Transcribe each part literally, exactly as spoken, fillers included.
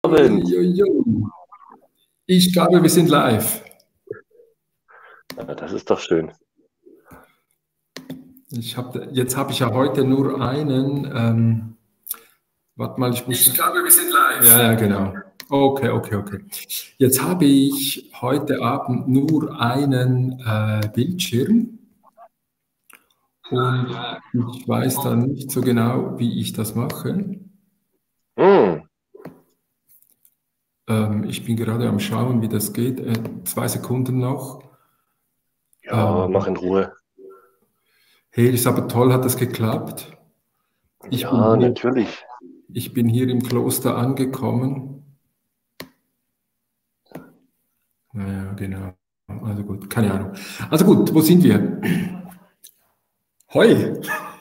Abend. Ich glaube, wir sind live. Ja, das ist doch schön. Ich hab, jetzt habe ich ja heute nur einen. Ähm, warte mal, ich muss. Ich glaube, wir sind live. Ja, ja, genau. Okay, okay, okay. Jetzt habe ich heute Abend nur einen äh, Bildschirm. Und ich weiß dann nicht so genau, wie ich das mache. Hm. Ähm, ich bin gerade am Schauen, wie das geht. Äh, zwei Sekunden noch. Ja, Ähm, mach in Ruhe. Hey, ist aber toll, hat das geklappt? Ich Ja, bin hier, natürlich. ich bin hier im Kloster angekommen. Naja, genau. Also gut, keine Ahnung. Also gut, wo sind wir? Hoi!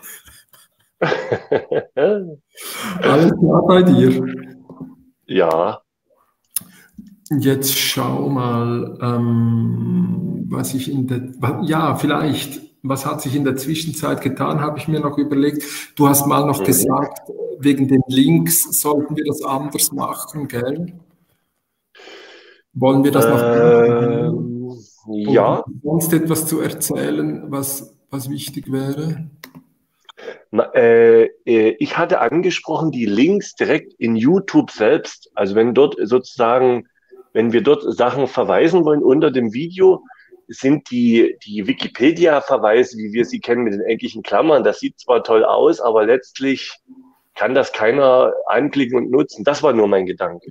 Alles klar bei dir? Ja. Jetzt schau mal, ähm, was ich in der, ja, vielleicht, was hat sich in der Zwischenzeit getan, habe ich mir noch überlegt. Du hast mal noch Mhm. gesagt, wegen den Links sollten wir das anders machen, gell? Wollen wir das noch Ähm, ja. oder sonst etwas zu erzählen, was, was wichtig wäre? Na, äh, äh, ich hatte angesprochen, die Links direkt in YouTube selbst. Also wenn dort sozusagen, wenn wir dort Sachen verweisen wollen unter dem Video, sind die, die Wikipedia-Verweise, wie wir sie kennen, mit den eckigen Klammern. Das sieht zwar toll aus, aber letztlich kann das keiner anklicken und nutzen. Das war nur mein Gedanke.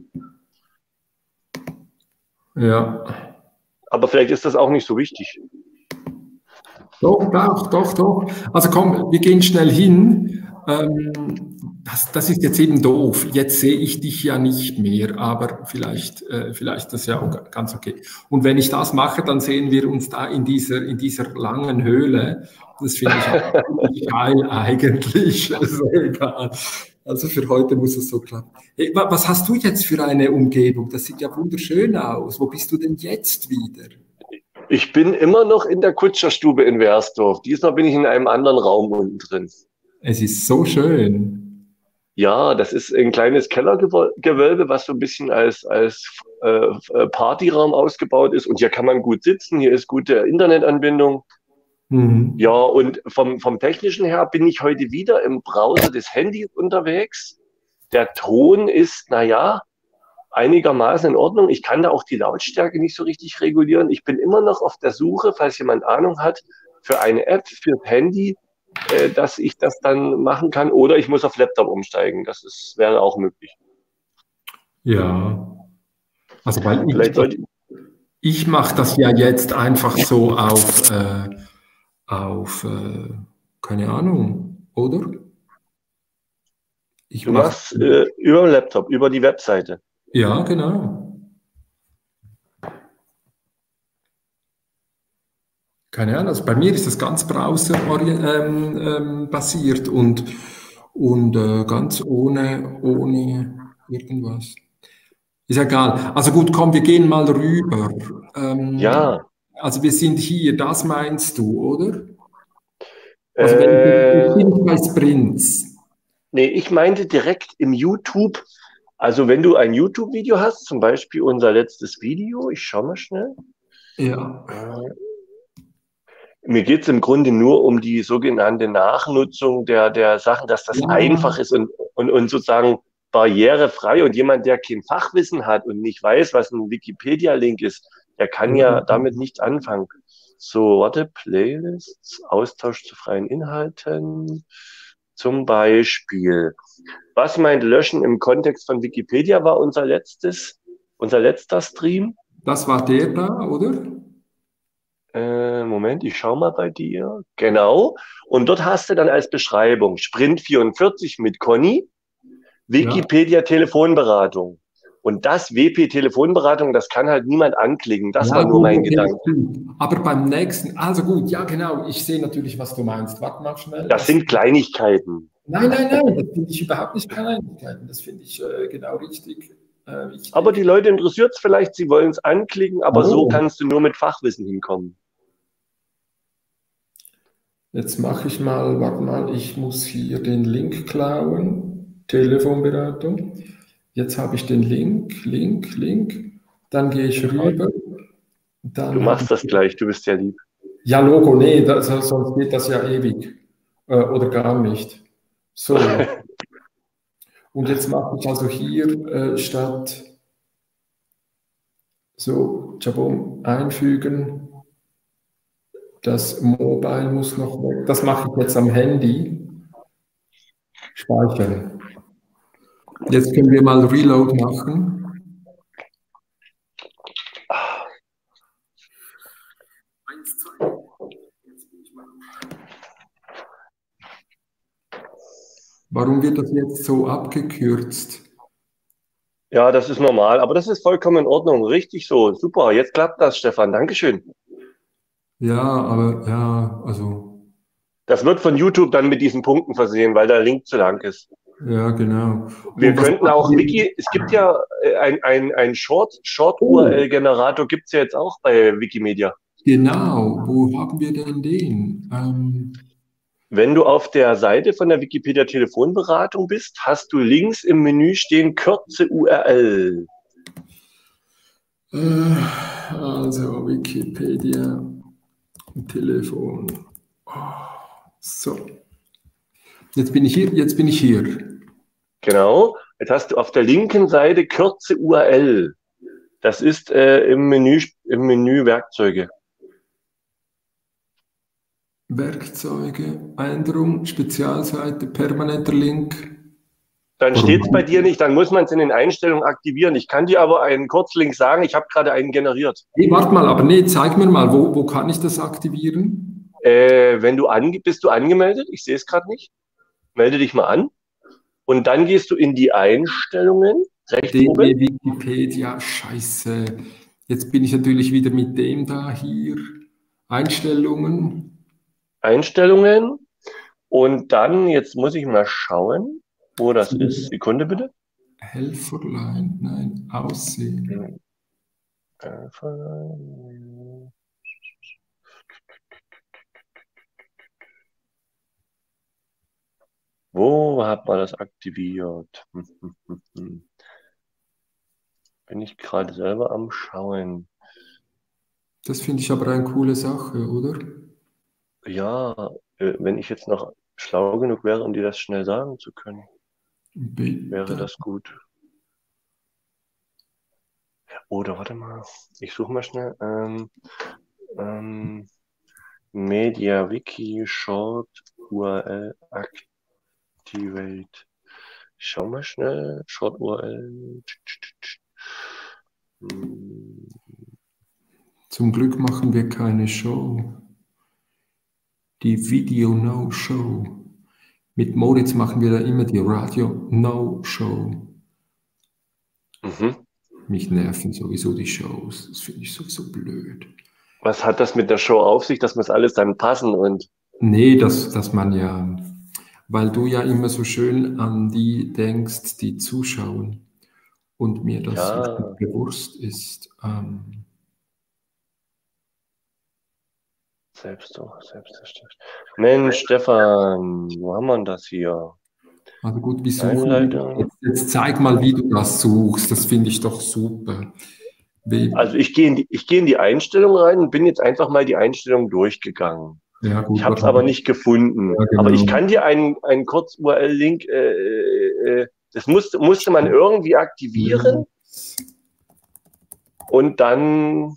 Ja. Aber vielleicht ist das auch nicht so wichtig. Doch, doch, doch, doch. Also komm, wir gehen schnell hin. Ähm, das, das ist jetzt eben doof. Jetzt sehe ich dich ja nicht mehr, aber vielleicht, äh, vielleicht ist das ja auch ganz okay. Und wenn ich das mache, dann sehen wir uns da in dieser, in dieser langen Höhle. Das finde ich auch geil eigentlich. Also egal. Also für heute muss es so klappen. Hey, was hast du jetzt für eine Umgebung? Das sieht ja wunderschön aus. Wo bist du denn jetzt wieder? Ich bin immer noch in der Kutscherstube in Wersdorf. Diesmal bin ich in einem anderen Raum unten drin. Es ist so schön. Ja, das ist ein kleines Kellergewölbe, was so ein bisschen als, als äh, Partyraum ausgebaut ist. Und hier kann man gut sitzen. Hier ist gute Internetanbindung. Mhm. Ja, und vom, vom Technischen her bin ich heute wieder im Browser des Handys unterwegs. Der Ton ist, naja, einigermaßen in Ordnung. Ich kann da auch die Lautstärke nicht so richtig regulieren. Ich bin immer noch auf der Suche, falls jemand Ahnung hat, für eine App fürs Handy, äh, dass ich das dann machen kann. Oder ich muss auf Laptop umsteigen. Das ist, wäre auch möglich. Ja. Also weil ich, Vielleicht sollte ich mache das ja jetzt einfach so auf, äh, auf äh, keine Ahnung, oder? Ich du mache, machst äh, über den Laptop, über die Webseite. ja, genau. Keine Ahnung, also bei mir ist das ganz browser-basiert ähm, ähm, und, und äh, ganz ohne, ohne irgendwas. Ist ja egal. Also gut, komm, wir gehen mal rüber. Ähm, Ja. Also wir sind hier, das meinst du, oder? Also wenn Äh, ich bin bei Sprints. nee, ich meinte direkt im YouTube. Also wenn du ein YouTube-Video hast, zum Beispiel unser letztes Video, ich schau mal schnell. Ja. Äh, Mir geht es im Grunde nur um die sogenannte Nachnutzung der, der Sachen, dass das Ja. einfach ist und, und, und sozusagen barrierefrei. Und jemand, der kein Fachwissen hat und nicht weiß, was ein Wikipedia-Link ist, der kann ja damit nichts anfangen. So, warte, Playlists, Austausch zu freien Inhalten, zum Beispiel. Was meint Löschen im Kontext von Wikipedia war unser letztes, unser letzter Stream? Das war der da, oder? Äh, Moment, ich schau mal bei dir. Genau. Und dort hast du dann als Beschreibung Sprint vierundvierzig mit Conny, Wikipedia Telefonberatung. Und das W P Telefonberatung, das kann halt niemand anklicken. Das Ja, war nur mein okay, Gedanke. aber beim nächsten, also gut, ja genau, ich sehe natürlich, was du meinst. Warte mal schnell. Das sind Kleinigkeiten. Nein, nein, nein, das finde ich überhaupt nicht Kleinigkeiten. Das finde ich äh, genau richtig. Äh, wichtig. Aber die Leute interessiert es vielleicht, sie wollen es anklicken, aber Oh. so kannst du nur mit Fachwissen hinkommen. Jetzt mache ich mal, warte mal, ich muss hier den Link klauen. Telefonberatung. Jetzt habe ich den Link, Link, Link. Dann gehe ich rüber. Dann du machst das gleich, du bist ja lieb. Ja, Logo, nee, das, sonst geht das ja ewig. Äh, oder gar nicht. So. Und jetzt mache ich also hier äh, statt so, Jabum, einfügen. Das Mobile muss noch weg. Das mache ich jetzt am Handy. Speichern. Jetzt können wir mal Reload machen. Eins, zwei. Jetzt bin ich mal. Warum wird das jetzt so abgekürzt? Ja, das ist normal, aber das ist vollkommen in Ordnung. Richtig so. Super, jetzt klappt das, Stefan. Dankeschön. Ja, aber ja, also. Das wird von YouTube dann mit diesen Punkten versehen, weil der Link zu lang ist. Ja, genau. Wir könnten auch Wiki, es gibt ja ein, ein, ein Short, Short-U R L-Generator, gibt es ja jetzt auch bei Wikimedia. Genau, wo haben wir denn den? Ähm, Wenn du auf der Seite von der Wikipedia Telefonberatung bist, hast du links im Menü stehen Kürze U R L. Äh, also Wikipedia Telefon. Oh, so. Jetzt bin ich hier, jetzt bin ich hier. Genau. Jetzt hast du auf der linken Seite Kürze U R L. Das ist äh, im Menü, im Menü Werkzeuge. Werkzeuge, Änderung, Spezialseite, permanenter Link. Dann steht es bei dir nicht, dann muss man es in den Einstellungen aktivieren. Ich kann dir aber einen Kurzlink sagen, ich habe gerade einen generiert. Nee, warte mal, aber nee, zeig mir mal, wo, wo kann ich das aktivieren? Äh, wenn du ange bist du angemeldet? Ich sehe es gerade nicht. Melde dich mal an. Und dann gehst du in die Einstellungen, rechts oben. Wikipedia, scheiße. Jetzt bin ich natürlich wieder mit dem da hier. Einstellungen. Einstellungen. Und dann, jetzt muss ich mal schauen, wo das ist. Sekunde bitte. Helferlein, nein, Aussehen. Helferlein. Wo hat man das aktiviert? Bin ich gerade selber am Schauen. Das finde ich aber eine coole Sache, oder? Ja, wenn ich jetzt noch schlau genug wäre, um dir das schnell sagen zu können, Bitte. wäre das gut. Oder warte mal, ich suche mal schnell. Ähm, ähm, Media Wiki Short U R L Activate. Schau mal schnell. Short U R L. Hm. Zum Glück machen wir keine Show. Die Video No Show. Mit Moritz machen wir da immer die Radio No Show. Mhm. Mich nerven sowieso die Shows. Das finde ich sowieso blöd. Was hat das mit der Show auf sich? Das muss alles dann passen und. Nee, dass, dass man ja, weil du ja immer so schön an die denkst, die zuschauen und mir das Ja. so bewusst ist. Ähm, Selbst doch, selbst zerstört. Mensch, Stefan, wo haben wir das hier? Also gut, wie suchen wir? Jetzt, jetzt zeig mal, wie du das suchst. Das finde ich doch super. Wie? Also ich gehe in die, ich gehe in die Einstellung rein und bin jetzt einfach mal die Einstellung durchgegangen. Ja, gut, ich habe es aber nicht gefunden. Ja, genau. Aber ich kann dir einen, einen Kurz-U R L-Link, äh, äh, das musste, musste man irgendwie aktivieren und dann,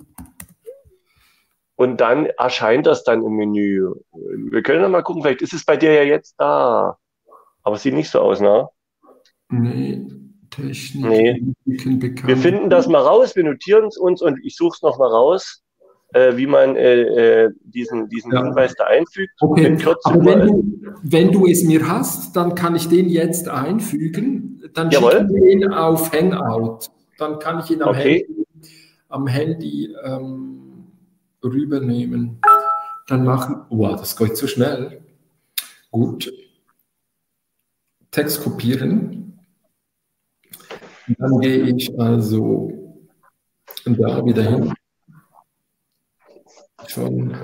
und dann erscheint das dann im Menü. Wir können noch mal gucken, vielleicht ist es bei dir ja jetzt da. Aber es sieht nicht so aus, ne? Nee, Technik. Nee. Wir finden das mal raus, wir notieren es uns und ich suche es noch mal raus, äh, wie man äh, diesen, diesen Ja. Hinweis da einfügt. Okay, Mit Kürze aber wenn du, wenn du es mir hast, dann kann ich den jetzt einfügen. Dann Jawohl. schicken wir ihn auf Hangout. Dann kann ich ihn am Okay. Handy, am Handy ähm, rübernehmen. Dann machen, wow, das geht so schnell. Gut. Text kopieren. Und dann gehe ich also da wieder hin. Schon.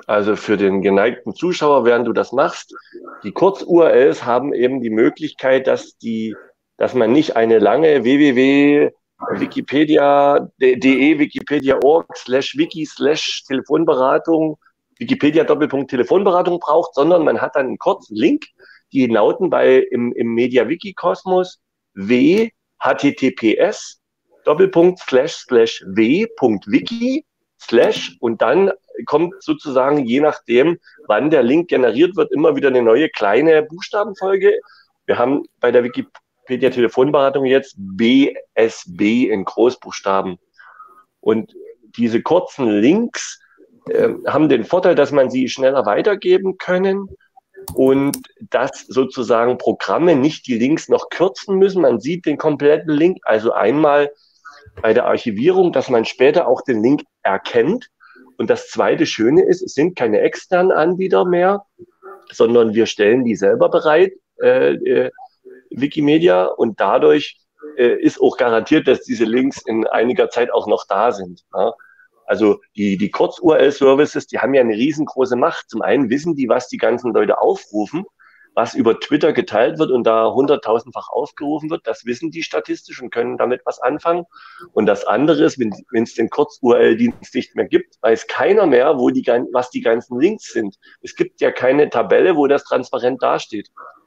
Also für den geneigten Zuschauer, während du das machst, die Kurz-U R Ls haben eben die Möglichkeit, dass die, dass man nicht eine lange www Wikipedia.de, Wikipedia.org, slash Wiki, slash Telefonberatung, Wikipedia Doppelpunkt Telefonberatung braucht, sondern man hat dann einen kurzen Link, die lauten bei im, im Media-Wiki-Kosmos w https Doppelpunkt slash slash w.wiki slash und dann kommt sozusagen je nachdem, wann der Link generiert wird, immer wieder eine neue kleine Buchstabenfolge. Wir haben bei der Wikipedia Telefonberatung jetzt B S B in Großbuchstaben. Und diese kurzen Links äh, haben den Vorteil, dass man sie schneller weitergeben können und dass sozusagen Programme nicht die Links noch kürzen müssen. Man sieht den kompletten Link, also einmal bei der Archivierung, dass man später auch den Link erkennt. Und das zweite Schöne ist, es sind keine externen Anbieter mehr, sondern wir stellen die selber bereit, äh, äh, Wikimedia, und dadurch äh, ist auch garantiert, dass diese Links in einiger Zeit auch noch da sind. Ja? Also die, die Kurz-U R L-Services, die haben ja eine riesengroße Macht. Zum einen wissen die, was die ganzen Leute aufrufen, was über Twitter geteilt wird und da hunderttausendfach aufgerufen wird, das wissen die statistisch und können damit was anfangen. Und das andere ist, wenn es den Kurz-U R L-Dienst nicht mehr gibt, weiß keiner mehr, wo die, was die ganzen Links sind. Es gibt ja keine Tabelle, wo das transparent dasteht.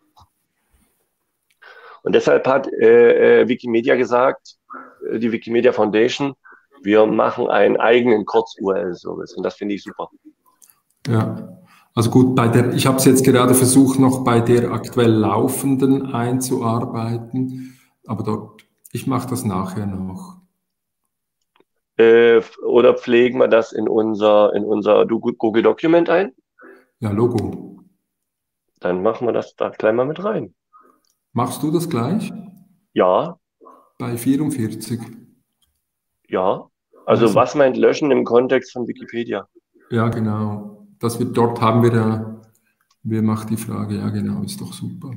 Und deshalb hat äh, äh, Wikimedia gesagt, äh, die Wikimedia Foundation, wir machen einen eigenen Kurz-U R L-Service. Und das finde ich super. Ja. Also gut, bei der, ich habe es jetzt gerade versucht, noch bei der aktuell laufenden einzuarbeiten, aber dort, ich mache das nachher noch. Äh, oder pflegen wir das in unser, in unser Google Document ein? Ja, Logo. Dann machen wir das da gleich mal mit rein. Machst du das gleich? Ja. Bei vierundvierzig? Ja. Also, also was meint löschen im Kontext von Wikipedia? Ja, genau. Das wird, dort haben wir ja, wer macht die Frage? Ja, genau, ist doch super.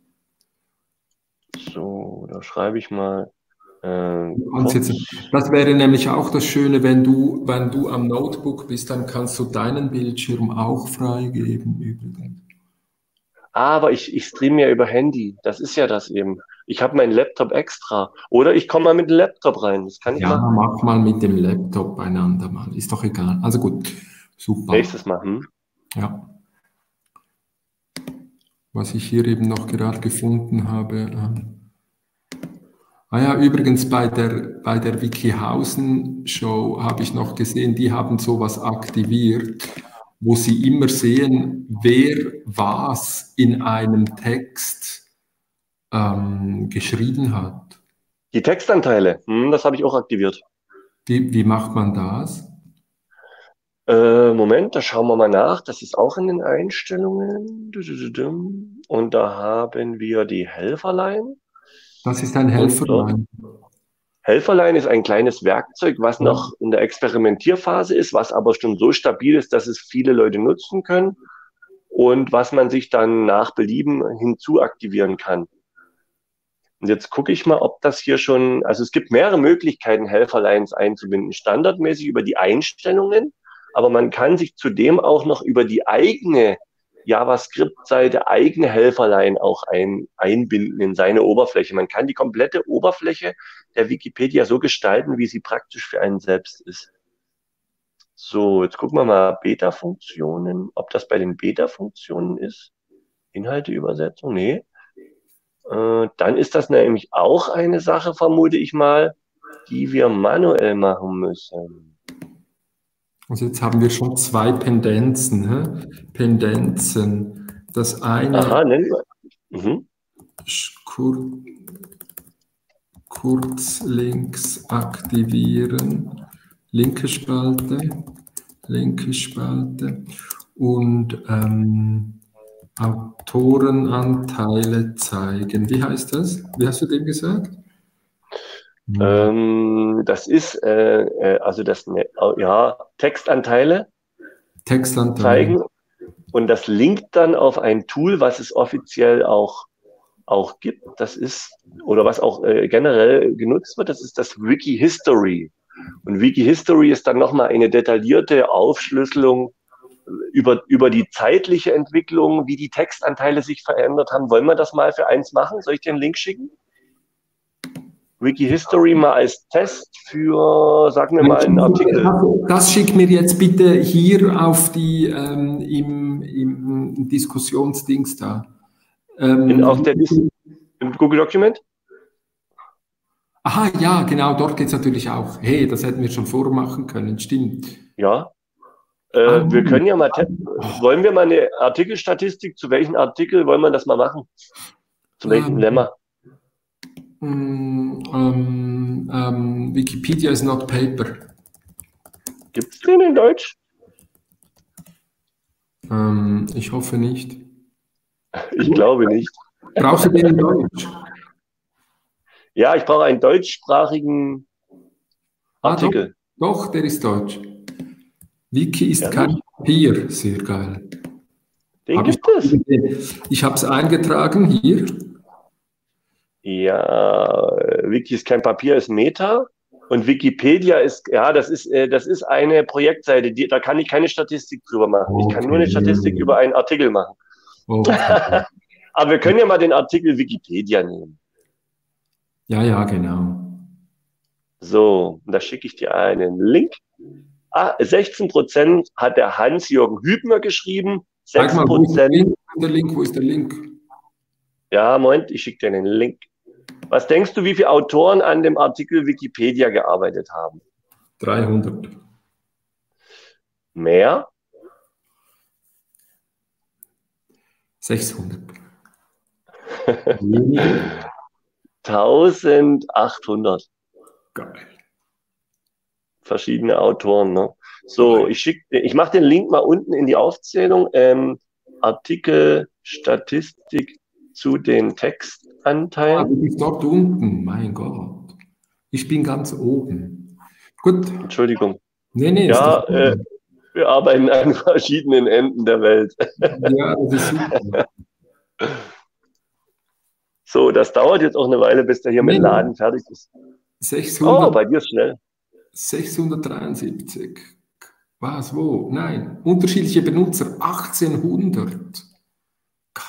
So, da schreibe ich mal. Äh, jetzt, das wäre nämlich auch das Schöne, wenn du, wenn du am Notebook bist, dann kannst du deinen Bildschirm auch freigeben übrigens. Aber ich, ich streame ja über Handy. Das ist ja das eben. Ich habe meinen Laptop extra. Oder ich komme mal mit dem Laptop rein. Das kann ich ja, machen. mach mal mit dem Laptop einander mal. Ist doch egal. Also gut. Super. Nächstes Mal. Hm? Ja. Was ich hier eben noch gerade gefunden habe. Äh ah ja, übrigens bei der, bei der Wikihausen-Show habe ich noch gesehen, die haben sowas aktiviert, wo sie immer sehen, wer was in einem Text ähm, geschrieben hat. Die Textanteile, hm, das habe ich auch aktiviert. Wie, wie macht man das? Äh, Moment, da schauen wir mal nach. Das ist auch in den Einstellungen. Und da haben wir die Helferlein. Das ist ein Helferlein. Helferlein ist ein kleines Werkzeug, was noch in der Experimentierphase ist, was aber schon so stabil ist, dass es viele Leute nutzen können und was man sich dann nach Belieben hinzuaktivieren kann. Und jetzt gucke ich mal, ob das hier schon, also es gibt mehrere Möglichkeiten, Helferlines einzubinden. Standardmäßig über die Einstellungen, aber man kann sich zudem auch noch über die eigene JavaScript-Seite, eigene Helferlein auch ein, einbinden in seine Oberfläche. Man kann die komplette Oberfläche der Wikipedia so gestalten, wie sie praktisch für einen selbst ist. So, jetzt gucken wir mal Beta-Funktionen, ob das bei den Beta-Funktionen ist. Inhalteübersetzung, nee. Äh, dann ist das nämlich auch eine Sache, vermute ich mal, die wir manuell machen müssen. Also jetzt haben wir schon zwei Pendenzen. Hä? Pendenzen. Das eine Aha, nennen wir. Mhm. Kur Kurzlinks aktivieren. Linke Spalte. Linke Spalte. Und ähm, Autorenanteile zeigen. Wie heißt das? Wie hast du dem gesagt? Ähm, das ist, äh, äh, also das, ja, Textanteile, Textanteile zeigen und das linkt dann auf ein Tool, was es offiziell auch, auch gibt. Das ist, oder was auch äh, generell genutzt wird, das ist das Wiki History. Und Wiki History ist dann nochmal eine detaillierte Aufschlüsselung über, über die zeitliche Entwicklung, wie die Textanteile sich verändert haben. Wollen wir das mal für eins machen? Soll ich dir einen Link schicken? Wikihistory mal als Test für, sagen wir mal, einen Artikel. Das schick mir jetzt bitte hier auf die, ähm, im, im Diskussionsdings da. Ähm, In, auf der Dis im Google Document? Aha, ja, genau, dort geht es natürlich auch. Hey, das hätten wir schon vormachen können, stimmt. Ja. Äh, ah, wir können ja mal, oh. wollen wir mal eine Artikelstatistik, zu welchen Artikel wollen wir das mal machen? Zu welchem ähm, Lemma? Um, um, um, Wikipedia is not paper. Gibt es den in Deutsch? Um, ich hoffe nicht. Ich glaube nicht. Brauchst du den in Deutsch? Ja, ich brauche einen deutschsprachigen Artikel. Ah, doch, doch, der ist deutsch. Wiki ist ja, kein Papier. Sehr geil. Den Hab gibt ich, es. Ich habe es eingetragen hier. Ja, Wiki ist kein Papier, ist Meta. Und Wikipedia ist, ja, das ist, das ist eine Projektseite, die, da kann ich keine Statistik drüber machen. Okay. Ich kann nur eine Statistik über einen Artikel machen. Okay. Aber wir können ja mal den Artikel Wikipedia nehmen. Ja, ja, genau. So, da schicke ich dir einen Link. Ah, sechzehn Prozent hat der Hans-Jürgen Hübner geschrieben. sechs Prozent. Wo ist der Link? Wo ist der Link? Ja, Moment, ich schicke dir einen Link. Was denkst du, wie viele Autoren an dem Artikel Wikipedia gearbeitet haben? dreihundert. Mehr? sechshundert. eintausendachthundert. Geil. Verschiedene Autoren, ne? So, ich schicke, ich mache den Link mal unten in die Aufzählung. Ähm, Artikel, Statistik zu den Textanteilen. Ah, du bist dort unten, mein Gott. Ich bin ganz oben. Gut. Entschuldigung. Nee, nee, ja, äh, wir arbeiten an verschiedenen Enden der Welt. Ja, das ist super. So, das dauert jetzt auch eine Weile, bis der hier nee, mit Laden fertig ist. sechshundert. Oh, bei dir ist schnell. sechshundertdreiundsiebzig. Was, wo? Nein. Unterschiedliche Benutzer, achtzehnhundert. Geil.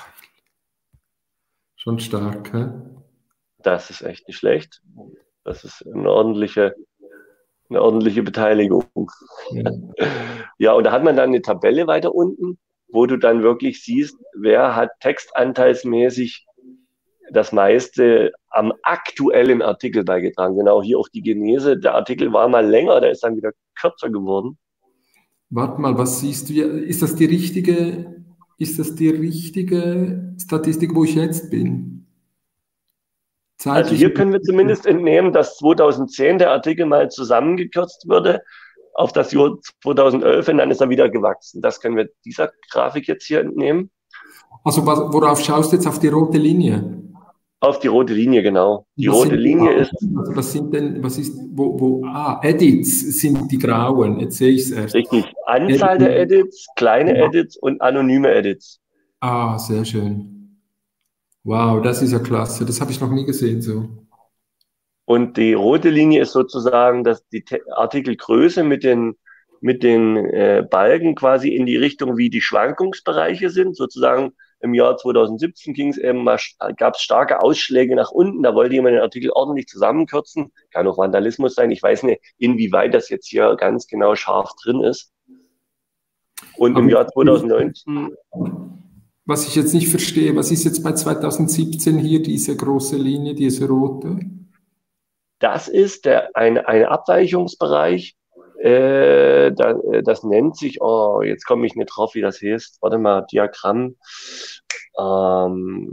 Schon stark, hä? Das ist echt nicht schlecht. Das ist eine ordentliche, eine ordentliche Beteiligung. Ja. Ja, und da hat man dann eine Tabelle weiter unten, wo du dann wirklich siehst, wer hat textanteilsmäßig das meiste am aktuellen Artikel beigetragen. Genau, hier auch die Genese. Der Artikel war mal länger, der ist dann wieder kürzer geworden. Warte mal, was siehst du? Ist das die richtige, ist das die richtige Statistik, wo ich jetzt bin? Zeitlich also hier können wir zumindest entnehmen, dass zweitausendzehn der Artikel mal zusammengekürzt wurde auf das Jahr zweitausendelf und dann ist er wieder gewachsen. Das können wir dieser Grafik jetzt hier entnehmen. Also was, worauf schaust du jetzt? Auf die rote Linie? Auf die rote Linie, genau. Die was rote Linie ist... Was sind denn, was ist, wo, wo, ah, Edits sind die grauen, jetzt sehe ich es erst. Richtig, Anzahl Edit. der Edits, kleine ja. Edits und anonyme Edits. Ah, sehr schön. Wow, das ist ja klasse, das habe ich noch nie gesehen so. Und die rote Linie ist sozusagen, dass die Artikelgröße mit den, mit den äh, Balken quasi in die Richtung, wie die Schwankungsbereiche sind, sozusagen. Im Jahr zweitausendsiebzehn ging es eben mal, gab es starke Ausschläge nach unten. Da wollte jemand den Artikel ordentlich zusammenkürzen. Kann auch Vandalismus sein. Ich weiß nicht, inwieweit das jetzt hier ganz genau scharf drin ist. Und im Jahr zweitausendneunzehn. Was ich jetzt nicht verstehe, was ist jetzt bei zweitausendsiebzehn hier diese große Linie, diese rote? Das ist der, ein, ein Abweichungsbereich. Äh, da, das nennt sich, oh, jetzt komme ich nicht drauf, wie das heißt. Warte mal, Diagramm. Ähm,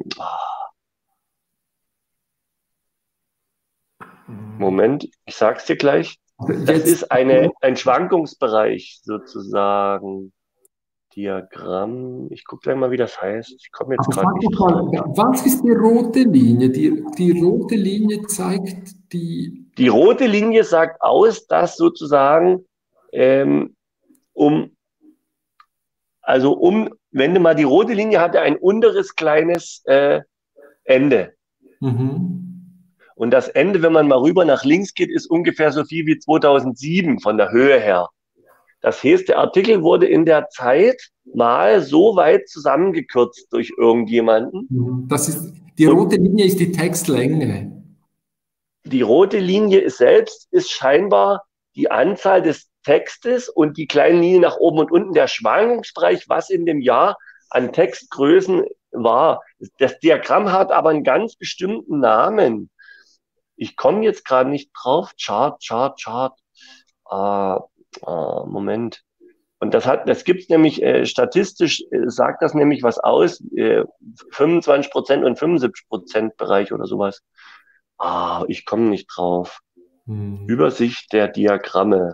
Moment, ich sag's dir gleich. Das jetzt. ist eine, ein Schwankungsbereich sozusagen. Diagramm. Ich gucke gleich mal, wie das heißt. Ich komme jetzt gerade nicht drauf. Was ist die rote Linie? Die, die rote Linie zeigt die... Die rote Linie sagt aus, dass sozusagen ähm, um, also um, wenn du mal die rote Linie hat, ein unteres kleines äh, Ende. Mhm. Und das Ende, wenn man mal rüber nach links geht, ist ungefähr so viel wie zweitausendsieben von der Höhe her. Das heißt, der Artikel wurde in der Zeit mal so weit zusammengekürzt durch irgendjemanden. Das ist, die rote Linie ist die Textlänge. Die rote Linie ist selbst ist scheinbar die Anzahl des Textes und die kleinen Linien nach oben und unten der Schwankungsbereich, was in dem Jahr an Textgrößen war. Das Diagramm hat aber einen ganz bestimmten Namen. Ich komme jetzt gerade nicht drauf. Chart, Chart, Chart. Äh, äh, Moment. Und das hat, das gibt's nämlich äh, statistisch, äh, sagt das nämlich was aus, äh, fünfundzwanzig Prozent und fünfundsiebzig Prozent Bereich oder sowas. Ah, ich komme nicht drauf. Hm. Übersicht der Diagramme.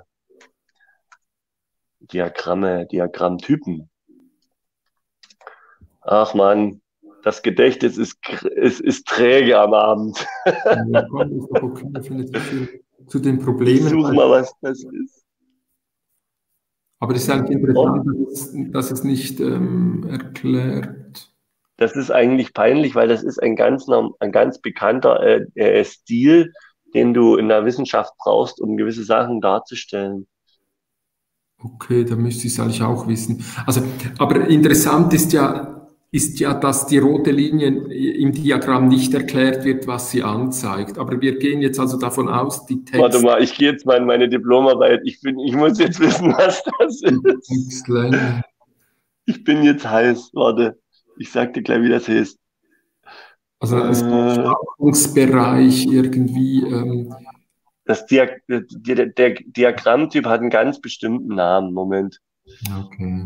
Diagramme, Diagrammtypen. Ach man, das Gedächtnis ist, ist, ist träge am Abend. Ja, komm, ist doch okay. Ich finde, zu den Problemen. Ich suche mal, was das ist. Aber es ist eigentlich interessant, oh. dass, dass es nicht ähm, erklärt. Das ist eigentlich peinlich, weil das ist ein ganz, ein ganz bekannter äh, äh, Stil, den du in der Wissenschaft brauchst, um gewisse Sachen darzustellen. Okay, da müsste ich es eigentlich auch wissen. Also, aber interessant ist ja, ist ja, dass die rote Linie im Diagramm nicht erklärt wird, was sie anzeigt. Aber wir gehen jetzt also davon aus, die Text... Warte mal, ich gehe jetzt mal in meine Diplomarbeit. Ich, bin, ich muss jetzt wissen, was das ist. Textlänge. Ich bin jetzt heiß. Warte, ich sag dir gleich, wie das heißt. Also das äh, Schwankungsbereich irgendwie... Ähm, Das Dia der, der Diagrammtyp hat einen ganz bestimmten Namen. Moment. Okay.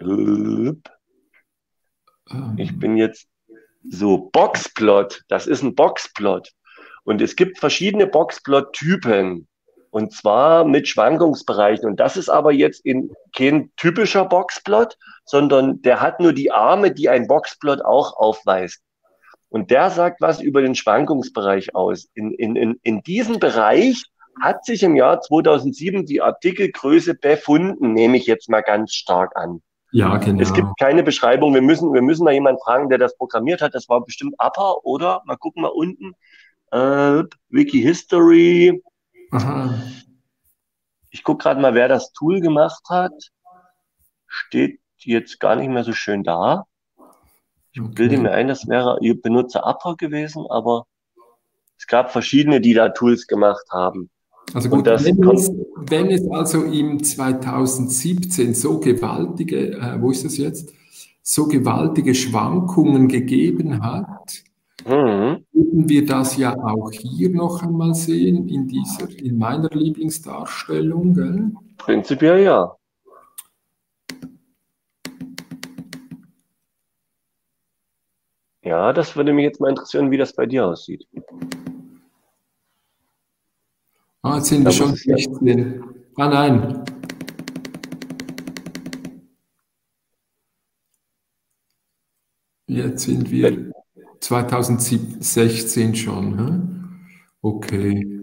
Ich bin jetzt so, Boxplot, das ist ein Boxplot. Und es gibt verschiedene Boxplot-Typen. Und zwar mit Schwankungsbereichen. Und das ist aber jetzt in, kein typischer Boxplot, sondern der hat nur die Arme, die ein Boxplot auch aufweist. Und der sagt was über den Schwankungsbereich aus. In, in, in, in diesem Bereich hat sich im Jahr zweitausendsieben die Artikelgröße befunden, nehme ich jetzt mal ganz stark an. Ja, genau. Es gibt keine Beschreibung. Wir müssen, wir müssen mal jemanden fragen, der das programmiert hat. Das war bestimmt Upper, oder? Mal gucken, mal unten. Äh, Wiki History. Aha. Ich gucke gerade mal, wer das Tool gemacht hat. Steht jetzt gar nicht mehr so schön da. Ich okay. bilde mir ein, das wäre ihr Benutzer Upper gewesen, aber es gab verschiedene, die da Tools gemacht haben. Also gut, wenn es, wenn es also im zweitausendsiebzehn so gewaltige, äh, wo ist das jetzt, so gewaltige Schwankungen gegeben hat, mhm. würden wir das ja auch hier noch einmal sehen, in dieser, in meiner Lieblingsdarstellung, gell? Prinzipiell ja. Ja, das würde mich jetzt mal interessieren, wie das bei dir aussieht. Ah, jetzt sind wir schon sechzehn. Ah, nein. Jetzt sind wir zweitausendsechzehn schon. Hm? Okay.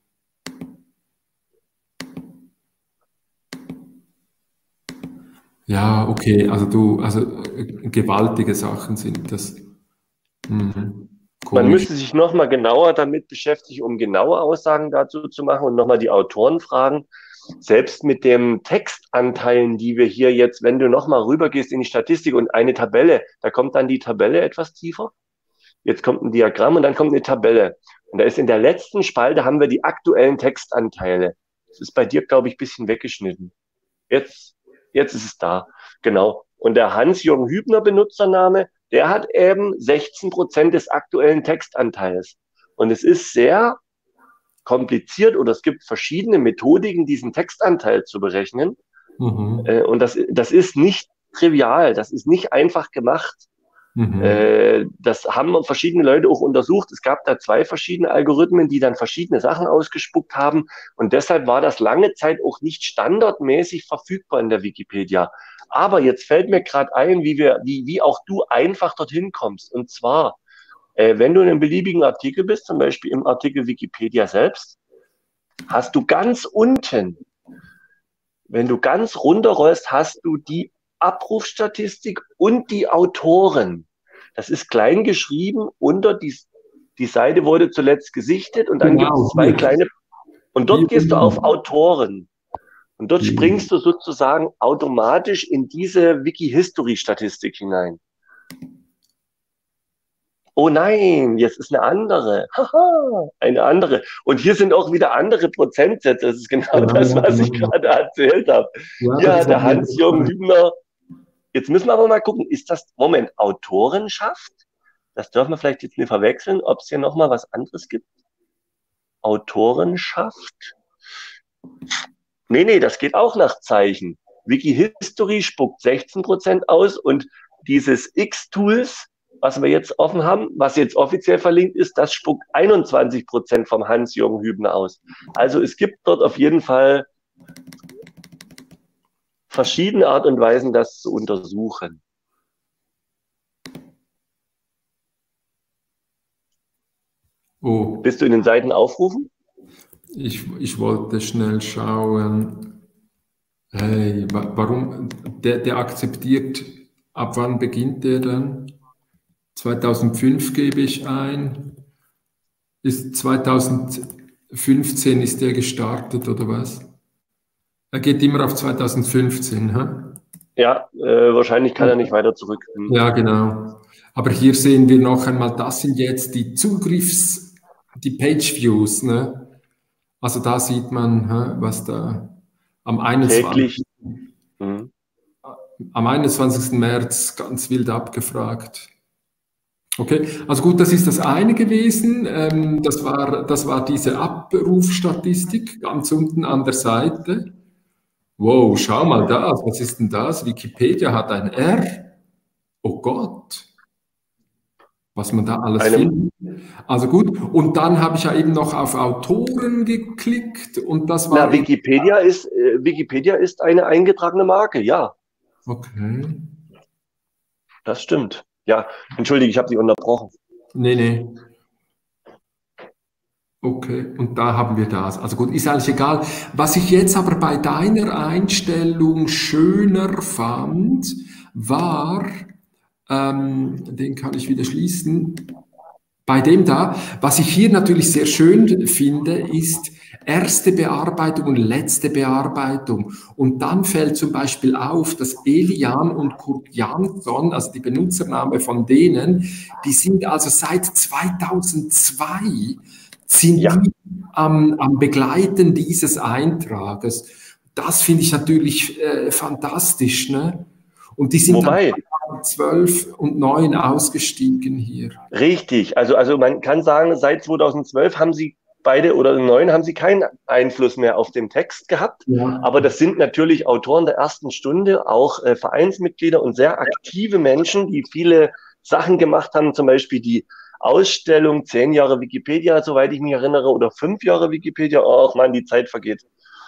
Ja, okay. Also du, also gewaltige Sachen sind das. Mhm. Man müsste sich nochmal genauer damit beschäftigen, um genaue Aussagen dazu zu machen und nochmal die Autoren fragen. Selbst mit den Textanteilen, die wir hier jetzt, wenn du nochmal rübergehst in die Statistik und eine Tabelle, da kommt dann die Tabelle etwas tiefer. Jetzt kommt ein Diagramm und dann kommt eine Tabelle. Und da ist in der letzten Spalte haben wir die aktuellen Textanteile. Das ist bei dir, glaube ich, ein bisschen weggeschnitten. Jetzt, jetzt ist es da. Genau. Und der Hans-Jürgen Hübner Benutzername, der hat eben sechzehn Prozent des aktuellen Textanteils. Und es ist sehr kompliziert oder es gibt verschiedene Methodiken, diesen Textanteil zu berechnen. Mhm. Äh, und das, das ist nicht trivial, das ist nicht einfach gemacht. Mhm. Äh, das haben verschiedene Leute auch untersucht. Es gab da zwei verschiedene Algorithmen, die dann verschiedene Sachen ausgespuckt haben. Und deshalb war das lange Zeit auch nicht standardmäßig verfügbar in der Wikipedia. Aber jetzt fällt mir gerade ein, wie wir, wie, wie auch du einfach dorthin kommst. Und zwar, äh, wenn du in einem beliebigen Artikel bist, zum Beispiel im Artikel Wikipedia selbst, hast du ganz unten, wenn du ganz runterrollst, hast du die Abrufstatistik und die Autoren. Das ist klein geschrieben unter die, die Seite wurde zuletzt gesichtet und dann genau, gibt es zwei ja. kleine, und dort gehst du auf Autoren. Und dort Mhm. springst du sozusagen automatisch in diese Wiki-History-Statistik hinein. Oh nein, jetzt ist eine andere. Haha, eine andere. Und hier sind auch wieder andere Prozentsätze. Das ist genau Ja, das, ja, was ich genau. gerade erzählt habe. Ja, Ja, das der haben wir Hans-Jürgen gefallen. Hübner. Jetzt müssen wir aber mal gucken, ist das, Moment, Autorenschaft? Das dürfen wir vielleicht jetzt nicht verwechseln, ob es hier nochmal was anderes gibt. Autorenschaft? Nee, nee, das geht auch nach Zeichen. Wikihistory spuckt sechzehn Prozent aus und dieses X-Tools, was wir jetzt offen haben, was jetzt offiziell verlinkt ist, das spuckt einundzwanzig Prozent vom Hans-Jürgen Hübner aus. Also es gibt dort auf jeden Fall verschiedene Art und Weisen, das zu untersuchen. Oh, Bist du in den Seiten aufrufen? ich, ich wollte schnell schauen. Hey, wa- warum? Der, der akzeptiert, ab wann beginnt der dann? zweitausendfünf gebe ich ein. Ist zweitausendfünfzehn ist der gestartet oder was? Er geht immer auf zweitausendfünfzehn, hä? Ja, äh, wahrscheinlich kann er nicht weiter zurück. Hm. Ja, genau. Aber hier sehen wir noch einmal, das sind jetzt die Zugriffs, die Page Views, ne? Also da sieht man, hä, was da am Täglich. einundzwanzigsten Hm. am einundzwanzigsten März ganz wild abgefragt. Okay, also gut, das ist das eine gewesen. Ähm, das war, das war diese Abrufstatistik ganz unten an der Seite. Wow, schau mal das, was ist denn das? Wikipedia hat ein R. Oh Gott, was man da alles Einem, findet. Also gut, und dann habe ich ja eben noch auf Autoren geklickt und das na, war eben, Wikipedia ist, äh, Wikipedia ist eine eingetragene Marke, ja, okay, das stimmt. Ja, entschuldige, ich habe dich unterbrochen. nee, nee. Okay, und da haben wir das. Also gut, ist eigentlich egal. Was ich jetzt aber bei deiner Einstellung schöner fand, war, ähm, den kann ich wieder schließen, bei dem da, was ich hier natürlich sehr schön finde, ist erste Bearbeitung und letzte Bearbeitung. Und dann fällt zum Beispiel auf, dass Elian und Kurt Jansson, also die Benutzername von denen, die sind also seit zweitausendzwei sind Ja. die am, am Begleiten dieses Eintrages. Das finde ich natürlich äh, fantastisch, ne? Und die sind Wobei, dann zwölf und neun ausgestiegen hier. richtig, also, also man kann sagen, seit zweitausendzwölf haben sie beide oder neun haben sie keinen Einfluss mehr auf den Text gehabt. Ja. Aber das sind natürlich Autoren der ersten Stunde, auch äh, Vereinsmitglieder und sehr aktive Menschen, die viele Sachen gemacht haben, zum Beispiel die Ausstellung zehn Jahre Wikipedia, soweit ich mich erinnere, oder fünf Jahre Wikipedia. Ach man, die Zeit vergeht.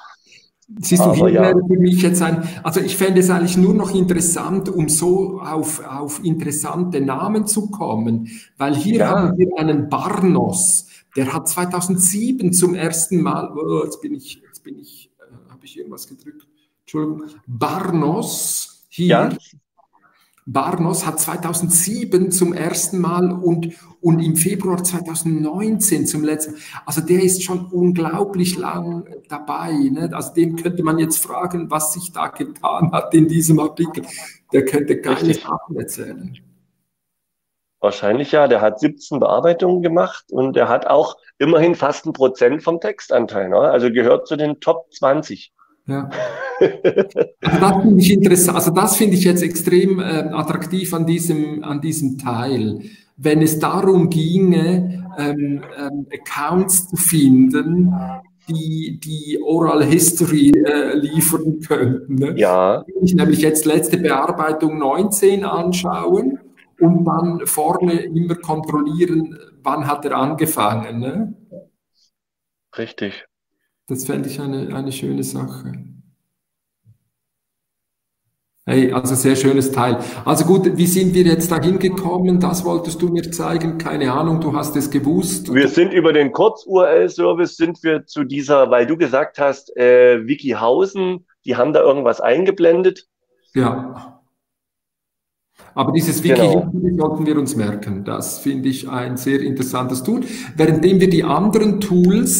Siehst du, Aber hier ja. wäre für mich jetzt ein, also ich fände es eigentlich nur noch interessant, um so auf, auf interessante Namen zu kommen, weil hier Ja. haben wir einen Barnos, der hat zweitausendsieben zum ersten Mal, oh, jetzt bin ich, jetzt bin ich, äh, habe ich irgendwas gedrückt, Entschuldigung, Barnos hier, Ja. Barnos hat zweitausendsieben zum ersten Mal und, und im Februar zweitausendneunzehn zum letzten Mal. Also der ist schon unglaublich lang dabei. Ne? Also dem könnte man jetzt fragen, was sich da getan hat in diesem Artikel. Der könnte keine Richtig. Sachen erzählen. Wahrscheinlich ja, der hat siebzehn Bearbeitungen gemacht und er hat auch immerhin fast ein Prozent vom Textanteil, ne? Also gehört zu den Top zwanzig. Ja. Also das finde ich interessant, also das finde ich jetzt extrem äh, attraktiv an diesem, an diesem Teil. Wenn es darum ginge, ähm, ähm, Accounts zu finden, die, die Oral History äh, liefern könnten. Ne? Ja. Ich nämlich jetzt letzte Bearbeitung neunzehn anschauen und dann vorne immer kontrollieren, wann hat er angefangen. Ne? Richtig. Das fände ich eine, eine schöne Sache. Hey, also sehr schönes Teil. Also gut, wie sind wir jetzt da hingekommen? Das wolltest du mir zeigen? Keine Ahnung, du hast es gewusst. Wir sind über den Kurz-U R L-Service sind wir zu dieser, weil du gesagt hast, äh, Wikihausen, die haben da irgendwas eingeblendet. Ja. Aber dieses Wiki Genau. sollten wir uns merken. Das finde ich ein sehr interessantes Tool. Währenddem wir die anderen Tools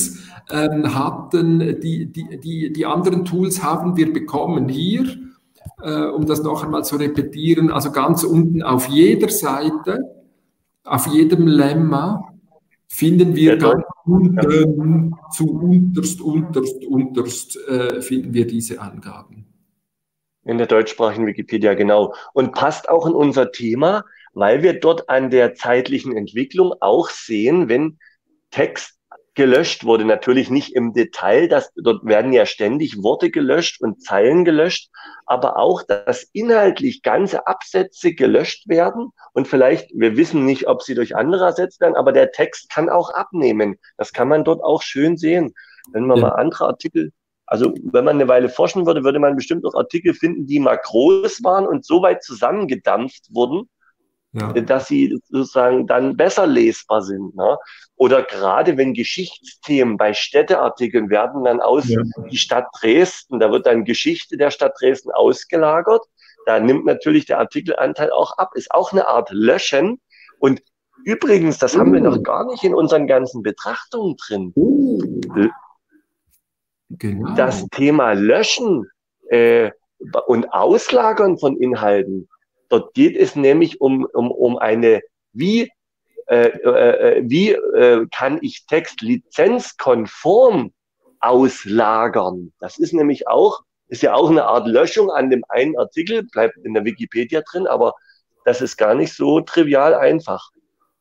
ähm, hatten, die, die, die, die anderen Tools haben wir bekommen hier, äh, um das noch einmal zu repetieren, also ganz unten auf jeder Seite, auf jedem Lemma finden wir ganz unten, zu unterst, unterst, unterst, äh, finden wir diese Angaben. In der deutschsprachigen Wikipedia, genau. Und passt auch in unser Thema, weil wir dort an der zeitlichen Entwicklung auch sehen, wenn Text gelöscht wurde, natürlich nicht im Detail, das, dort werden ja ständig Worte gelöscht und Zeilen gelöscht, aber auch, dass inhaltlich ganze Absätze gelöscht werden und vielleicht, wir wissen nicht, ob sie durch andere ersetzt werden, aber der Text kann auch abnehmen. Das kann man dort auch schön sehen. Wenn man ja. mal andere Artikel, also wenn man eine Weile forschen würde, würde man bestimmt auch Artikel finden, die mal groß waren und so weit zusammengedampft wurden, ja. dass sie sozusagen dann besser lesbar sind. Ne? Oder gerade wenn Geschichtsthemen bei Städteartikeln werden dann aus ja. die Stadt Dresden, da wird dann Geschichte der Stadt Dresden ausgelagert. Da nimmt natürlich der Artikelanteil auch ab, ist auch eine Art Löschen. Und übrigens, das uh. haben wir noch gar nicht in unseren ganzen Betrachtungen drin. Uh. Genau. Das Thema Löschen äh, und Auslagern von Inhalten, dort geht es nämlich um, um, um eine, wie, äh, äh, wie äh, kann ich Text lizenzkonform auslagern? Das ist nämlich auch, ist ja auch eine Art Löschung an dem einen Artikel, bleibt in der Wikipedia drin, aber das ist gar nicht so trivial einfach.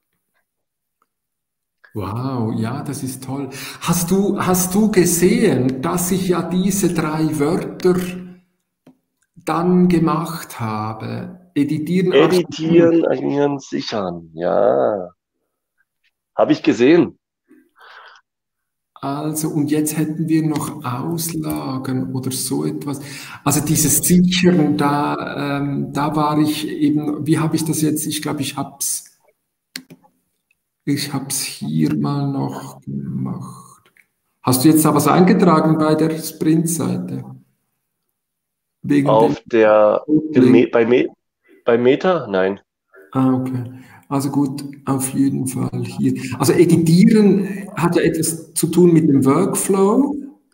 Wow, ja, das ist toll. Hast du, hast du gesehen, dass ich ja diese drei Wörter dann gemacht habe? Editieren, Editieren, archivieren, sichern. Ja, habe ich gesehen. Also, und jetzt hätten wir noch Auslagen oder so etwas. Also dieses Sichern, da, ähm, da war ich eben, wie habe ich das jetzt? Ich glaube, ich habe es ich hab's hier mal noch gemacht. Hast du jetzt da was eingetragen bei der Sprint-Seite? Auf der, Me, bei, Me, bei Meta? Nein. Ah, okay. Also gut, auf jeden Fall hier. Also editieren hat ja etwas zu tun mit dem Workflow.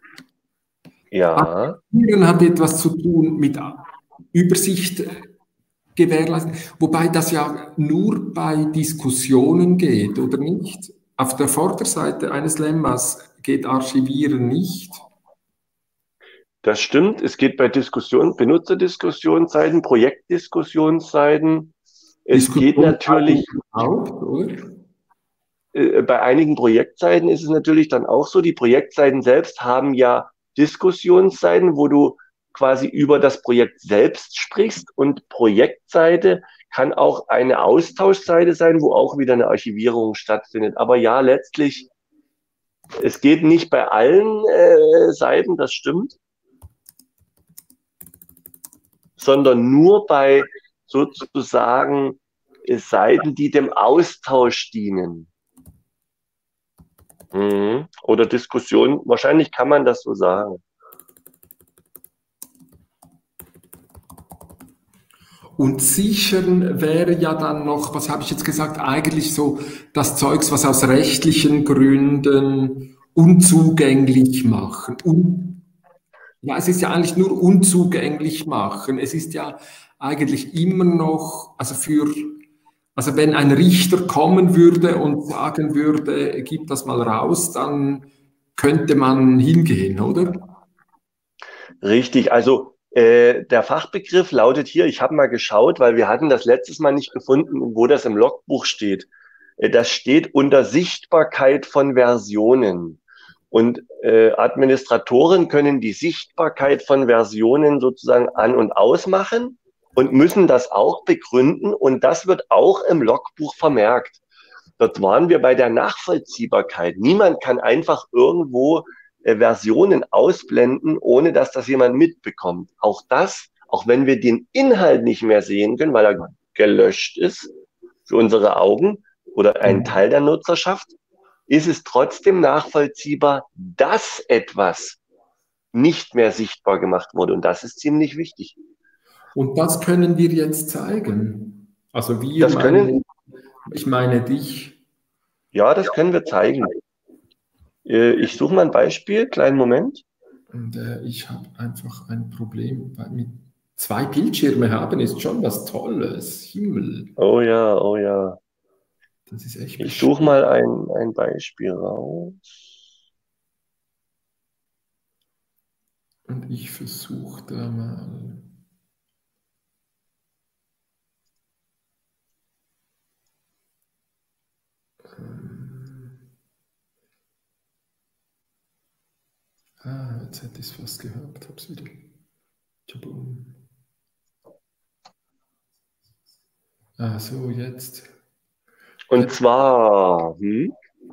Ja. Editieren hat etwas zu tun mit Übersicht gewährleisten, wobei das ja nur bei Diskussionen geht, oder nicht? Auf der Vorderseite eines Lemmas geht Archivieren nicht. Das stimmt, es geht bei Diskussionen, Benutzerdiskussionsseiten, Projektdiskussionsseiten. Es geht natürlich auch, oder? Bei einigen Projektseiten ist es natürlich dann auch so, die Projektseiten selbst haben ja Diskussionsseiten, wo du quasi über das Projekt selbst sprichst, und Projektseite kann auch eine Austauschseite sein, wo auch wieder eine Archivierung stattfindet. Aber ja, letztlich, es geht nicht bei allen äh, Seiten, das stimmt, sondern nur bei sozusagen äh, Seiten, die dem Austausch dienen. Mhm. Oder Diskussion, wahrscheinlich kann man das so sagen. Und sichern wäre ja dann noch, was habe ich jetzt gesagt, eigentlich so das Zeugs, was aus rechtlichen Gründen unzugänglich machen. Un ja, es ist ja eigentlich nur unzugänglich machen. Es ist ja eigentlich immer noch, also für, also wenn ein Richter kommen würde und sagen würde, gib das mal raus, dann könnte man hingehen, oder? Richtig, also der Fachbegriff lautet hier, ich habe mal geschaut, weil wir hatten das letztes Mal nicht gefunden, wo das im Logbuch steht. Das steht unter Sichtbarkeit von Versionen. Und äh, Administratoren können die Sichtbarkeit von Versionen sozusagen an- und ausmachen und müssen das auch begründen. Und das wird auch im Logbuch vermerkt. Dort waren wir bei der Nachvollziehbarkeit. Niemand kann einfach irgendwo Versionen ausblenden, ohne dass das jemand mitbekommt. Auch das, auch wenn wir den Inhalt nicht mehr sehen können, weil er gelöscht ist für unsere Augen oder einen Teil der Nutzerschaft, ist es trotzdem nachvollziehbar, dass etwas nicht mehr sichtbar gemacht wurde. Und das ist ziemlich wichtig. Und das können wir jetzt zeigen. Also wir, das können, meine, ich meine dich. Ja, das können wir zeigen. Äh, ich suche mal ein Beispiel, kleinen Moment. Und äh, ich habe einfach ein Problem. Mit zwei Bildschirme haben ist schon was Tolles. Himmel. Oh ja, oh ja. Das ist echt Ich suche bescheuert. mal ein, ein Beispiel raus. Und ich versuche da mal. Ah, jetzt hätte ich es fast gehabt. Hab's wieder. Tschabum. Ah, so, jetzt. Und Jetzt. zwar, hm?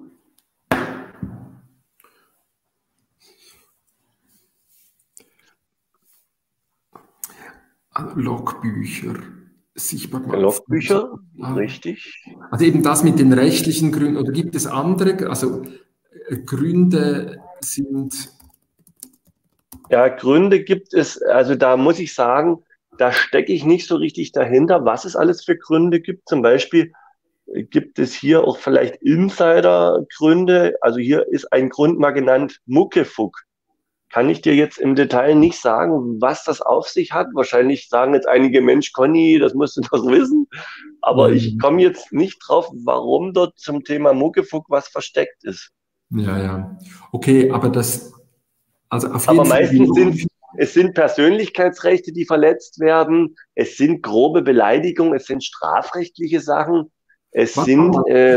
Logbücher. Sichtbar machen. Logbücher, richtig. Also eben das mit den rechtlichen Gründen. Oder gibt es andere? Also äh, Gründe sind. Ja, Gründe gibt es, also da muss ich sagen, da stecke ich nicht so richtig dahinter, was es alles für Gründe gibt. Zum Beispiel äh, gibt es hier auch vielleicht Insider-Gründe. Also hier ist ein Grund mal genannt, Muckefuck. Kann ich dir jetzt im Detail nicht sagen, was das auf sich hat. Wahrscheinlich sagen jetzt einige, Mensch, Conny, das musst du doch wissen. Aber Ja, ich komme jetzt nicht drauf, warum dort zum Thema Muckefuck was versteckt ist. ja, ja. Okay, aber das, also auf Aber jeden Fall. meistens sind es sind Persönlichkeitsrechte, die verletzt werden. Es sind grobe Beleidigungen, es sind strafrechtliche Sachen. Es Was sind, äh,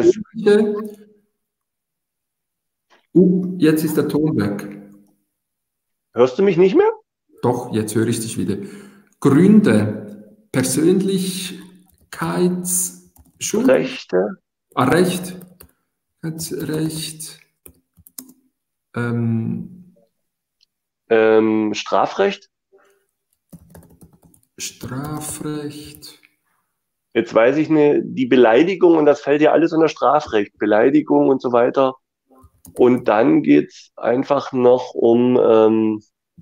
uh, jetzt ist der Ton weg. hörst du mich nicht mehr? Doch, jetzt höre ich dich wieder. Gründe, Persönlichkeitsschuld, Rechte, ah, Recht, Recht, ähm, ähm, Strafrecht. Strafrecht. Jetzt weiß ich ne, die Beleidigung und das fällt ja alles unter Strafrecht. Beleidigung und so weiter. Und dann geht's einfach noch um ähm,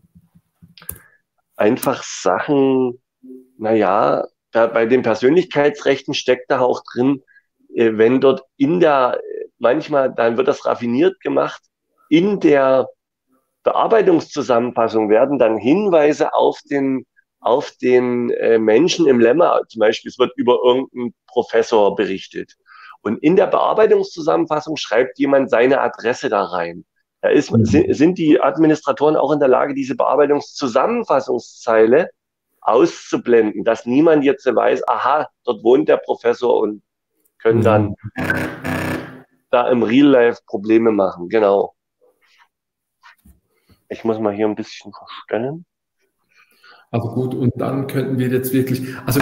einfach Sachen, naja, da bei den Persönlichkeitsrechten steckt da auch drin, äh, wenn dort in der, manchmal, dann wird das raffiniert gemacht, in der Bearbeitungszusammenfassung werden dann Hinweise auf den, auf den äh, Menschen im Lemma, zum Beispiel, es wird über irgendeinen Professor berichtet. Und in der Bearbeitungszusammenfassung schreibt jemand seine Adresse da rein. Da ist, sind, sind die Administratoren auch in der Lage, diese Bearbeitungszusammenfassungszeile auszublenden, dass niemand jetzt weiß, aha, dort wohnt der Professor und können dann da im Real Life Probleme machen. Genau. Ich muss mal hier ein bisschen verstellen. Also gut, und dann könnten wir jetzt wirklich, also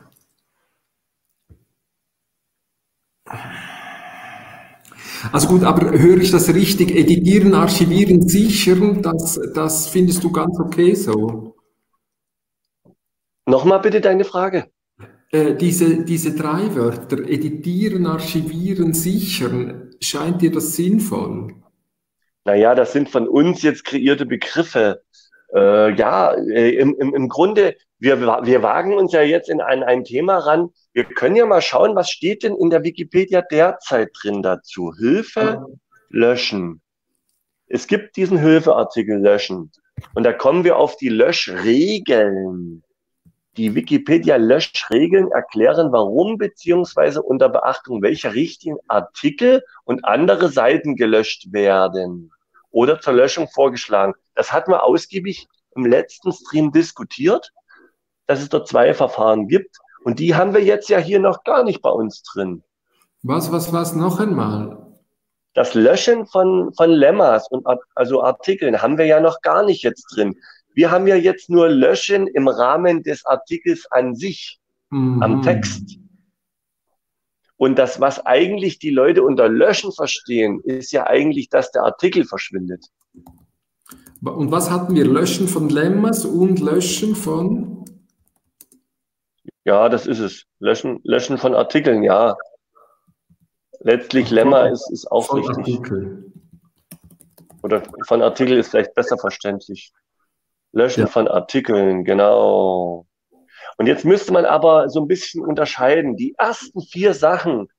Also gut, aber höre ich das richtig? Editieren, archivieren, sichern, das, das findest du ganz okay so? Nochmal bitte deine Frage. Äh, diese, diese drei Wörter, editieren, archivieren, sichern, scheint dir das sinnvoll? Naja, das sind von uns jetzt kreierte Begriffe. Äh, ja, äh, im, im, im Grunde, wir, wir wagen uns ja jetzt in ein, ein Thema ran. Wir können ja mal schauen, was steht denn in der Wikipedia derzeit drin dazu? Hilfe, löschen. Es gibt diesen Hilfeartikel löschen. Und da kommen wir auf die Löschregeln. Die Wikipedia-Löschregeln erklären, warum beziehungsweise unter Beachtung welcher Richtlinien Artikel und andere Seiten gelöscht werden oder zur Löschung vorgeschlagen. Das hatten wir ausgiebig im letzten Stream diskutiert, dass es dort zwei Verfahren gibt. Und die haben wir jetzt ja hier noch gar nicht bei uns drin. Was, was, was, noch einmal? Das Löschen von, von Lemmas und also Artikeln haben wir ja noch gar nicht jetzt drin. Wir haben ja jetzt nur Löschen im Rahmen des Artikels an sich, mhm. am Text. Und das, was eigentlich die Leute unter Löschen verstehen, ist ja eigentlich, dass der Artikel verschwindet. Und was hatten wir? Löschen von Lemmas und Löschen von? Ja, das ist es. Löschen, Löschen von Artikeln, ja. Letztlich von, Lemma ist, ist auch von richtig. Artikel. Oder von Artikel ist vielleicht besser verständlich. Löschen ja. von Artikeln, genau. Und jetzt müsste man aber so ein bisschen unterscheiden. Die ersten vier Sachen,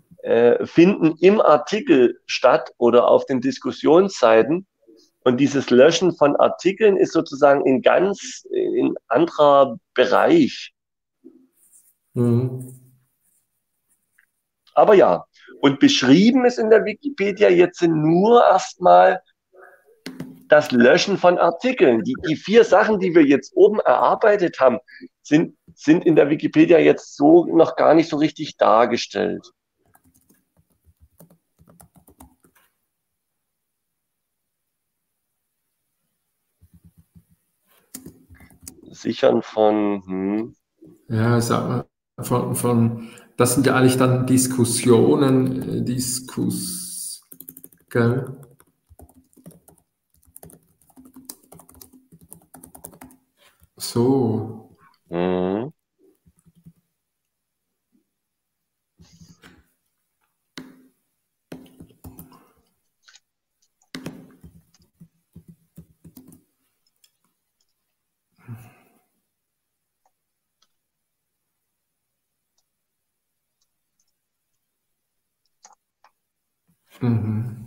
äh, finden im Artikel statt oder auf den Diskussionsseiten. Und dieses Löschen von Artikeln ist sozusagen in ganz in anderer Bereich. Mhm. Aber ja, und beschrieben ist in der Wikipedia jetzt nur erstmal das Löschen von Artikeln. Die, die vier Sachen, die wir jetzt oben erarbeitet haben, sind, sind in der Wikipedia jetzt so noch gar nicht so richtig dargestellt. Sichern von, hm. Ja, sag mal, von, von, das sind ja eigentlich dann Diskussionen, äh, Diskus, gell? So. Hm. Mhm.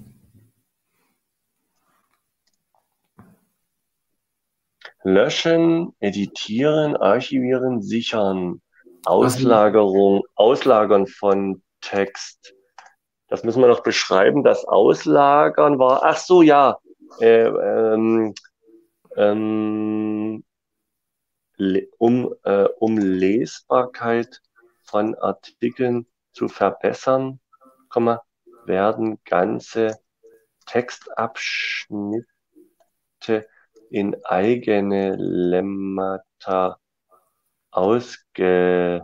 Löschen, editieren, archivieren, sichern, Also, Auslagerung, Auslagern von Text. Das müssen wir noch beschreiben. Das Auslagern war, ach so, ja, äh, ähm, ähm, um, äh, um Lesbarkeit von Artikeln zu verbessern, werden ganze Textabschnitte in eigene Lemmata ausgelagert.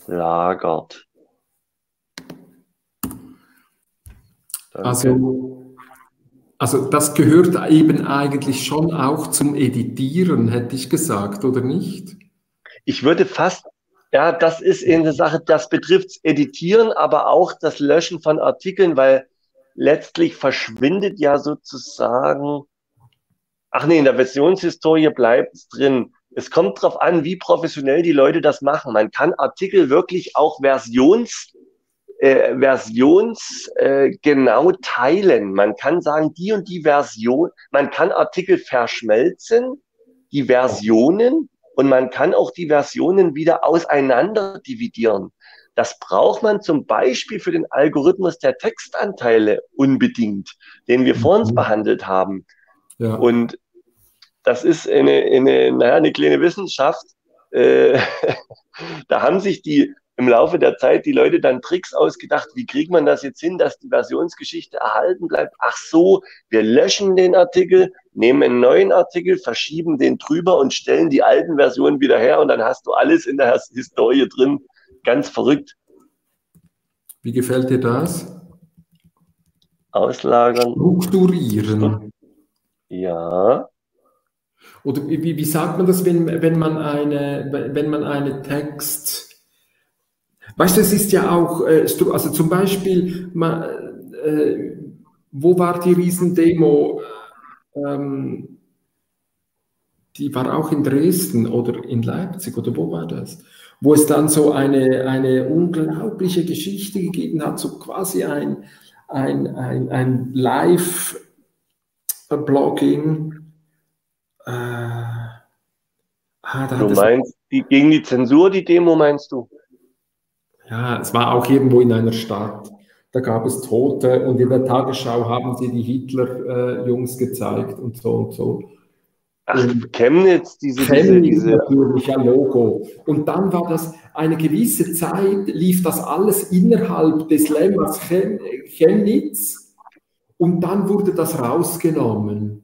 Danke. Also, also das gehört eben eigentlich schon auch zum Editieren, hätte ich gesagt, oder nicht? Ich würde fast, ja, das ist eine Sache, das betrifft das Editieren, aber auch das Löschen von Artikeln, weil letztlich verschwindet ja sozusagen, ach nee, in der Versionshistorie bleibt es drin. Es kommt darauf an, wie professionell die Leute das machen. Man kann Artikel wirklich auch Versions, äh, Versions äh, genau teilen. Man kann sagen, die und die Version, man kann Artikel verschmelzen, die Versionen, und man kann auch die Versionen wieder auseinander dividieren. Das braucht man zum Beispiel für den Algorithmus der Textanteile unbedingt, den wir vor uns Mhm. behandelt haben. Ja. Und das ist eine, eine, naja, eine kleine Wissenschaft. Äh, da haben sich die im Laufe der Zeit die Leute dann Tricks ausgedacht, wie kriegt man das jetzt hin, dass die Versionsgeschichte erhalten bleibt? Ach so, wir löschen den Artikel, nehmen einen neuen Artikel, verschieben den drüber und stellen die alten Versionen wieder her, und dann hast du alles in der Historie drin. Ganz verrückt. Wie gefällt dir das? Auslagern. Strukturieren. Ja. Oder wie, wie sagt man das, wenn, wenn man eine, wenn man eine Text, weißt du, es ist ja auch, also zum Beispiel, man, äh, wo war die Riesendemo? Ähm, die war auch in Dresden oder in Leipzig, oder wo war das? Wo es dann so eine, eine unglaubliche Geschichte gegeben hat, so quasi ein, ein, ein, ein Live-Blogging. Äh, ah, du meinst, die, gegen die Zensur, die Demo meinst du? Ja, es war auch irgendwo in einer Stadt. Da gab es Tote, und in der Tagesschau haben sie die Hitler-Jungs äh, gezeigt und so und so. Ach, und Chemnitz, diese, Chemnitz diese, diese. natürlich, ja, Logo. Und dann war das, eine gewisse Zeit lief das alles innerhalb des Lemmas Chem, Chemnitz, und dann wurde das rausgenommen.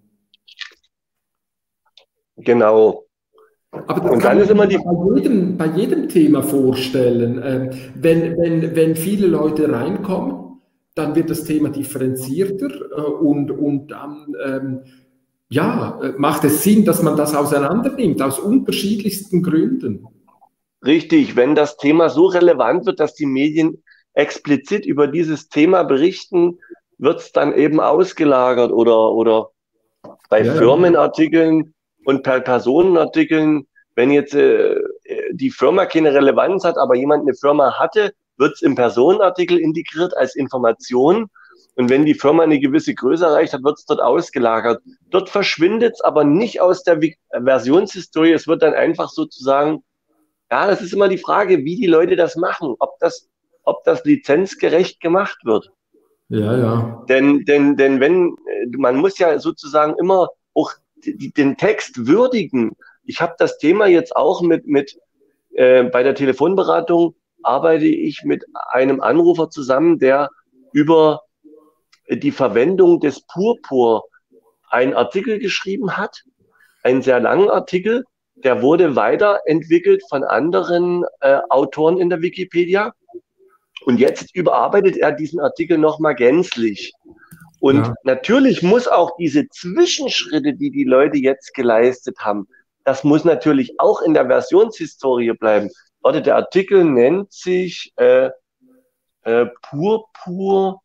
Genau. Aber das und kann dann man ist immer die bei jedem, bei jedem Thema vorstellen. Ähm, wenn, wenn, wenn viele Leute reinkommen, dann wird das Thema differenzierter, äh, und, und dann ähm, ja, macht es Sinn, dass man das auseinandernimmt, aus unterschiedlichsten Gründen. Richtig, wenn das Thema so relevant wird, dass die Medien explizit über dieses Thema berichten, wird es dann eben ausgelagert, oder, oder bei Ja. Firmenartikeln und per Personenartikeln, wenn jetzt äh, die Firma keine Relevanz hat, aber jemand eine Firma hatte wird es im Personenartikel integriert als Information. Und wenn die Firma eine gewisse Größe erreicht hat, wird es dort ausgelagert. Dort verschwindet es aber nicht aus der Versionshistorie. Es wird dann einfach sozusagen, ja, das ist immer die Frage, wie die Leute das machen, ob das, ob das lizenzgerecht gemacht wird. Ja, ja. Denn, denn, denn wenn, man muss ja sozusagen immer auch die, den Text würdigen. Ich habe das Thema jetzt auch mit, mit äh, bei der Telefonberatung arbeite ich mit einem Anrufer zusammen, der über die Verwendung des Purpur einen Artikel geschrieben hat, einen sehr langen Artikel, der wurde weiterentwickelt von anderen äh, Autoren in der Wikipedia. Und jetzt überarbeitet er diesen Artikel nochmal gänzlich. Und ja. natürlich muss auch diese Zwischenschritte, die die Leute jetzt geleistet haben, das muss natürlich auch in der Versionshistorie bleiben. Warte, der Artikel nennt sich äh, äh, Purpur.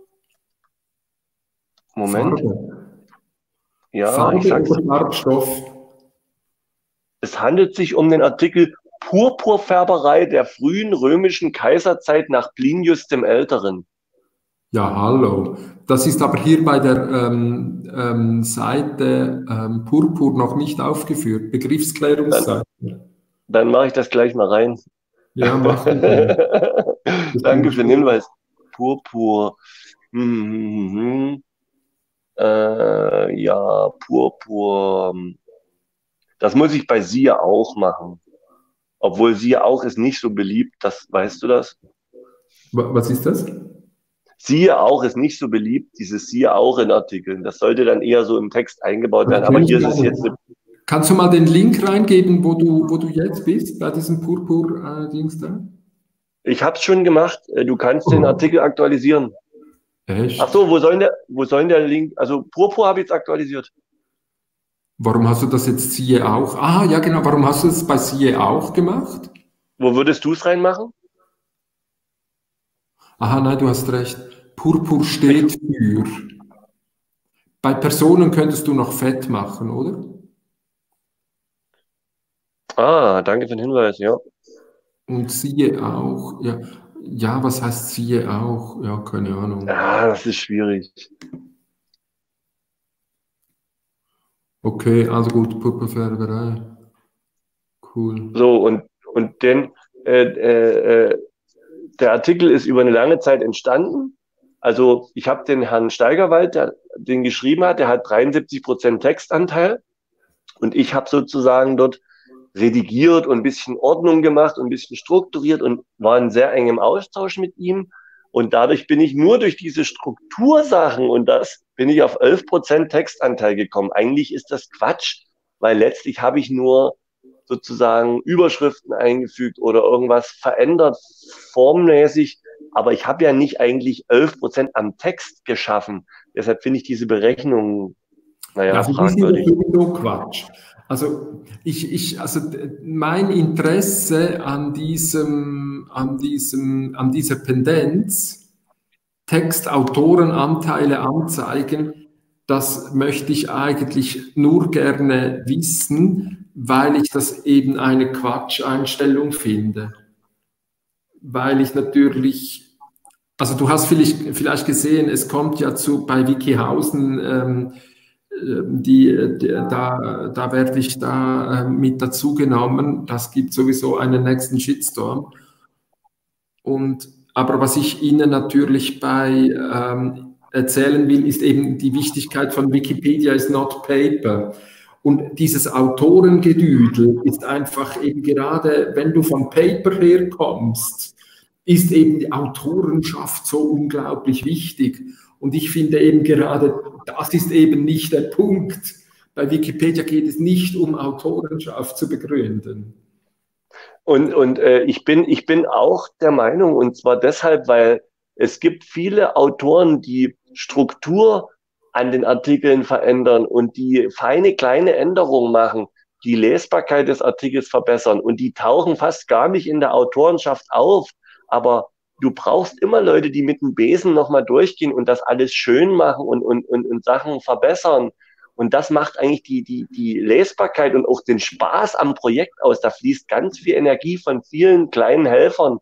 Moment. Farbe. Ja, Farbe ich sag's. oder Farbstoff? Es handelt sich um den Artikel Purpurfärberei der frühen römischen Kaiserzeit nach Plinius dem Älteren. Ja, hallo. Das ist aber hier bei der ähm, ähm, Seite ähm, Purpur noch nicht aufgeführt. Begriffsklärungsseite. Dann, dann mache ich das gleich mal rein. Ja, mach ich. Danke für den Hinweis. Purpur. Hm, hm, hm. Äh, ja, Purpur. Das muss ich bei Siehe auch machen. Obwohl Siehe auch ist nicht so beliebt. Das, weißt du das? Was ist das? Siehe auch ist nicht so beliebt, dieses Siehe auch in Artikeln. Das sollte dann eher so im Text eingebaut werden. Aber hier ist es jetzt eine. Kannst du mal den Link reingeben, wo du, wo du jetzt bist, bei diesem Purpur-Dings da? Ich habe es schon gemacht. Du kannst oh. den Artikel aktualisieren. Echt? Ach so, wo soll der, wo soll der Link? Also Purpur habe ich jetzt aktualisiert. Warum hast du das jetzt Siehe auch? Ah, ja genau, warum hast du es bei Siehe auch gemacht? Wo würdest du es reinmachen? Aha, nein, du hast recht. Purpur steht für. Bei Personen könntest du noch fett machen, oder? Ah, danke für den Hinweis, ja. Und Siehe auch, ja. Ja, was heißt Siehe auch? Ja, keine Ahnung. Ah, das ist schwierig. Okay, also gut, Purpurfärberei. Cool. So, und, und denn, äh, äh, der Artikel ist über eine lange Zeit entstanden. Also ich habe den Herrn Steigerwald, der den geschrieben hat, der hat dreiundsiebzig Prozent Textanteil. Und ich habe sozusagen dort redigiert und ein bisschen Ordnung gemacht und ein bisschen strukturiert und war in sehr engem Austausch mit ihm. Und dadurch bin ich nur durch diese Struktursachen und das bin ich auf elf Prozent Textanteil gekommen. Eigentlich ist das Quatsch, weil letztlich habe ich nur sozusagen Überschriften eingefügt oder irgendwas verändert, formmäßig. Aber ich habe ja nicht eigentlich elf Prozent am Text geschaffen. Deshalb finde ich diese Berechnung, naja, also fragwürdig. Das ist sowieso Quatsch. Also ich, ich, also mein Interesse an diesem, an diesem, an dieser Pendenz, Textautorenanteile anzeigen, das möchte ich eigentlich nur gerne wissen, weil ich das eben eine Quatscheinstellung finde. Weil ich natürlich, also du hast vielleicht, vielleicht gesehen, es kommt ja zu bei Wikihausen, ähm, Die, die, da, da werde ich da äh, mit dazu genommen. Das gibt sowieso einen nächsten Shitstorm. Und, aber was ich Ihnen natürlich bei ähm, erzählen will, ist eben die Wichtigkeit von Wikipedia is not paper. Und dieses Autorengedüdel ist einfach eben gerade, wenn du von Paper herkommst, ist eben die Autorenschaft so unglaublich wichtig. Und ich finde eben gerade, das ist eben nicht der Punkt. Bei Wikipedia geht es nicht um Autorenschaft zu begründen. Und, und äh, ich bin, ich bin auch der Meinung, und zwar deshalb, weil es gibt viele Autoren, die Struktur an den Artikeln verändern und die feine kleine Änderungen machen, die Lesbarkeit des Artikels verbessern. Und die tauchen fast gar nicht in der Autorenschaft auf. Aber du brauchst immer Leute, die mit dem Besen nochmal durchgehen und das alles schön machen und, und, und, und Sachen verbessern. Und das macht eigentlich die, die, die Lesbarkeit und auch den Spaß am Projekt aus. Da fließt ganz viel Energie von vielen kleinen Helfern.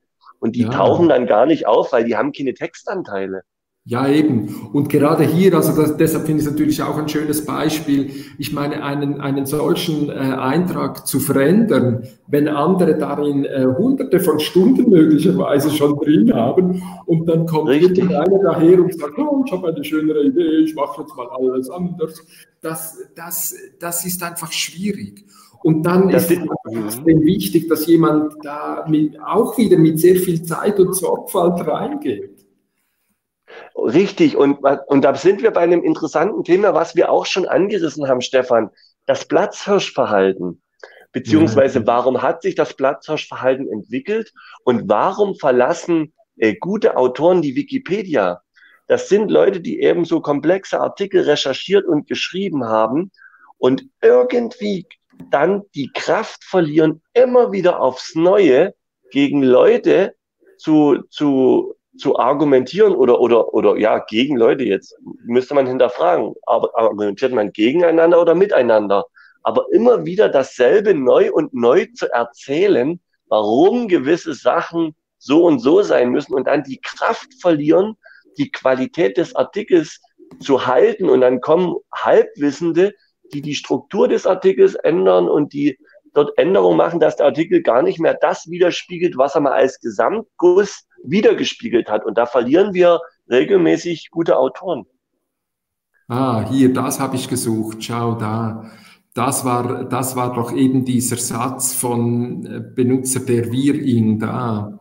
Und die Ja. tauchen dann gar nicht auf, weil die haben keine Textanteile. Ja, eben. Und gerade hier, also das, deshalb finde ich es natürlich auch ein schönes Beispiel. Ich meine, einen, einen solchen äh, Eintrag zu verändern, wenn andere darin äh, hunderte von Stunden möglicherweise schon drin haben und dann kommt Richtig. irgendeiner daher und sagt, oh, ich habe eine schönere Idee, ich mache jetzt mal alles anders. Das, das, das ist einfach schwierig. Und dann Das ist es sind- extrem wichtig, dass jemand da mit, auch wieder mit sehr viel Zeit und Sorgfalt reingeht. Richtig, und, und da sind wir bei einem interessanten Thema, was wir auch schon angerissen haben, Stefan, das Platzhirschverhalten. Beziehungsweise, Ja. warum hat sich das Platzhirschverhalten entwickelt und warum verlassen äh, gute Autoren die Wikipedia? Das sind Leute, die eben so komplexe Artikel recherchiert und geschrieben haben und irgendwie dann die Kraft verlieren, immer wieder aufs Neue gegen Leute zu, zu, zu argumentieren oder, oder, oder ja, gegen Leute jetzt, müsste man hinterfragen. Aber argumentiert man gegeneinander oder miteinander? Aber immer wieder dasselbe neu und neu zu erzählen, warum gewisse Sachen so und so sein müssen und dann die Kraft verlieren, die Qualität des Artikels zu halten. Und dann kommen Halbwissende, die die Struktur des Artikels ändern und die dort Änderungen machen, dass der Artikel gar nicht mehr das widerspiegelt, was er mal als Gesamtguss wiedergespiegelt hat. Und da verlieren wir regelmäßig gute Autoren. Ah, hier, das habe ich gesucht. Schau da. Das war, das war doch eben dieser Satz von äh, Benutzer der wir ihn da.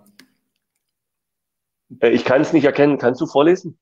Äh, Ich kann es nicht erkennen. Kannst du vorlesen?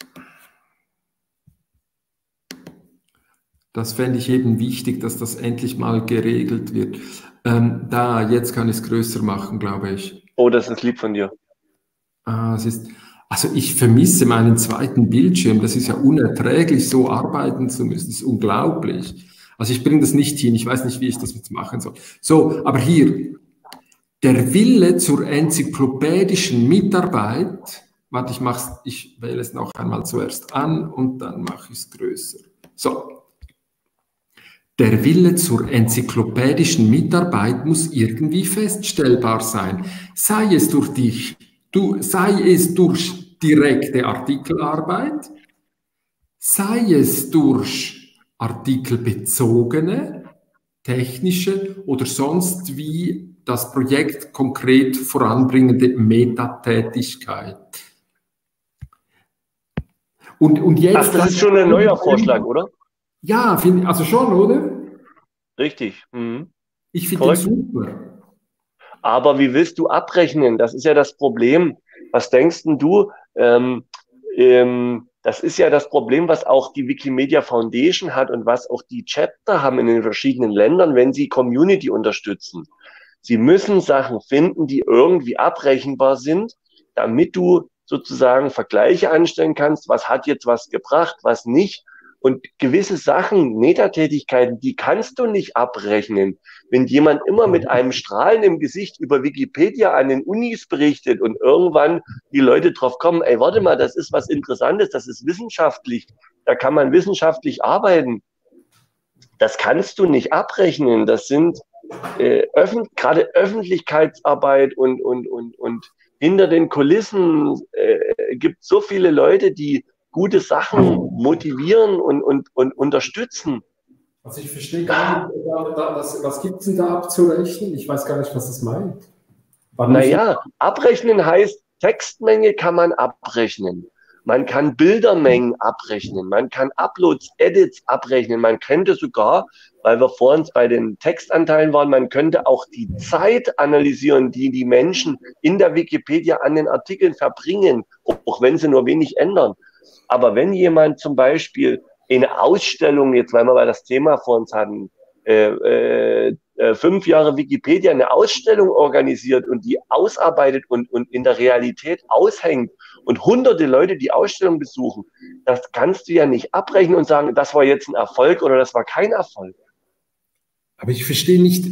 Das fände ich eben wichtig, dass das endlich mal geregelt wird. Ähm, da, jetzt kann ich es größer machen, glaube ich. Oh, das ist lieb von dir. Ah, es ist, also ich vermisse meinen zweiten Bildschirm. Das ist ja unerträglich, so arbeiten zu müssen. Das ist unglaublich. Also ich bringe das nicht hin. Ich weiß nicht, wie ich das jetzt machen soll. So, aber hier, der Wille zur enzyklopädischen Mitarbeit. Warte, ich mach's, ich wähle es noch einmal zuerst an und dann mache ich es größer. So. Der Wille zur enzyklopädischen Mitarbeit muss irgendwie feststellbar sein. Sei es durch dich, du, sei es durch direkte Artikelarbeit, sei es durch artikelbezogene, technische oder sonst wie das Projekt konkret voranbringende Metatätigkeit. Und, und jetzt Ach, das ist schon ein neuer Vorschlag, oder? Ja, find, also schon, oder? Richtig. Mhm. Ich finde den super. Aber wie willst du abrechnen? Das ist ja das Problem. Was denkst denn du? Ähm, ähm, das ist ja das Problem, was auch die Wikimedia Foundation hat und was auch die Chapter haben in den verschiedenen Ländern, wenn sie Community unterstützen. Sie müssen Sachen finden, die irgendwie abrechenbar sind, damit du sozusagen Vergleiche anstellen kannst, was hat jetzt was gebracht, was nicht. Und gewisse Sachen, Metatätigkeiten, die kannst du nicht abrechnen. Wenn jemand immer mit einem Strahlen im Gesicht über Wikipedia an den Unis berichtet und irgendwann die Leute drauf kommen, ey, warte mal, das ist was Interessantes, das ist wissenschaftlich, da kann man wissenschaftlich arbeiten. Das kannst du nicht abrechnen. Das sind äh, öffn gerade Öffentlichkeitsarbeit und, und, und, und hinter den Kulissen äh, gibt so viele Leute, die gute Sachen motivieren und, und, und unterstützen. Also ich verstehe gar nicht, was, was gibt es denn da abzurechnen? Ich weiß gar nicht, was das meint. Naja, abrechnen heißt, Textmenge kann man abrechnen. Man kann Bildermengen abrechnen. Man kann Uploads, Edits abrechnen. Man könnte sogar, weil wir vorhin bei den Textanteilen waren, man könnte auch die Zeit analysieren, die die Menschen in der Wikipedia an den Artikeln verbringen, auch wenn sie nur wenig ändern. Aber wenn jemand zum Beispiel in eine Ausstellung, jetzt weil wir mal das Thema vor uns hatten, äh, äh, fünf Jahre Wikipedia eine Ausstellung organisiert und die ausarbeitet und, und in der Realität aushängt und hunderte Leute die Ausstellung besuchen, das kannst du ja nicht abrechnen und sagen, das war jetzt ein Erfolg oder das war kein Erfolg. Aber ich verstehe nicht.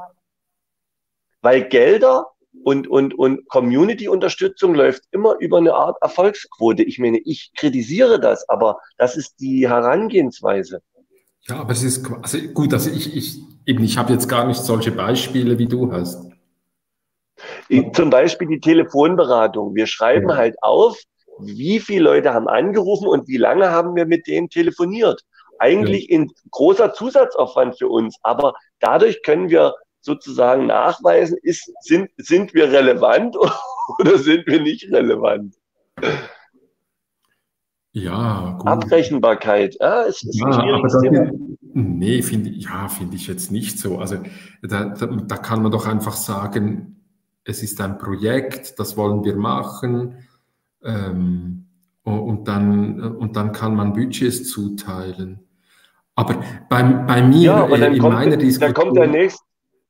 Weil Gelder und, und, und Community-Unterstützung läuft immer über eine Art Erfolgsquote. Ich meine, ich kritisiere das, aber das ist die Herangehensweise. Ja, aber es ist also gut, also ich, ich eben, ich habe jetzt gar nicht solche Beispiele, wie du hast. Zum Beispiel die Telefonberatung. Wir schreiben Ja. halt auf, wie viele Leute haben angerufen und wie lange haben wir mit denen telefoniert. Eigentlich ein großer Zusatzaufwand für uns, aber dadurch können wir sozusagen nachweisen, ist, sind, sind wir relevant oder sind wir nicht relevant. Ja, gut. Abrechenbarkeit, ja, es ist ein Ja, aber schwieriges das Thema. ist, nee, finde ich, ja, finde ich jetzt nicht so. Also da, da, da kann man doch einfach sagen, es ist ein Projekt, das wollen wir machen, ähm, und, und dann, und dann kann man Budgets zuteilen. Aber bei, bei mir Ja, aber äh, dann in kommt, meiner dann kommt der Diskussion, nächste.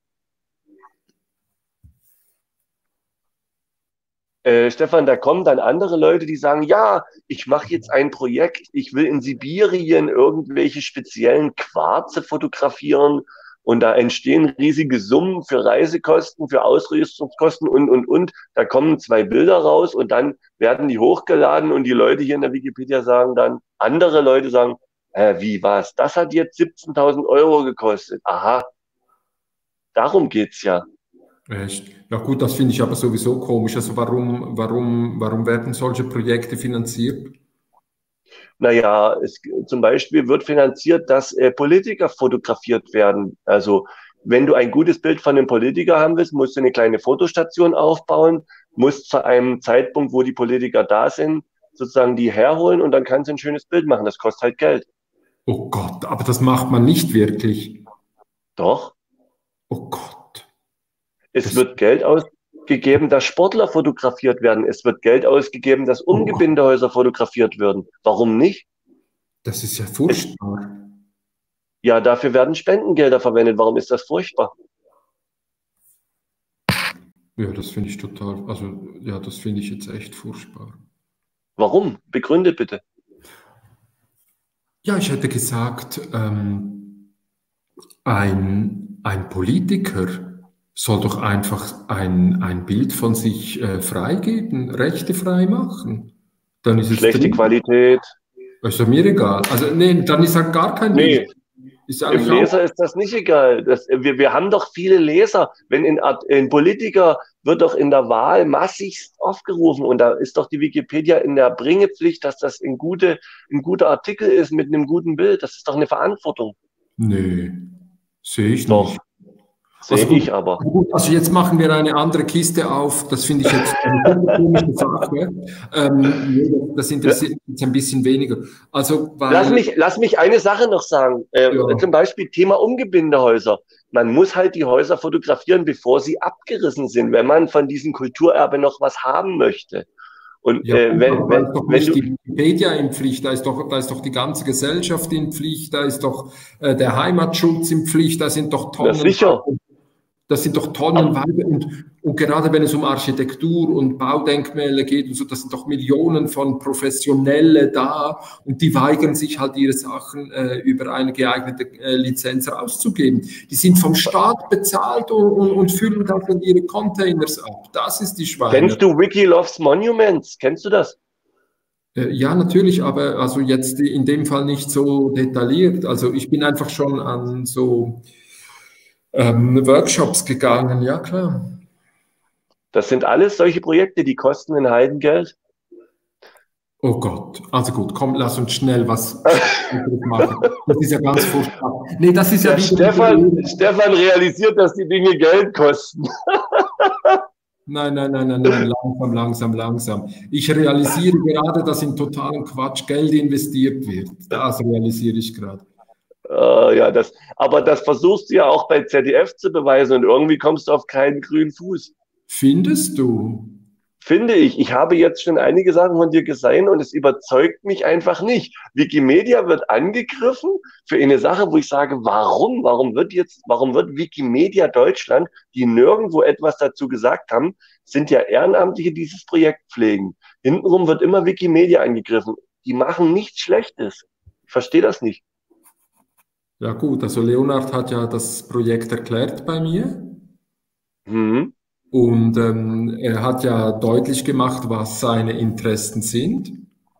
Äh, Stefan, da kommen dann andere Leute, die sagen, ja, ich mache jetzt ein Projekt, ich will in Sibirien irgendwelche speziellen Quarze fotografieren und da entstehen riesige Summen für Reisekosten, für Ausrüstungskosten und, und, und. Da kommen zwei Bilder raus und dann werden die hochgeladen und die Leute hier in der Wikipedia sagen dann, andere Leute sagen, äh, wie was? Das hat jetzt siebzehntausend Euro gekostet. Aha, darum geht's ja. echt, ja gut, das finde ich aber sowieso komisch. Also warum, warum, warum werden solche Projekte finanziert? Naja, es, zum Beispiel wird finanziert, dass äh, Politiker fotografiert werden. Also wenn du ein gutes Bild von einem Politiker haben willst, musst du eine kleine Fotostation aufbauen, musst zu einem Zeitpunkt, wo die Politiker da sind, sozusagen die herholen und dann kannst du ein schönes Bild machen. Das kostet halt Geld. Oh Gott, aber das macht man nicht wirklich. Doch, Oh Gott. es Das, wird Geld ausgegeben, dass Sportler fotografiert werden. Es wird Geld ausgegeben, dass oh Gott, Umgebindehäuser fotografiert werden. Warum nicht? das ist ja Es, furchtbar. ja, dafür werden Spendengelder verwendet. Warum ist das furchtbar? Ja, das finde ich total, also ja, das finde ich jetzt echt furchtbar. Warum? Begründet bitte. Ja, ich hätte gesagt, ähm, ein, ein Politiker soll doch einfach ein, ein Bild von sich äh, freigeben, Rechte frei machen. Dann ist es Schlechte drin. Qualität. Ist doch mir egal. Also, nee, dann ist halt gar kein Bild. Nee, Ist dem eigentlich Leser auch. ist das nicht egal. Das, wir, wir haben doch viele Leser. Wenn in, Art- ein Politiker wird doch in der Wahl massigst aufgerufen und da ist doch die Wikipedia in der Bringepflicht, dass das ein, gute, ein guter Artikel ist mit einem guten Bild. Das ist doch eine Verantwortung. Nee, sehe ich Doch, nicht. sehe Also gut, ich aber. gut, also jetzt machen wir eine andere Kiste auf. Das finde ich jetzt eine komische Sache. Ähm, nee, das interessiert mich jetzt ein bisschen weniger. Also, Lass weil, mich, lass mich eine Sache noch sagen. Äh, ja, zum Beispiel Thema Umgebindehäuser. Man muss halt die Häuser fotografieren, bevor sie abgerissen sind, wenn man von diesem Kulturerbe noch was haben möchte. Und ja, äh, gut, wenn, aber da wenn, ist doch wenn nicht du, die Wikipedia in Pflicht, da ist doch, da ist doch die ganze Gesellschaft in Pflicht, da ist doch äh, der Heimatschutz in Pflicht, da sind doch na Tonnen. sicher, Das sind doch tonnenweise und, und gerade wenn es um Architektur und Baudenkmäler geht und so, das sind doch Millionen von Professionelle da und die weigern sich halt ihre Sachen äh, über eine geeignete äh, Lizenz rauszugeben. Die sind vom Staat bezahlt und, und, und füllen das in ihre Containers ab. Das ist die Schweine. kennst du Wiki Loves Monuments? Kennst du das? Äh, ja, natürlich, aber also jetzt in dem Fall nicht so detailliert. Also ich bin einfach schon an so ähm, Workshops gegangen, ja klar. Das sind alles solche Projekte, die kosten ein Heidengeld. Oh Gott, also gut, komm, lass uns schnell was anderes machen. Das ist ja ganz furchtbar. Nee, das ist ja Der wieder. Stefan, Stefan realisiert, dass die Dinge Geld kosten. Nein, nein, nein, nein, nein, langsam, langsam, langsam. Ich realisiere gerade, dass in totalen Quatsch Geld investiert wird. Das realisiere ich gerade. Äh, ja, das, aber das versuchst du ja auch bei Z D F zu beweisen und irgendwie kommst du auf keinen grünen Fuß. Findest du? Finde ich. Ich habe jetzt schon einige Sachen von dir gesehen und es überzeugt mich einfach nicht. Wikimedia wird angegriffen für eine Sache, wo ich sage, warum? Warum wird jetzt, warum wird Wikimedia Deutschland, die nirgendwo etwas dazu gesagt haben, sind ja Ehrenamtliche, die dieses Projekt pflegen. Hintenrum wird immer Wikimedia angegriffen. Die machen nichts Schlechtes. Ich verstehe das nicht. Ja gut, also Leonhard hat ja das Projekt erklärt bei mir. Mhm. Und ähm, er hat ja deutlich gemacht, was seine Interessen sind.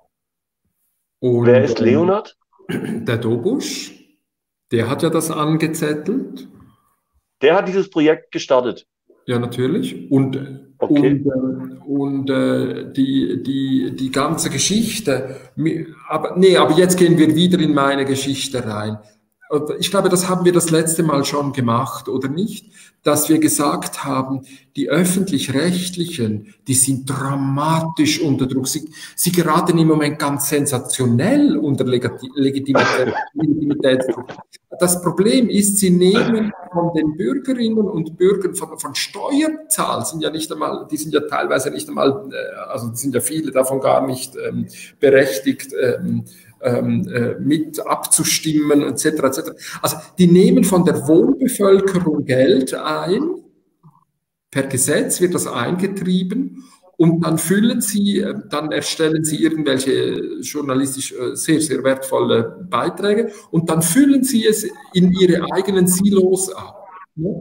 Und Wer ist ähm, Leonhard? der Dobusch, der hat ja das angezettelt. Der hat dieses Projekt gestartet. Ja, natürlich. Und Okay. Und, äh, und äh, die, die, die ganze Geschichte, aber, nee, aber jetzt gehen wir wieder in meine Geschichte rein. Ich glaube, das haben wir das letzte Mal schon gemacht, oder nicht? Dass wir gesagt haben, die Öffentlich-Rechtlichen, die sind dramatisch unter Druck. Sie, sie geraten im Moment ganz sensationell unter Legati- Legitimität. Legitimitätsdruck. Das Problem ist, sie nehmen von den Bürgerinnen und Bürgern, von, von Steuerzahlern, sind ja nicht einmal, die sind ja teilweise nicht einmal, also sind ja viele davon gar nicht ähm, berechtigt, ähm, ähm, äh, mit abzustimmen, et cetera, et cetera. Also die nehmen von der Wohnbevölkerung Geld ein, per Gesetz wird das eingetrieben und dann füllen sie, dann erstellen sie irgendwelche journalistisch sehr, sehr wertvolle Beiträge und dann füllen sie es in ihre eigenen Silos ab.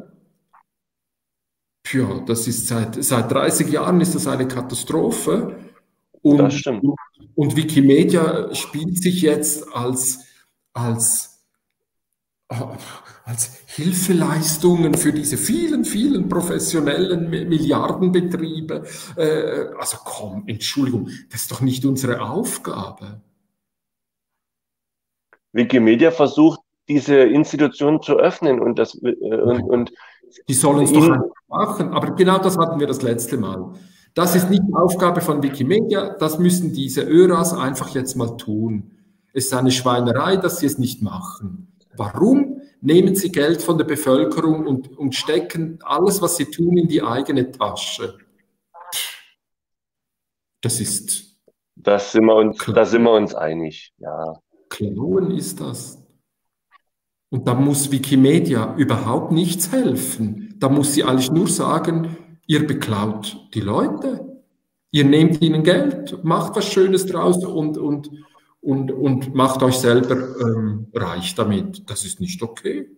Ja, das ist seit, seit dreißig Jahren ist das eine Katastrophe. Und, Das stimmt. und Wikimedia spielt sich jetzt als, als, als Hilfeleistungen für diese vielen, vielen professionellen Milliardenbetriebe. Äh, also komm, Entschuldigung, das ist doch nicht unsere Aufgabe. Wikimedia versucht, diese Institutionen zu öffnen und das äh, und, und die sollen es doch einfach machen. Aber genau das hatten wir das letzte Mal. Das ist nicht die Aufgabe von Wikimedia, das müssen diese Öras einfach jetzt mal tun. Es ist eine Schweinerei, dass sie es nicht machen. Warum? Nehmen sie Geld von der Bevölkerung und, und stecken alles, was sie tun, in die eigene Tasche. Das ist... Das sind wir uns, da sind wir uns einig, ja. Klauen ist das. Und da muss Wikimedia überhaupt nichts helfen. Da muss sie eigentlich nur sagen, ihr beklaut die Leute, ihr nehmt ihnen Geld, macht was Schönes draus und, und, und, und macht euch selber ähm, reich damit. Das ist nicht okay.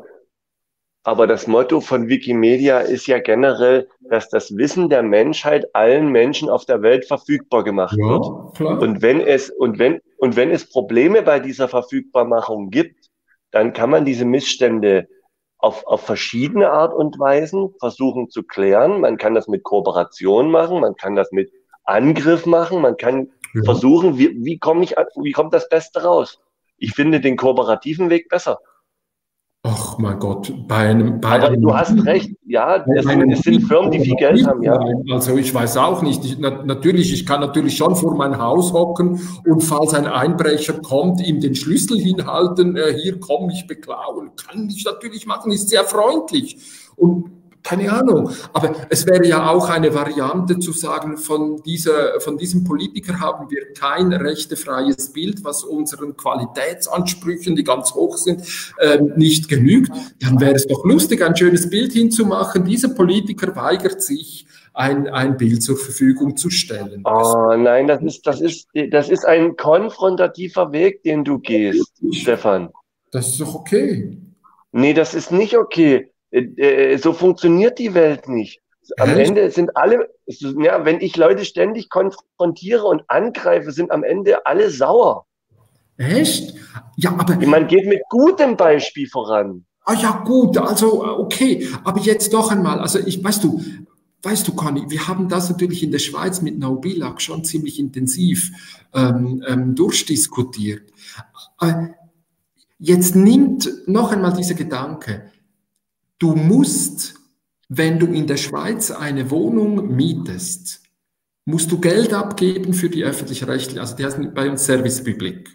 Aber das Motto von Wikimedia ist ja generell, dass das Wissen der Menschheit allen Menschen auf der Welt verfügbar gemacht Ja, wird. klar. Und wenn es, und wenn, und wenn es Probleme bei dieser Verfügbarmachung gibt, dann kann man diese Missstände auf, auf verschiedene Art und Weisen versuchen zu klären. Man kann das mit Kooperation machen, man kann das mit Angriff machen, man kann Ja. versuchen, wie, wie komme ich, wie kommt das Beste raus? Ich finde den kooperativen Weg besser. Ach mein Gott, bei einem... Bei Aber einem, du hast recht, ja, es sind, es sind Firmen, die viel Geld haben, ja. Also ich weiß auch nicht, ich, na, natürlich, ich kann natürlich schon vor mein Haus hocken und falls ein Einbrecher kommt, ihm den Schlüssel hinhalten, äh, hier komm, ich beklauen, kann ich natürlich machen, ist sehr freundlich und keine Ahnung, aber es wäre ja auch eine Variante zu sagen, von, dieser, von diesem Politiker haben wir kein rechtefreies Bild, was unseren Qualitätsansprüchen, die ganz hoch sind, äh, nicht genügt. Dann wäre es doch lustig, ein schönes Bild hinzumachen. Dieser Politiker weigert sich, ein, ein Bild zur Verfügung zu stellen. Oh nein, das ist, das ist, das ist ein konfrontativer Weg, den du gehst, Stefan. Das ist doch okay. Nee, das ist nicht okay. So funktioniert die Welt nicht. Am Echt? Ende sind alle, ja, wenn ich Leute ständig konfrontiere und angreife, sind am Ende alle sauer. Echt? Ja, aber... Man geht mit gutem Beispiel voran. Ah ja, gut, also okay, aber jetzt doch einmal, also ich, weißt du, weißt du, Conny, wir haben das natürlich in der Schweiz mit No Billag schon ziemlich intensiv ähm, ähm, durchdiskutiert. Äh, jetzt nimmt noch einmal dieser Gedanke, du musst, wenn du in der Schweiz eine Wohnung mietest, musst du Geld abgeben für die öffentlich-rechtliche, also die heißen bei uns Service Public.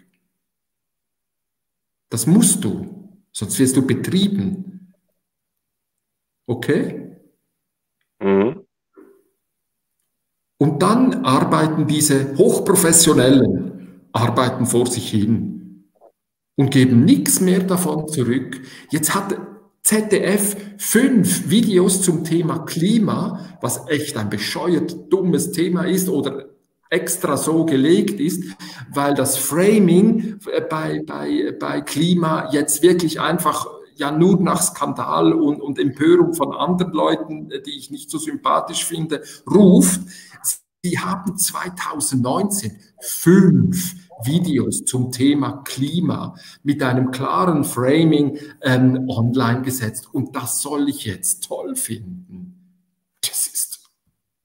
Das musst du, sonst wirst du betrieben. Okay? Mhm. Und dann arbeiten diese Hochprofessionellen, arbeiten vor sich hin und geben nichts mehr davon zurück. Jetzt hat Z D F fünf Videos zum Thema Klima, was echt ein bescheuert dummes Thema ist oder extra so gelegt ist, weil das Framing bei, bei, bei Klima jetzt wirklich einfach ja nur nach Skandal und, und Empörung von anderen Leuten, die ich nicht so sympathisch finde, ruft. Sie haben zweitausendneunzehn fünf Videos zum Thema Klima mit einem klaren Framing ähm, online gesetzt. Und das soll ich jetzt toll finden. Das ist...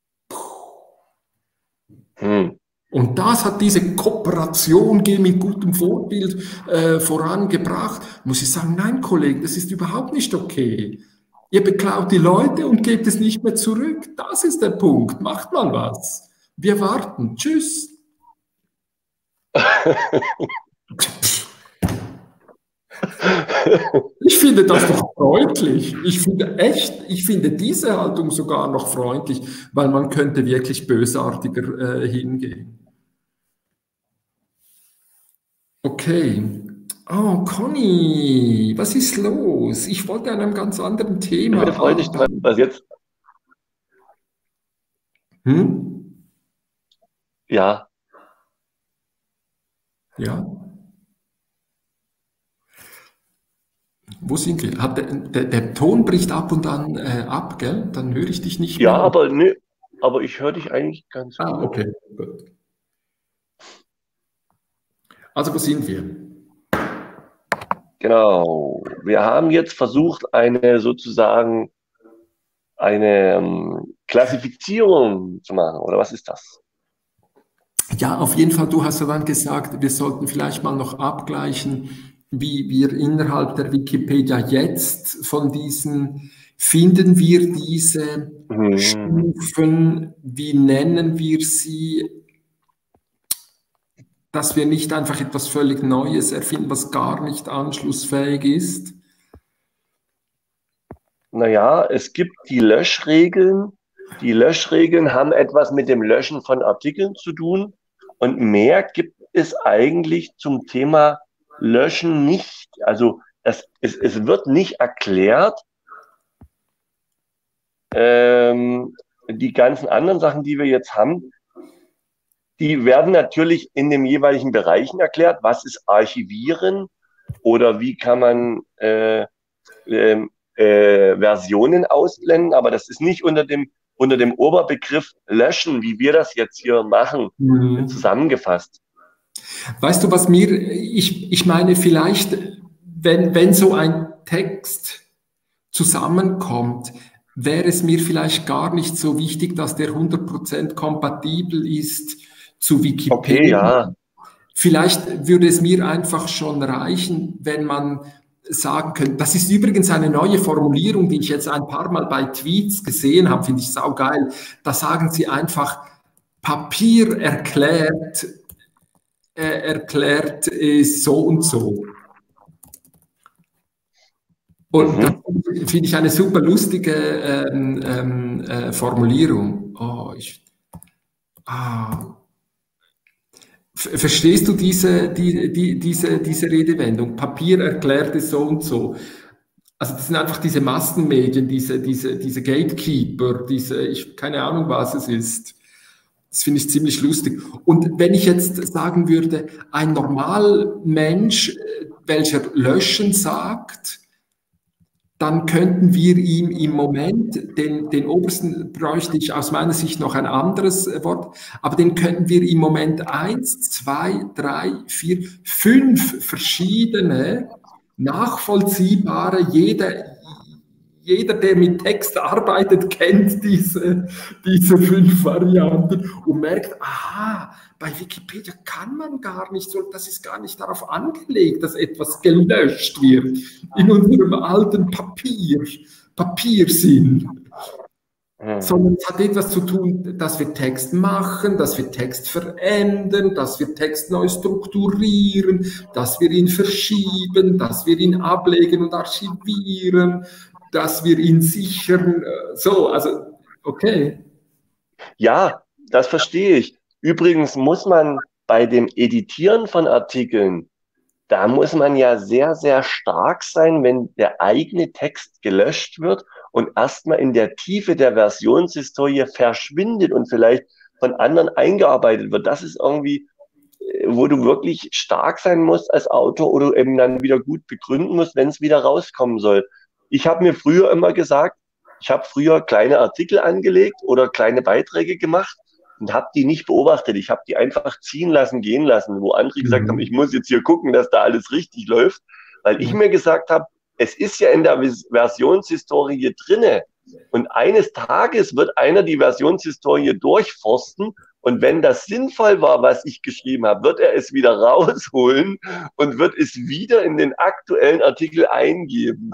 Hm. Und das hat diese Kooperation, geh mit gutem Vorbild äh, vorangebracht. Muss ich sagen, nein, Kollegen, das ist überhaupt nicht okay. Ihr beklaut die Leute und gebt es nicht mehr zurück. Das ist der Punkt. Macht mal was. Wir warten. Tschüss. Ich finde das doch freundlich. Ich finde echt, ich finde diese Haltung sogar noch freundlich, weil man könnte wirklich bösartiger äh, hingehen. Okay. Oh, Conny, was ist los? Ich wollte an einem ganz anderen Thema. Ich bin freudig dran, was jetzt? Hm? Ja. Ja. Wo sind wir? Hat der, der, der Ton bricht ab und an äh, ab, gell? Dann höre ich dich nicht Ja, mehr. aber ne, aber ich höre dich eigentlich ganz Ah, gut. okay, gut. Also, wo sind wir? Genau. Wir haben jetzt versucht, eine sozusagen eine ähm, Klassifizierung zu machen, oder was ist das? Ja, auf jeden Fall. Du hast ja dann gesagt, wir sollten vielleicht mal noch abgleichen, wie wir innerhalb der Wikipedia jetzt von diesen, finden wir diese Hm. Stufen, wie nennen wir sie, dass wir nicht einfach etwas völlig Neues erfinden, was gar nicht anschlussfähig ist? Naja, es gibt die Löschregeln. Die Löschregeln haben etwas mit dem Löschen von Artikeln zu tun. Und mehr gibt es eigentlich zum Thema Löschen nicht. Also das, es, es wird nicht erklärt. Ähm, die ganzen anderen Sachen, die wir jetzt haben, die werden natürlich in den jeweiligen Bereichen erklärt. Was ist Archivieren oder wie kann man äh, äh, äh, Versionen ausblenden? Aber das ist nicht unter dem, unter dem Oberbegriff Löschen, wie wir das jetzt hier machen, Mhm. zusammengefasst. Weißt du, was mir, ich, ich meine, vielleicht, wenn, wenn so ein Text zusammenkommt, wäre es mir vielleicht gar nicht so wichtig, dass der hundert Prozent kompatibel ist zu Wikipedia. Okay, ja. Vielleicht würde es mir einfach schon reichen, wenn man sagen könnte, das ist übrigens eine neue Formulierung, die ich jetzt ein paar Mal bei Tweets gesehen habe, finde ich saugeil. Da sagen sie einfach, Papier erklärt, äh, erklärt äh, so und so. Und das finde ich eine super lustige ähm, ähm, äh, Formulierung. Oh, ich, ah. Verstehst du diese, die, die, diese, diese Redewendung? Papier erklärt es so und so. Also das sind einfach diese Massenmedien, diese, diese, diese Gatekeeper, diese, ich keine Ahnung, was es ist. Das finde ich ziemlich lustig. Und wenn ich jetzt sagen würde, ein Normalmensch, welcher löschen sagt, dann könnten wir ihm im Moment, den, den obersten bräuchte ich aus meiner Sicht noch ein anderes Wort, aber den könnten wir im Moment eins, zwei, drei, vier, fünf verschiedene, nachvollziehbare, jeder, jeder, der mit Text arbeitet, kennt diese, diese fünf Varianten und merkt, aha, bei Wikipedia kann man gar nicht so, das ist gar nicht darauf angelegt, dass etwas gelöscht wird in unserem alten Papier, Papiersinn. Hm. Sondern es hat etwas zu tun, dass wir Text machen, dass wir Text verändern, dass wir Text neu strukturieren, dass wir ihn verschieben, dass wir ihn ablegen und archivieren, dass wir ihn sichern. So, also, okay. Ja, das verstehe ich. Übrigens muss man bei dem Editieren von Artikeln, da muss man ja sehr, sehr stark sein, wenn der eigene Text gelöscht wird und erstmal in der Tiefe der Versionshistorie verschwindet und vielleicht von anderen eingearbeitet wird. Das ist irgendwie, wo du wirklich stark sein musst als Autor oder eben dann wieder gut begründen musst, wenn es wieder rauskommen soll. Ich habe mir früher immer gesagt, ich habe früher kleine Artikel angelegt oder kleine Beiträge gemacht und habe die nicht beobachtet. Ich habe die einfach ziehen lassen, gehen lassen, wo andere gesagt Mhm. haben, ich muss jetzt hier gucken, dass da alles richtig läuft, weil ich mir gesagt habe, es ist ja in der Versionshistorie drinne und eines Tages wird einer die Versionshistorie durchforsten Und wenn das sinnvoll war, was ich geschrieben habe, wird er es wieder rausholen und wird es wieder in den aktuellen Artikel eingeben.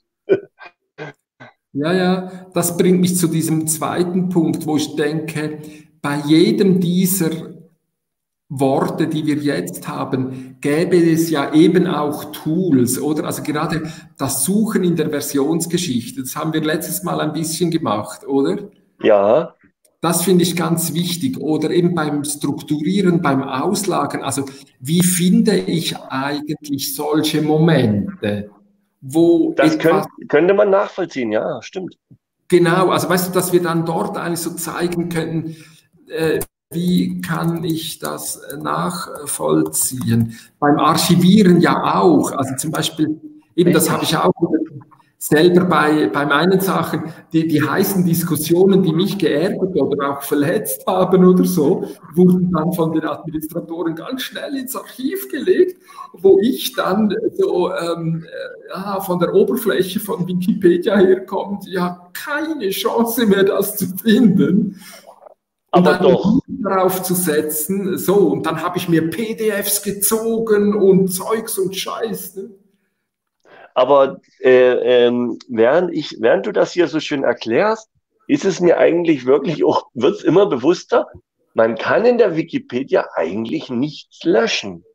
Ja, ja, das bringt mich zu diesem zweiten Punkt, wo ich denke, bei jedem dieser Worte, die wir jetzt haben, gäbe es ja eben auch Tools, oder? Also gerade das Suchen in der Versionsgeschichte, das haben wir letztes Mal ein bisschen gemacht, oder? Ja. Das finde ich ganz wichtig. Oder eben beim Strukturieren, beim Auslagern. Also wie finde ich eigentlich solche Momente, wo das etwas... Könnt, könnte man nachvollziehen, ja, stimmt. Genau, also weißt du, dass wir dann dort eigentlich so zeigen könnten, äh, wie kann ich das nachvollziehen? Beim Archivieren ja auch. Also zum Beispiel, eben das habe ich auch selber bei, bei meinen Sachen, die, die heißen Diskussionen, die mich geärgert oder auch verletzt haben oder so, wurden dann von den Administratoren ganz schnell ins Archiv gelegt, wo ich dann so ähm, ja, von der Oberfläche von Wikipedia herkommt, ja, keine Chance mehr, das zu finden. Und aber dann doch darauf zu setzen, so, und dann habe ich mir P D Fs gezogen und Zeugs und Scheiß. Ne? Aber äh, ähm, während, ich, während du das hier so schön erklärst, ist es mir eigentlich wirklich auch, wird es immer bewusster, man kann in der Wikipedia eigentlich nichts löschen.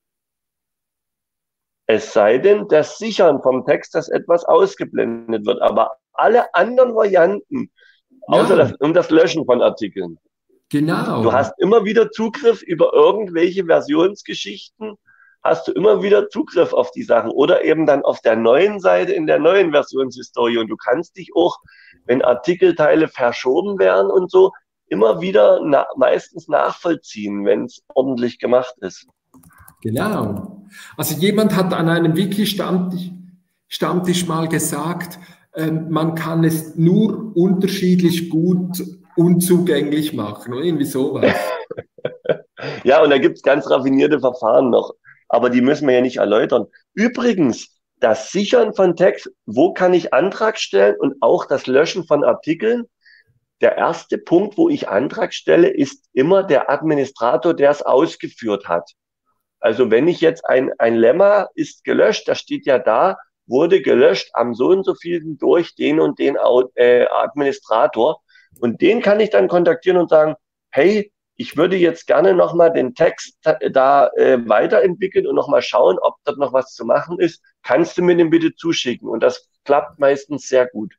Es sei denn, das Sichern vom Text, dass etwas ausgeblendet wird. Aber alle anderen Varianten, außer Ja, das, um das Löschen von Artikeln. genau. Du hast immer wieder Zugriff über irgendwelche Versionsgeschichten, hast du immer wieder Zugriff auf die Sachen oder eben dann auf der neuen Seite in der neuen Versionshistorie. Und du kannst dich auch, wenn Artikelteile verschoben werden und so, immer wieder na, meistens nachvollziehen, wenn es ordentlich gemacht ist. Genau. Also jemand hat an einem Wiki-Stammtisch Stammtisch mal gesagt, äh, man kann es nur unterschiedlich gut unzugänglich machen oder irgendwie sowas. Ja, und da gibt es ganz raffinierte Verfahren noch, aber die müssen wir ja nicht erläutern. Übrigens, das Sichern von Text, wo kann ich Antrag stellen und auch das Löschen von Artikeln. Der erste Punkt, wo ich Antrag stelle, ist immer der Administrator, der es ausgeführt hat. Also wenn ich jetzt ein, ein Lemma ist gelöscht, das steht ja da, wurde gelöscht am so und so vielen durch den und den äh, Administrator. Und den kann ich dann kontaktieren und sagen, hey, ich würde jetzt gerne nochmal den Text da äh, weiterentwickeln und nochmal schauen, ob dort noch was zu machen ist. Kannst du mir den bitte zuschicken? Und das klappt meistens sehr gut.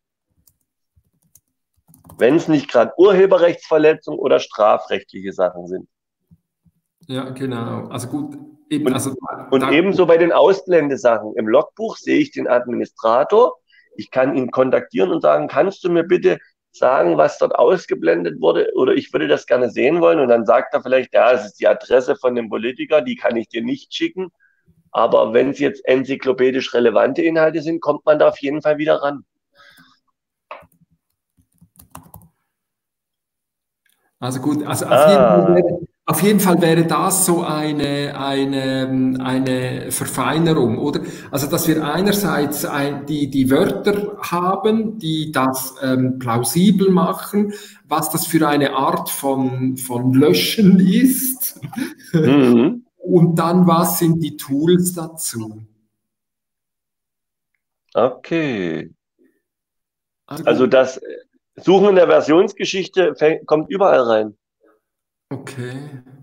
Wenn es nicht gerade Urheberrechtsverletzung oder strafrechtliche Sachen sind. Ja, genau. Also gut. Eben, und also, und ebenso bei den Ausblendesachen. Im Logbuch sehe ich den Administrator. Ich kann ihn kontaktieren und sagen, kannst du mir bitte sagen, was dort ausgeblendet wurde, oder ich würde das gerne sehen wollen. Und dann sagt er vielleicht, ja, es ist die Adresse von dem Politiker, die kann ich dir nicht schicken. Aber wenn es jetzt enzyklopädisch relevante Inhalte sind, kommt man da auf jeden Fall wieder ran. Also gut, also auf, ah. jeden Fall wäre, auf jeden Fall wäre das so eine, eine, eine Verfeinerung, oder? Also dass wir einerseits ein, die, die Wörter haben, die das ähm, plausibel machen, was das für eine Art von, von Löschen ist. Mhm. Und dann, was sind die Tools dazu? Okay. Also, also das Suchen in der Versionsgeschichte fängt, kommt überall rein. Okay.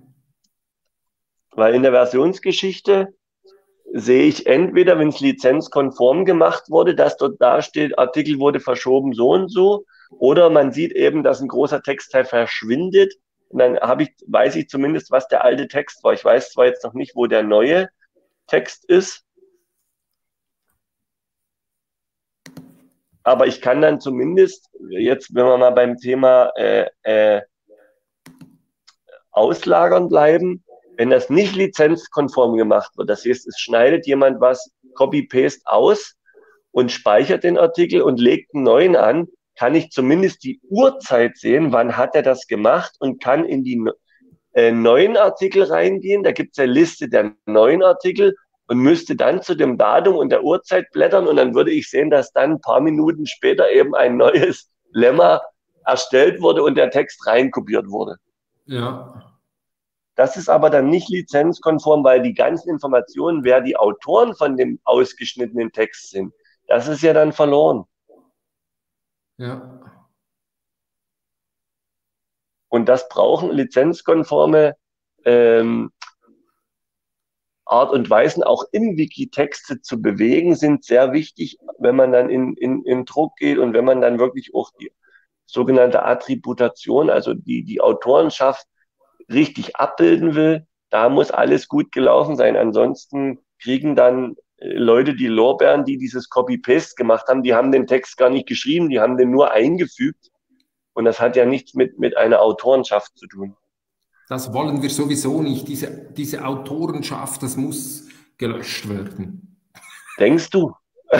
Weil in der Versionsgeschichte sehe ich entweder, wenn es lizenzkonform gemacht wurde, dass dort da steht, Artikel wurde verschoben so und so, oder man sieht eben, dass ein großer Textteil verschwindet. Und dann habe ich, weiß ich zumindest, was der alte Text war. Ich weiß zwar jetzt noch nicht, wo der neue Text ist, aber ich kann dann zumindest, jetzt, wenn wir mal beim Thema äh, äh, Auslagern bleiben, wenn das nicht lizenzkonform gemacht wird, das heißt, es schneidet jemand was, Copy-Paste aus und speichert den Artikel und legt einen neuen an, kann ich zumindest die Uhrzeit sehen, wann hat er das gemacht und kann in die äh, neuen Artikel reingehen. Da gibt es eine Liste der neuen Artikel und müsste dann zu dem Datum und der Uhrzeit blättern und dann würde ich sehen, dass dann ein paar Minuten später eben ein neues Lemma erstellt wurde und der Text reinkopiert wurde. Ja. Das ist aber dann nicht lizenzkonform, weil die ganzen Informationen, wer die Autoren von dem ausgeschnittenen Text sind, das ist ja dann verloren. Ja. Und das brauchen lizenzkonforme ähm, Art und Weisen, auch im Wiki Texte zu bewegen, sind sehr wichtig, wenn man dann in, in, in Druck geht und wenn man dann wirklich auch die sogenannte Attributation, also die, die Autorenschaft richtig abbilden will. Da muss alles gut gelaufen sein. Ansonsten kriegen dann Leute die Lorbeeren, die dieses Copy-Paste gemacht haben, die haben den Text gar nicht geschrieben, die haben den nur eingefügt. Und das hat ja nichts mit, mit einer Autorenschaft zu tun. Das wollen wir sowieso nicht. Diese, diese Autorenschaft, das muss gelöscht werden. Denkst du?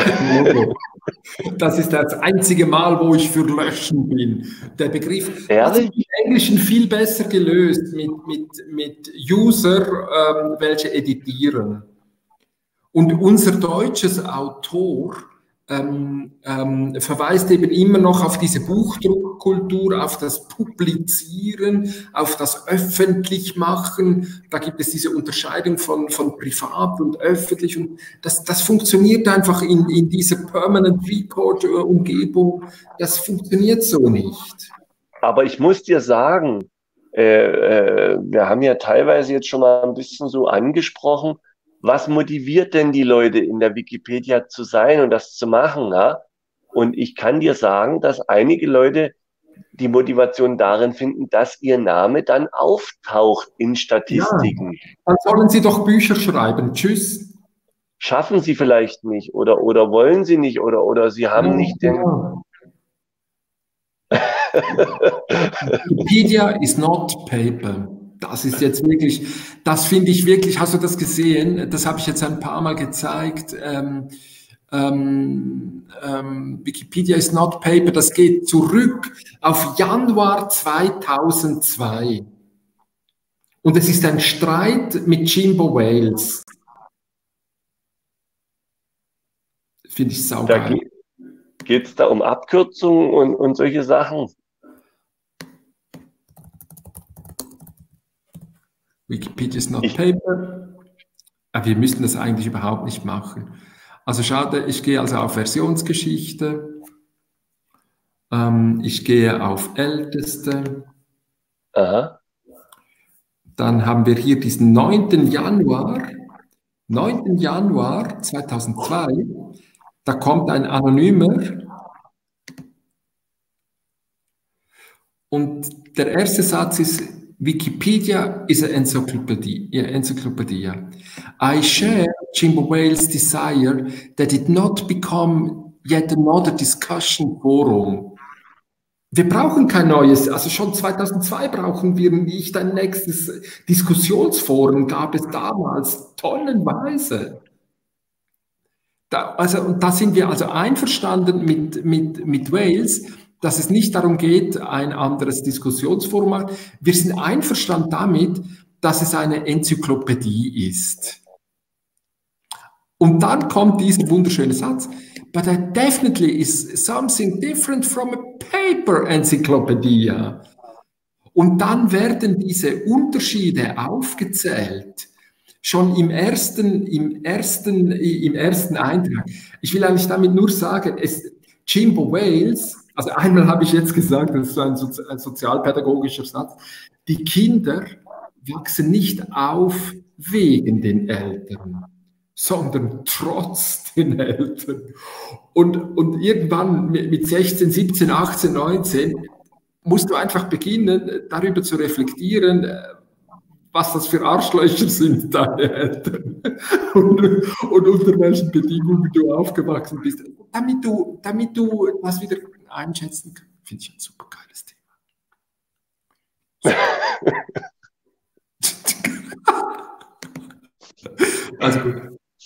Das ist das einzige Mal, wo ich für Löschen bin. Der Begriff Ehrlich? ist im Englischen viel besser gelöst mit, mit, mit User, ähm, welche editieren. Und unser deutsches Autor ähm, ähm, verweist eben immer noch auf diese Buchdruckkultur, auf das Publizieren, auf das Öffentlichmachen. Da gibt es diese Unterscheidung von, von privat und öffentlich. Und das, das funktioniert einfach in, in dieser Permanent Record-Umgebung. Das funktioniert so nicht. Aber ich muss dir sagen, äh, äh, wir haben ja teilweise jetzt schon mal ein bisschen so angesprochen, was motiviert denn die Leute in der Wikipedia zu sein und das zu machen? Ja? Und ich kann dir sagen, dass einige Leute die Motivation darin finden, dass ihr Name dann auftaucht in Statistiken. Ja, dann sollen sie doch Bücher schreiben. Tschüss. Schaffen sie vielleicht nicht oder, oder wollen sie nicht oder, oder sie haben Ja, nicht den... ja. Wikipedia is not paper. Das ist jetzt wirklich, das finde ich wirklich, hast du das gesehen? Das habe ich jetzt ein paar Mal gezeigt. Ähm, ähm, ähm, Wikipedia is not paper, das geht zurück auf Januar zweitausendzwei. Und es ist ein Streit mit Jimbo Wales. Finde ich saugeil. Geht es da um Abkürzungen und, und solche Sachen? Wikipedia is not ich, paper. Aber wir müssen das eigentlich überhaupt nicht machen. Also schade, ich gehe also auf Versionsgeschichte. Ähm, ich gehe auf Älteste. Aha. Dann haben wir hier diesen neunten Januar. neunten Januar zweitausendzwei. Da kommt ein Anonymer. Und der erste Satz ist, Wikipedia is an encyclopedia. encyclopedia. I share Jimbo Wales' desire that it not become yet another discussion forum. Wir brauchen kein neues, also schon zweitausendzwei brauchen wir nicht ein nächstes Diskussionsforum, gab es damals tonnenweise. Da, also, und da sind wir also einverstanden mit, mit, mit Wales, dass es nicht darum geht, ein anderes Diskussionsforum zu machen. Wir sind einverstanden damit, dass es eine Enzyklopädie ist. Und dann kommt dieser wunderschöne Satz, but that definitely is something different from a paper encyclopedia. Und dann werden diese Unterschiede aufgezählt, schon im ersten, im ersten, im ersten Eintrag. Ich will eigentlich damit nur sagen, es, Jimbo Wales, also einmal habe ich jetzt gesagt, das ist so ein, Sozi ein sozialpädagogischer Satz, die Kinder wachsen nicht auf wegen den Eltern, sondern trotz den Eltern. Und, und irgendwann mit sechzehn, siebzehn, achtzehn, neunzehn musst du einfach beginnen, darüber zu reflektieren, was das für Arschlöcher sind, deine Eltern. Und, und unter welchen Bedingungen du aufgewachsen bist. Damit du, damit du das wieder einschätzen kannst. Finde ich ein super geiles Thema. Also gut.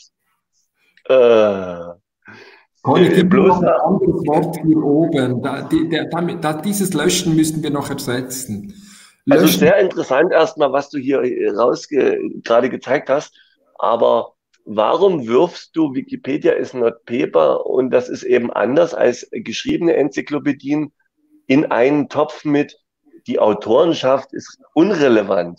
Äh, Conny, gib mir noch ein anderes Wort hier oben. Da, die, der, damit, da, dieses Löschen müssen wir noch ersetzen. Löschen. Also sehr interessant erstmal, was du hier raus gerade gezeigt hast. Aber warum wirfst du Wikipedia is not paper und das ist eben anders als geschriebene Enzyklopädien in einen Topf mit, die Autorenschaft ist unrelevant.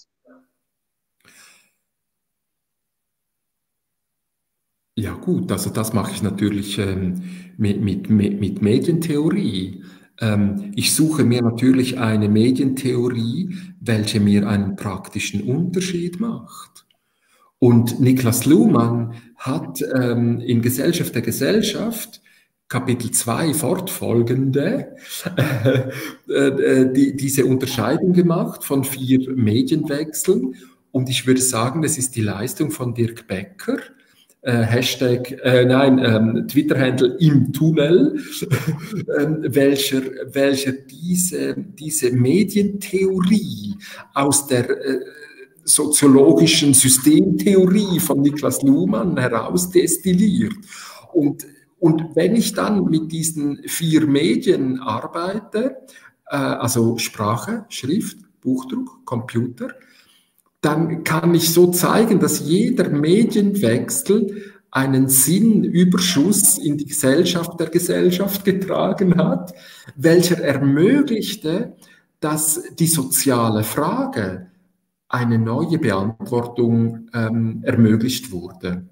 Ja gut, also das mache ich natürlich ähm, mit, mit, mit, mit Medientheorie. Ähm, ich suche mir natürlich eine Medientheorie, welche mir einen praktischen Unterschied macht. Und Niklas Luhmann hat ähm, in Gesellschaft der Gesellschaft, Kapitel zwei fortfolgende, äh, äh, die, diese Unterscheidung gemacht von vier Medienwechseln. Und ich würde sagen, das ist die Leistung von Dirk Becker. Äh, Hashtag, äh, nein, ähm, Twitter-Handle im Tunnel, äh, welcher, welcher diese, diese Medientheorie aus der äh, soziologischen Systemtheorie von Niklas Luhmann herausdestilliert. Und, und wenn ich dann mit diesen vier Medien arbeite, äh, also Sprache, Schrift, Buchdruck, Computer, dann kann ich so zeigen, dass jeder Medienwechsel einen Sinnüberschuss in die Gesellschaft der Gesellschaft getragen hat, welcher ermöglichte, dass die soziale Frage eine neue Beantwortung ähm, ermöglicht wurde.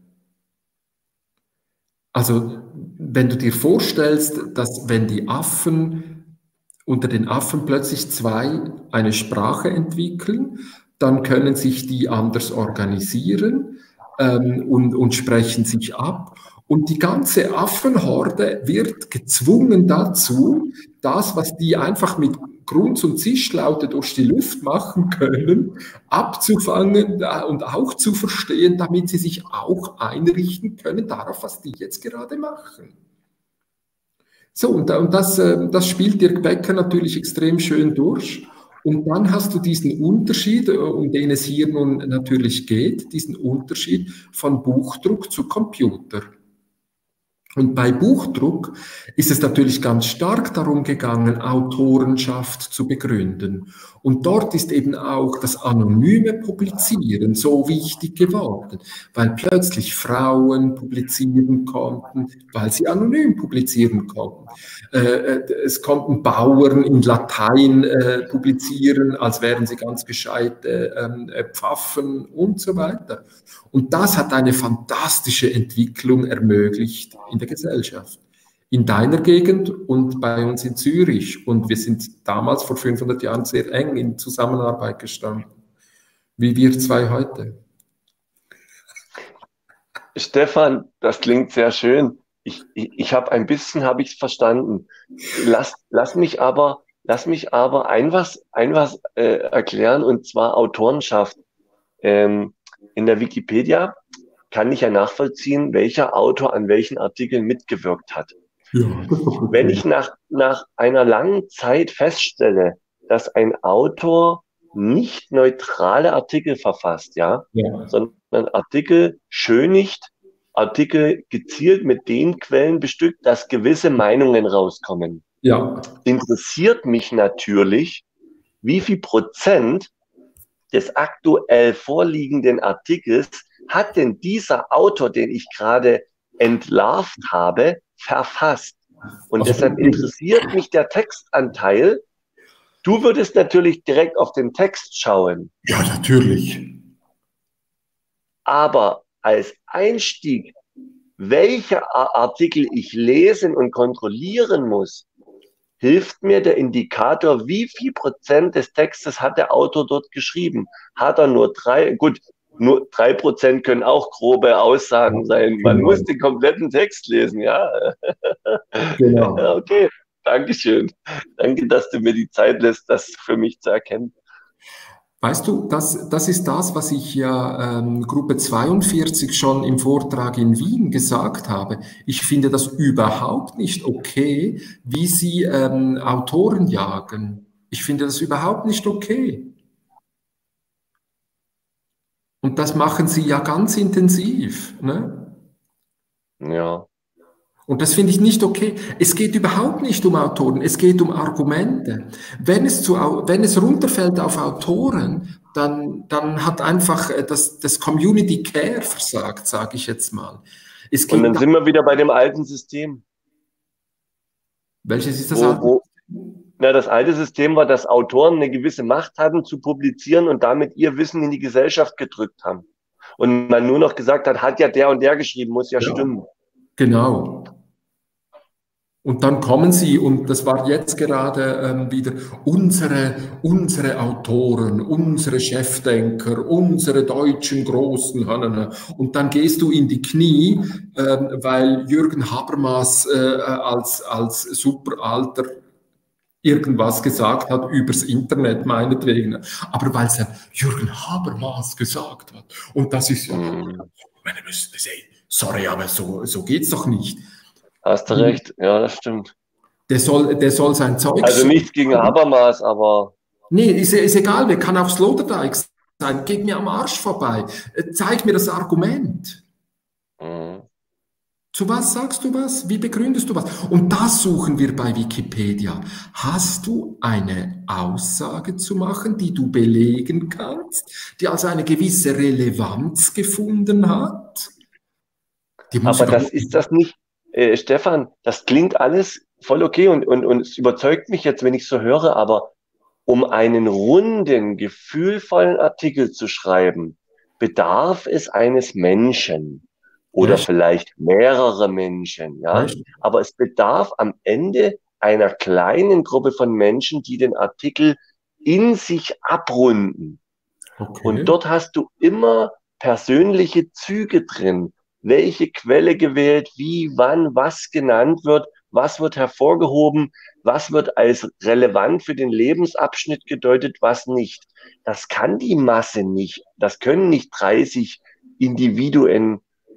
Also wenn du dir vorstellst, dass wenn die Affen unter den Affen plötzlich zwei eine Sprache entwickeln, dann können sich die anders organisieren ähm, und, und sprechen sich ab. Und die ganze Affenhorde wird gezwungen dazu, das, was die einfach mit Grunz- und Zischlaute durch die Luft machen können, abzufangen und auch zu verstehen, damit sie sich auch einrichten können darauf, was die jetzt gerade machen. So, und, und das, das spielt Dirk Becker natürlich extrem schön durch. Und dann hast du diesen Unterschied, um den es hier nun natürlich geht, diesen Unterschied von Buchdruck zu Computer. Und bei Buchdruck ist es natürlich ganz stark darum gegangen, Autorenschaft zu begründen. Und dort ist eben auch das anonyme Publizieren so wichtig geworden, weil plötzlich Frauen publizieren konnten, weil sie anonym publizieren konnten. Äh, es konnten Bauern in Latein äh, publizieren, als wären sie ganz gescheite äh, Pfaffen und so weiter. Und das hat eine fantastische Entwicklung ermöglicht in der Gesellschaft. In deiner Gegend und bei uns in Zürich. Und wir sind damals vor fünfhundert Jahren sehr eng in Zusammenarbeit gestanden. Wie wir zwei heute. Stefan, das klingt sehr schön. Ich, ich, ich habe ein bisschen, habe ich es verstanden. Lass, lass mich aber, lass mich aber ein was, ein was äh, erklären, und zwar Autorenschaft. Ähm, in der Wikipedia kann ich ja nachvollziehen, welcher Autor an welchen Artikeln mitgewirkt hat. Ja, wenn ich nach, nach einer langen Zeit feststelle, dass ein Autor nicht neutrale Artikel verfasst, ja, ja. sondern Artikel schönigt, Artikel gezielt mit den Quellen bestückt, dass gewisse Meinungen rauskommen. Ja. Interessiert mich natürlich, wie viel Prozent des aktuell vorliegenden Artikels hat denn dieser Autor, den ich gerade entlarvt habe, verfasst. Und Also, deshalb interessiert mich der Textanteil. Du würdest natürlich direkt auf den Text schauen. Ja, natürlich. Aber als Einstieg, welche Artikel ich lesen und kontrollieren muss, hilft mir der Indikator, wie viel Prozent des Textes hat der Autor dort geschrieben. Hat er nur drei, gut, nur drei Prozent können auch grobe Aussagen sein. Man Genau. muss den kompletten Text lesen, ja. Genau. Okay, Dankeschön. Danke, dass du mir die Zeit lässt, das für mich zu erkennen. Weißt du, das, das ist das, was ich ja ähm, Gruppe zweiundvierzig schon im Vortrag in Wien gesagt habe. Ich finde das überhaupt nicht okay, wie sie ähm, Autoren jagen. Ich finde das überhaupt nicht okay. Und das machen sie ja ganz intensiv, ne? Ja. Und das finde ich nicht okay. Es geht überhaupt nicht um Autoren, es geht um Argumente. Wenn es, zu, wenn es runterfällt auf Autoren, dann, dann hat einfach das, das Community Care versagt, sage ich jetzt mal. Es geht Und dann da, sind wir wieder bei dem alten System. welches ist das Wo, alte? wo, Na, das alte System war, dass Autoren eine gewisse Macht hatten, zu publizieren und damit ihr Wissen in die Gesellschaft gedrückt haben. Und man nur noch gesagt hat, hat ja der und der geschrieben, muss ja Ja, stimmen. genau. Und dann kommen sie, und das war jetzt gerade ähm, wieder, unsere, unsere Autoren, unsere Chefdenker, unsere deutschen Großen. Und dann gehst du in die Knie, ähm, weil Jürgen Habermas äh, als, als Superalter irgendwas gesagt hat übers Internet, meinetwegen. Aber weil es ja Jürgen Habermas gesagt hat. Und das ist ja, Hm. meine, sorry, aber so, so geht's doch nicht. Hast du recht, ja, das stimmt. Der soll, der soll sein Zeug... Also nichts gegen Habermas, aber... Nee, ist, ist egal, der kann auf Sloterdijk sein. Geht mir am Arsch vorbei. Zeig mir das Argument. Mhm. Zu was sagst du was? Wie begründest du was? Und das suchen wir bei Wikipedia. Hast du eine Aussage zu machen, die du belegen kannst, die also eine gewisse Relevanz gefunden hat? Aber das ist das nicht... Äh, Stefan, das klingt alles voll okay und, und, und es überzeugt mich jetzt, wenn ich so höre, aber um einen runden, gefühlvollen Artikel zu schreiben, bedarf es eines Menschen oder Echt? vielleicht mehrere Menschen, ja. Echt? Aber es bedarf am Ende einer kleinen Gruppe von Menschen, die den Artikel in sich abrunden. Okay. Und dort hast du immer persönliche Züge drin. Welche Quelle gewählt, wie, wann, was genannt wird, was wird hervorgehoben, was wird als relevant für den Lebensabschnitt gedeutet, was nicht. Das kann die Masse nicht. Das können nicht dreißig Individuen.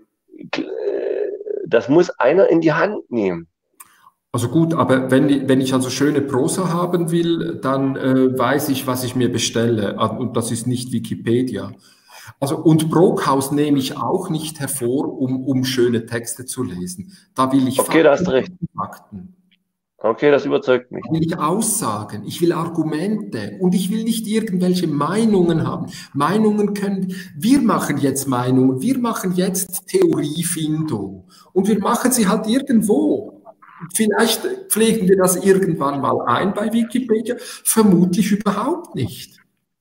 Das muss einer in die Hand nehmen. Also gut, aber wenn, wenn ich also schöne Prosa haben will, dann äh, weiß ich, was ich mir bestelle. Und das ist nicht Wikipedia. Also, und Brockhaus nehme ich auch nicht hervor, um, um schöne Texte zu lesen. Da will ich okay, da hast du recht. Fakten. Okay, das überzeugt mich. Da will ich Aussagen, ich will Argumente und ich will nicht irgendwelche Meinungen haben. Meinungen können, wir machen jetzt Meinungen, wir machen jetzt Theoriefindung und wir machen sie halt irgendwo. Vielleicht pflegen wir das irgendwann mal ein bei Wikipedia, vermutlich überhaupt nicht.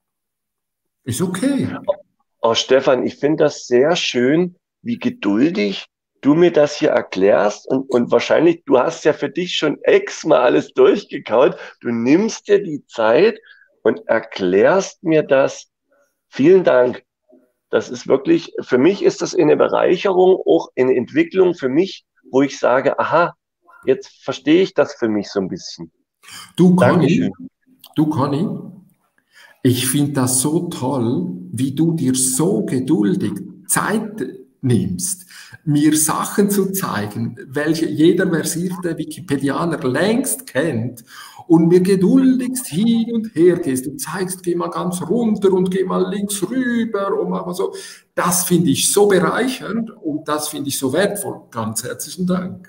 Ist okay. Oh, Stefan, ich finde das sehr schön, wie geduldig du mir das hier erklärst und, und wahrscheinlich, du hast ja für dich schon x-mal alles durchgekaut. Du nimmst dir die Zeit und erklärst mir das. Vielen Dank. Das ist wirklich, für mich ist das eine Bereicherung, auch eine Entwicklung für mich, wo ich sage, aha, jetzt verstehe ich das für mich so ein bisschen. Du, Conny, du, Conny, ich finde das so toll, wie du dir so geduldig Zeit nimmst, mir Sachen zu zeigen, welche jeder versierte Wikipedianer längst kennt und mir geduldigst hin und her gehst und zeigst, geh mal ganz runter und geh mal links rüber und mach mal so. Das finde ich so bereichernd und das finde ich so wertvoll. Ganz herzlichen Dank.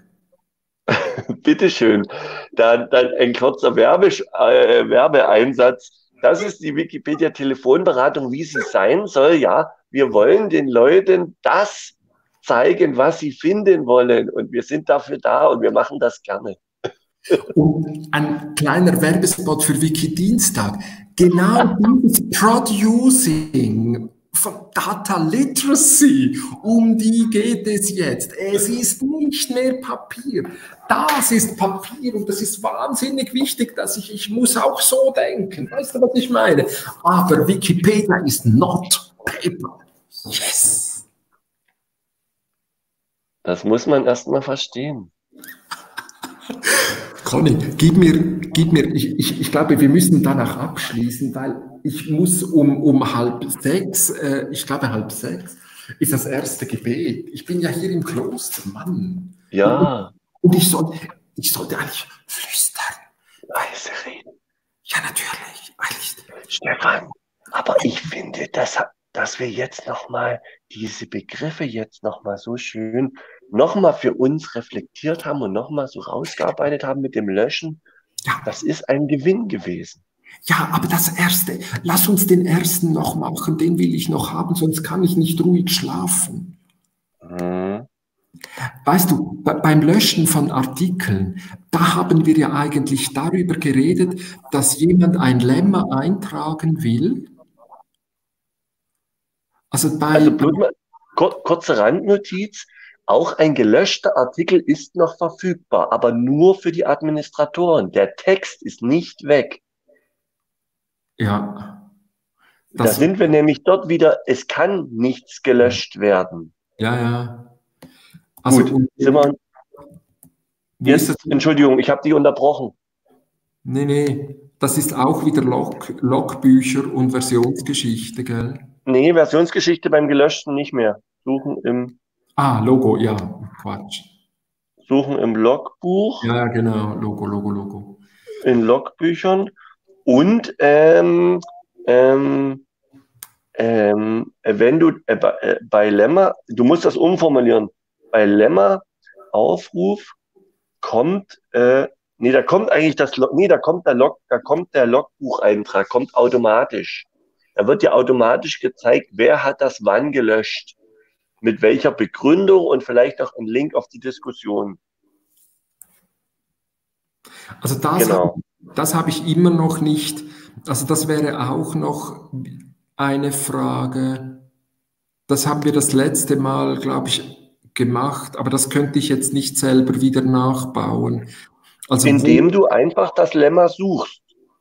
Bitteschön. Dann, dann ein kurzer Werbe, äh, Werbeeinsatz. Das ist die Wikipedia-Telefonberatung, wie sie sein soll. Ja, wir wollen den Leuten das zeigen, was sie finden wollen. Und wir sind dafür da und wir machen das gerne. Und ein kleiner Werbespot für Wikidienstag. Genau dieses Producing von Data Literacy, um die geht es jetzt. Es ist nicht mehr Papier. Das ist Papier und das ist wahnsinnig wichtig, dass ich, ich muss auch so denken. Weißt du, was ich meine? Aber Wikipedia ist not paper. Yes! Das muss man erst mal verstehen. Conny, gib mir, gib mir, ich, ich, ich glaube, wir müssen danach abschließen, weil ich muss um, um halb sechs, äh, ich glaube halb sechs, ist das erste Gebet. Ich bin ja hier im Kloster, Mann. Ja. Und ich, soll, ich sollte eigentlich flüstern. Leise reden. Ja, natürlich. Eigentlich. Stefan, aber ich finde, dass, dass wir jetzt nochmal diese Begriffe jetzt nochmal so schön nochmal für uns reflektiert haben und nochmal so rausgearbeitet haben mit dem Löschen, ja. Das ist ein Gewinn gewesen. Ja, aber das erste, lass uns den ersten noch machen, den will ich noch haben, sonst kann ich nicht ruhig schlafen. Mhm. weißt du, be- beim Löschen von Artikeln, da haben wir ja eigentlich darüber geredet, dass jemand ein Lemma eintragen will. Also bei, Also bei bloß mal kur kurze Randnotiz. Auch ein gelöschter Artikel ist noch verfügbar, aber nur für die Administratoren. Der Text ist nicht weg. ja, Da das, sind wir nämlich dort wieder, es kann nichts gelöscht werden. ja, ja. Also, Gut, und sind wir wie ist das? jetzt, Entschuldigung, ich habe dich unterbrochen. Nee, nee, das ist auch wieder Log, Logbücher und Versionsgeschichte, gell? Nee, Versionsgeschichte beim Gelöschten nicht mehr. Suchen im, Ah, Logo, ja, Quatsch. suchen im Logbuch, Ja, ja, genau, Logo, Logo, Logo. in Logbüchern und ähm, ähm, ähm, wenn du äh, bei, äh, bei Lemma, du musst das umformulieren. Bei Lemma Aufruf kommt, äh, nee, da kommt eigentlich das, Log- nee, da kommt der Log, da kommt der Logbucheintrag, kommt automatisch. Da wird dir automatisch gezeigt, wer hat das wann gelöscht, mit welcher Begründung und vielleicht auch ein Link auf die Diskussion. Also das habe Genau. das hab ich immer noch nicht, also das wäre auch noch eine Frage, das haben wir das letzte Mal, glaube ich, gemacht, aber das könnte ich jetzt nicht selber wieder nachbauen. Also Indem wo, du einfach das Lemma suchst.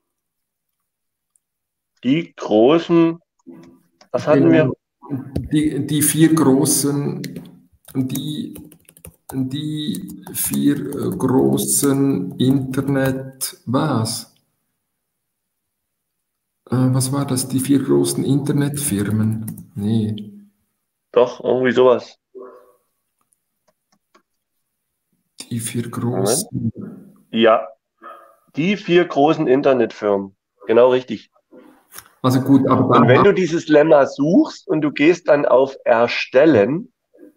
Die großen, was hatten wir? genau, die, die vier großen, die, die vier äh, großen Internet, was? Äh, was war das? Die vier großen Internetfirmen? Nee. Doch, irgendwie sowas. Die vier Moment. großen. Ja, die vier großen Internetfirmen. Genau richtig. Also gut, aber Und wenn da, du dieses Lemma suchst und du gehst dann auf Erstellen,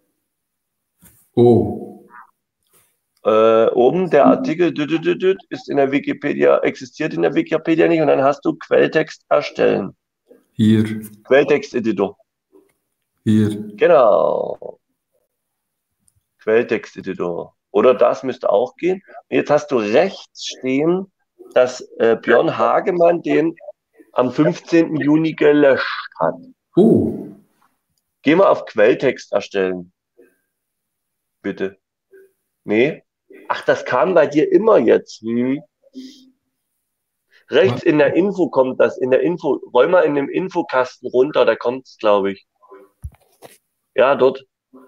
oh, äh, oben der Artikel dü- dü- dü- dü, ist in der Wikipedia, existiert in der Wikipedia nicht und dann hast du Quelltext erstellen. hier, Quelltexteditor. hier. Genau. Quelltexteditor. Oder das müsste auch gehen. Und jetzt hast du rechts stehen, dass äh, Björn Hagemann den am fünfzehnten Juni gelöscht hat. Oh, Geh mal auf Quelltext erstellen. Bitte. Nee. Ach, das kam bei dir immer jetzt. Hm. Rechts in der Info kommt das. In der Info, roll mal in dem Infokasten runter, da kommt es, glaube ich. Ja, dort.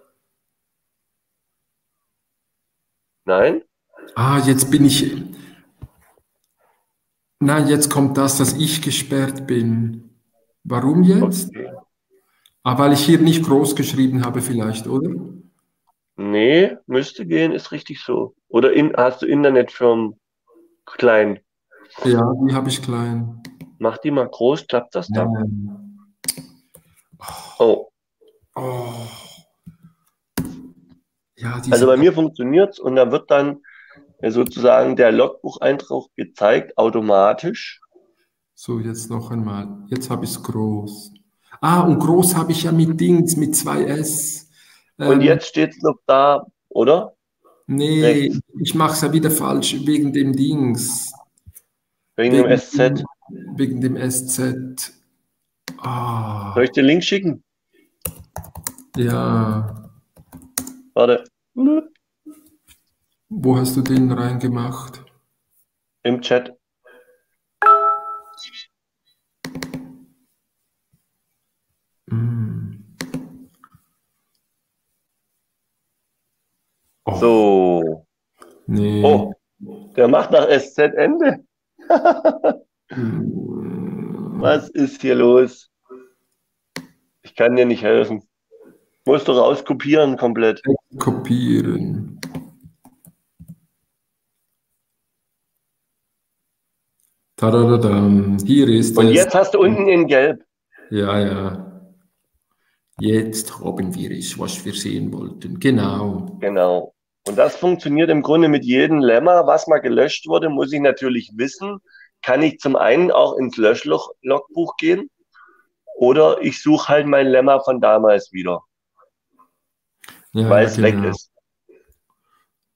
Nein? ah, jetzt bin ich. Nein, jetzt kommt das, dass ich gesperrt bin. Warum jetzt? Okay. Ah, weil ich hier nicht groß geschrieben habe, vielleicht, oder? Nee, müsste gehen, ist richtig so. Oder in, hast du Internetfirmen klein? Ja, die habe ich klein. Mach die mal groß, klappt das dann? Ähm, Oh, oh, ja, diese. also bei mir funktioniert's und da wird dann äh, sozusagen der Logbucheintrag gezeigt, automatisch. So, jetzt noch einmal. Jetzt habe ich es groß. Ah, und groß habe ich ja mit Dings, mit zwei S. Und Ähm, jetzt steht's noch da, oder? nee, Rechts, ich mache es ja wieder falsch wegen dem Dings. wegen dem Wegen, S Z. wegen dem S Z. Ah, Soll ich den Link schicken? ja. Warte. Wo hast du den reingemacht? Im Chat. Mm. Oh, So. nee. Oh, der macht nach S Z Ende. Mm. Was ist hier los? Ich kann dir nicht helfen. Musst du rauskopieren komplett. Kopieren. Tadadadam. Hier ist Und es. jetzt hast du unten in Gelb. Ja, ja. Jetzt haben wir es, was wir sehen wollten. Genau. Genau. Und das funktioniert im Grunde mit jedem Lemma, was mal gelöscht wurde, muss ich natürlich wissen. Kann ich zum einen auch ins Löschlogbuch gehen oder ich suche halt mein Lemma von damals wieder, Ja, weil ja, es weg genau. ist.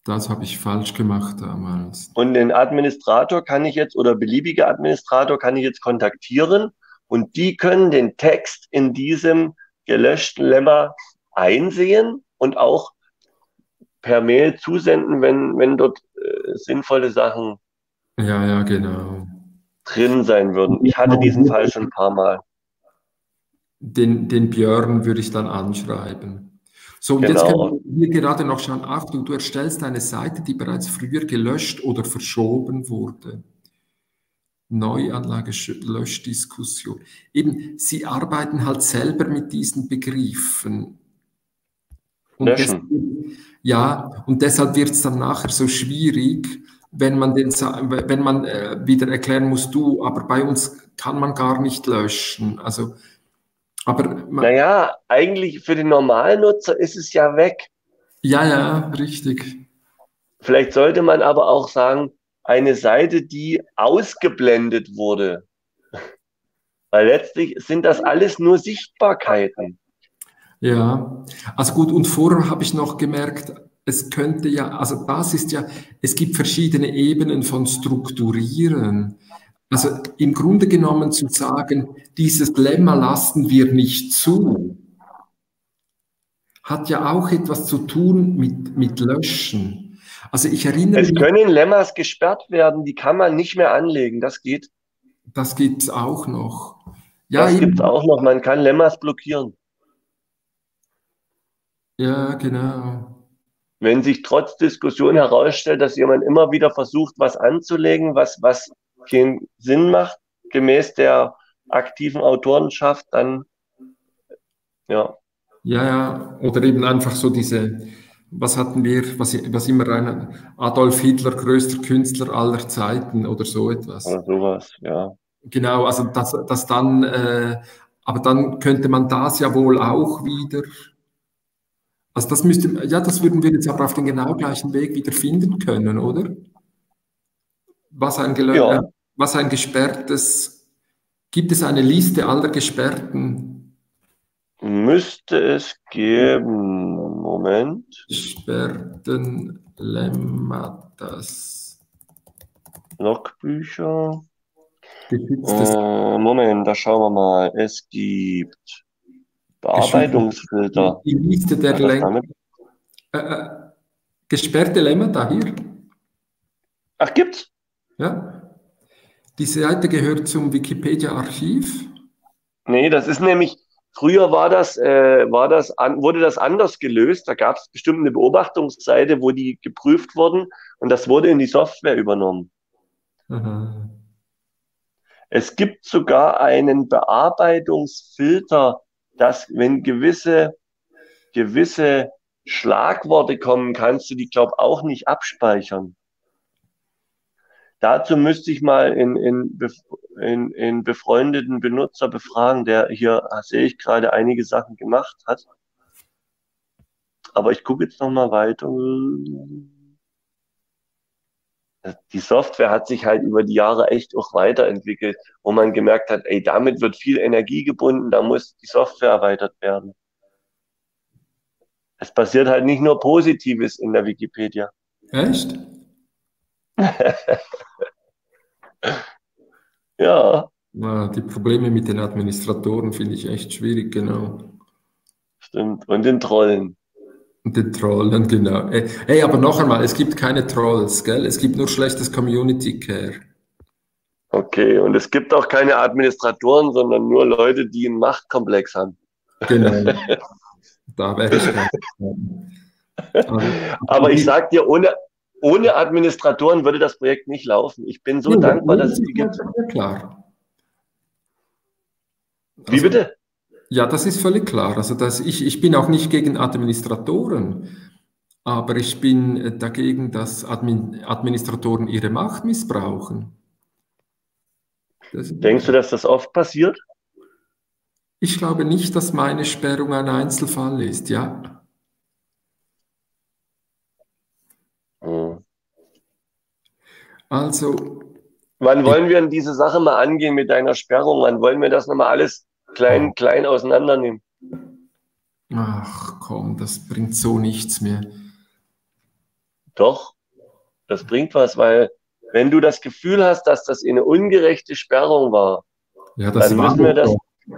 Das habe ich falsch gemacht damals. Und den Administrator kann ich jetzt, oder beliebige Administrator kann ich jetzt kontaktieren und die können den Text in diesem gelöschten Lemma einsehen und auch per Mail zusenden, wenn, wenn dort äh, sinnvolle Sachen Ja, ja, genau. drin sein würden. Ich hatte diesen Fall schon ein paar Mal. Den, den Björn würde ich dann anschreiben. So, und jetzt Genau. können wir hier gerade noch schauen, Achtung, du erstellst eine Seite, die bereits früher gelöscht oder verschoben wurde. Neuanlage-Löschdiskussion. Eben, Sie arbeiten halt selber mit diesen Begriffen. Und Löschen. deswegen, ja, und deshalb wird es dann nachher so schwierig, wenn man, den, wenn man äh, wieder erklären muss, du, aber bei uns kann man gar nicht löschen. Also, aber man, Naja, eigentlich für den Normalnutzer ist es ja weg. ja, ja, richtig. Vielleicht sollte man aber auch sagen, eine Seite, die ausgeblendet wurde. Weil letztlich sind das alles nur Sichtbarkeiten. Ja, also gut, und vorher habe ich noch gemerkt, es könnte ja, also das ist ja, es gibt verschiedene Ebenen von Strukturieren. Also im Grunde genommen zu sagen, dieses Lemma lassen wir nicht zu, hat ja auch etwas zu tun mit, mit Löschen. Also ich erinnere Es mich, können Lemmas gesperrt werden, die kann man nicht mehr anlegen. Das geht. das gibt es auch noch. Ja, Das gibt es eben, auch noch. Man kann Lemmas blockieren. ja, genau. Wenn sich trotz Diskussion herausstellt, dass jemand immer wieder versucht, was anzulegen, was, was keinen Sinn macht, gemäß der aktiven Autorenschaft, dann, ja. Ja, ja, oder eben einfach so diese, was hatten wir, was, was immer ein Adolf Hitler, größter Künstler aller Zeiten oder so etwas. Oder sowas, ja. Genau, also das, das dann, äh, aber dann könnte man das ja wohl auch wieder, also das müsste, ja, das würden wir jetzt aber auf den genau gleichen Weg wieder finden können, oder? Was ein, gelö- äh, Ja, was ein gesperrtes, gibt es eine Liste aller gesperrten, müsste es geben. Moment. gesperrten Lemmatas? Logbücher. Geschütztes, Äh, Moment, da schauen wir mal. Es gibt Bearbeitungsfilter. die Liste der Hat das Läng damit? äh, äh, gesperrte Lemmata hier. Ach, gibt's? Ja. Die Seite gehört zum Wikipedia-Archiv. Nee, das ist nämlich, früher war das, äh, war das an, wurde das anders gelöst. Da gab es bestimmt eine Beobachtungsseite, wo die geprüft wurden und das wurde in die Software übernommen. Aha. Es gibt sogar einen Bearbeitungsfilter, dass wenn gewisse, gewisse Schlagworte kommen, kannst du die, glaube auch nicht abspeichern. Dazu müsste ich mal in, in, in, in befreundeten Benutzer befragen, der hier, sehe ich gerade, einige Sachen gemacht hat. Aber ich gucke jetzt noch mal weiter. Die Software hat sich halt über die Jahre echt auch weiterentwickelt, wo man gemerkt hat, ey, damit wird viel Energie gebunden, da muss die Software erweitert werden. Es passiert halt nicht nur Positives in der Wikipedia. Echt? Ja, Ja, die Probleme mit den Administratoren finde ich echt schwierig, genau. stimmt. Und den Trollen. Und den Trollen, genau. Ey, ey, aber noch einmal, es gibt keine Trolls, gell? Es gibt nur schlechtes Community Care. Okay, und es gibt auch keine Administratoren, sondern nur Leute, die einen Machtkomplex haben. Genau. Da wäre ich ganz. Also, Aber ich sag dir, ohne, ohne Administratoren würde das Projekt nicht laufen. Ich bin so ja, dankbar, dass das es die gibt. ist ja klar. Wie Also, bitte? ja, das ist völlig klar. Also das, ich, ich bin auch nicht gegen Administratoren, aber ich bin äh, dagegen, dass Admin, Administratoren ihre Macht missbrauchen. Das, Denkst du, dass das oft passiert? ich glaube nicht, dass meine Sperrung ein Einzelfall ist, ja. Hm. Also, Wann wollen wir denn diese Sache mal angehen mit deiner Sperrung? Wann wollen wir das nochmal alles klein, klein auseinandernehmen? ach komm, das bringt so nichts mehr. Doch, das bringt was, weil wenn du das Gefühl hast, dass das eine ungerechte Sperrung war, Ja, das dann war müssen wir das. doch.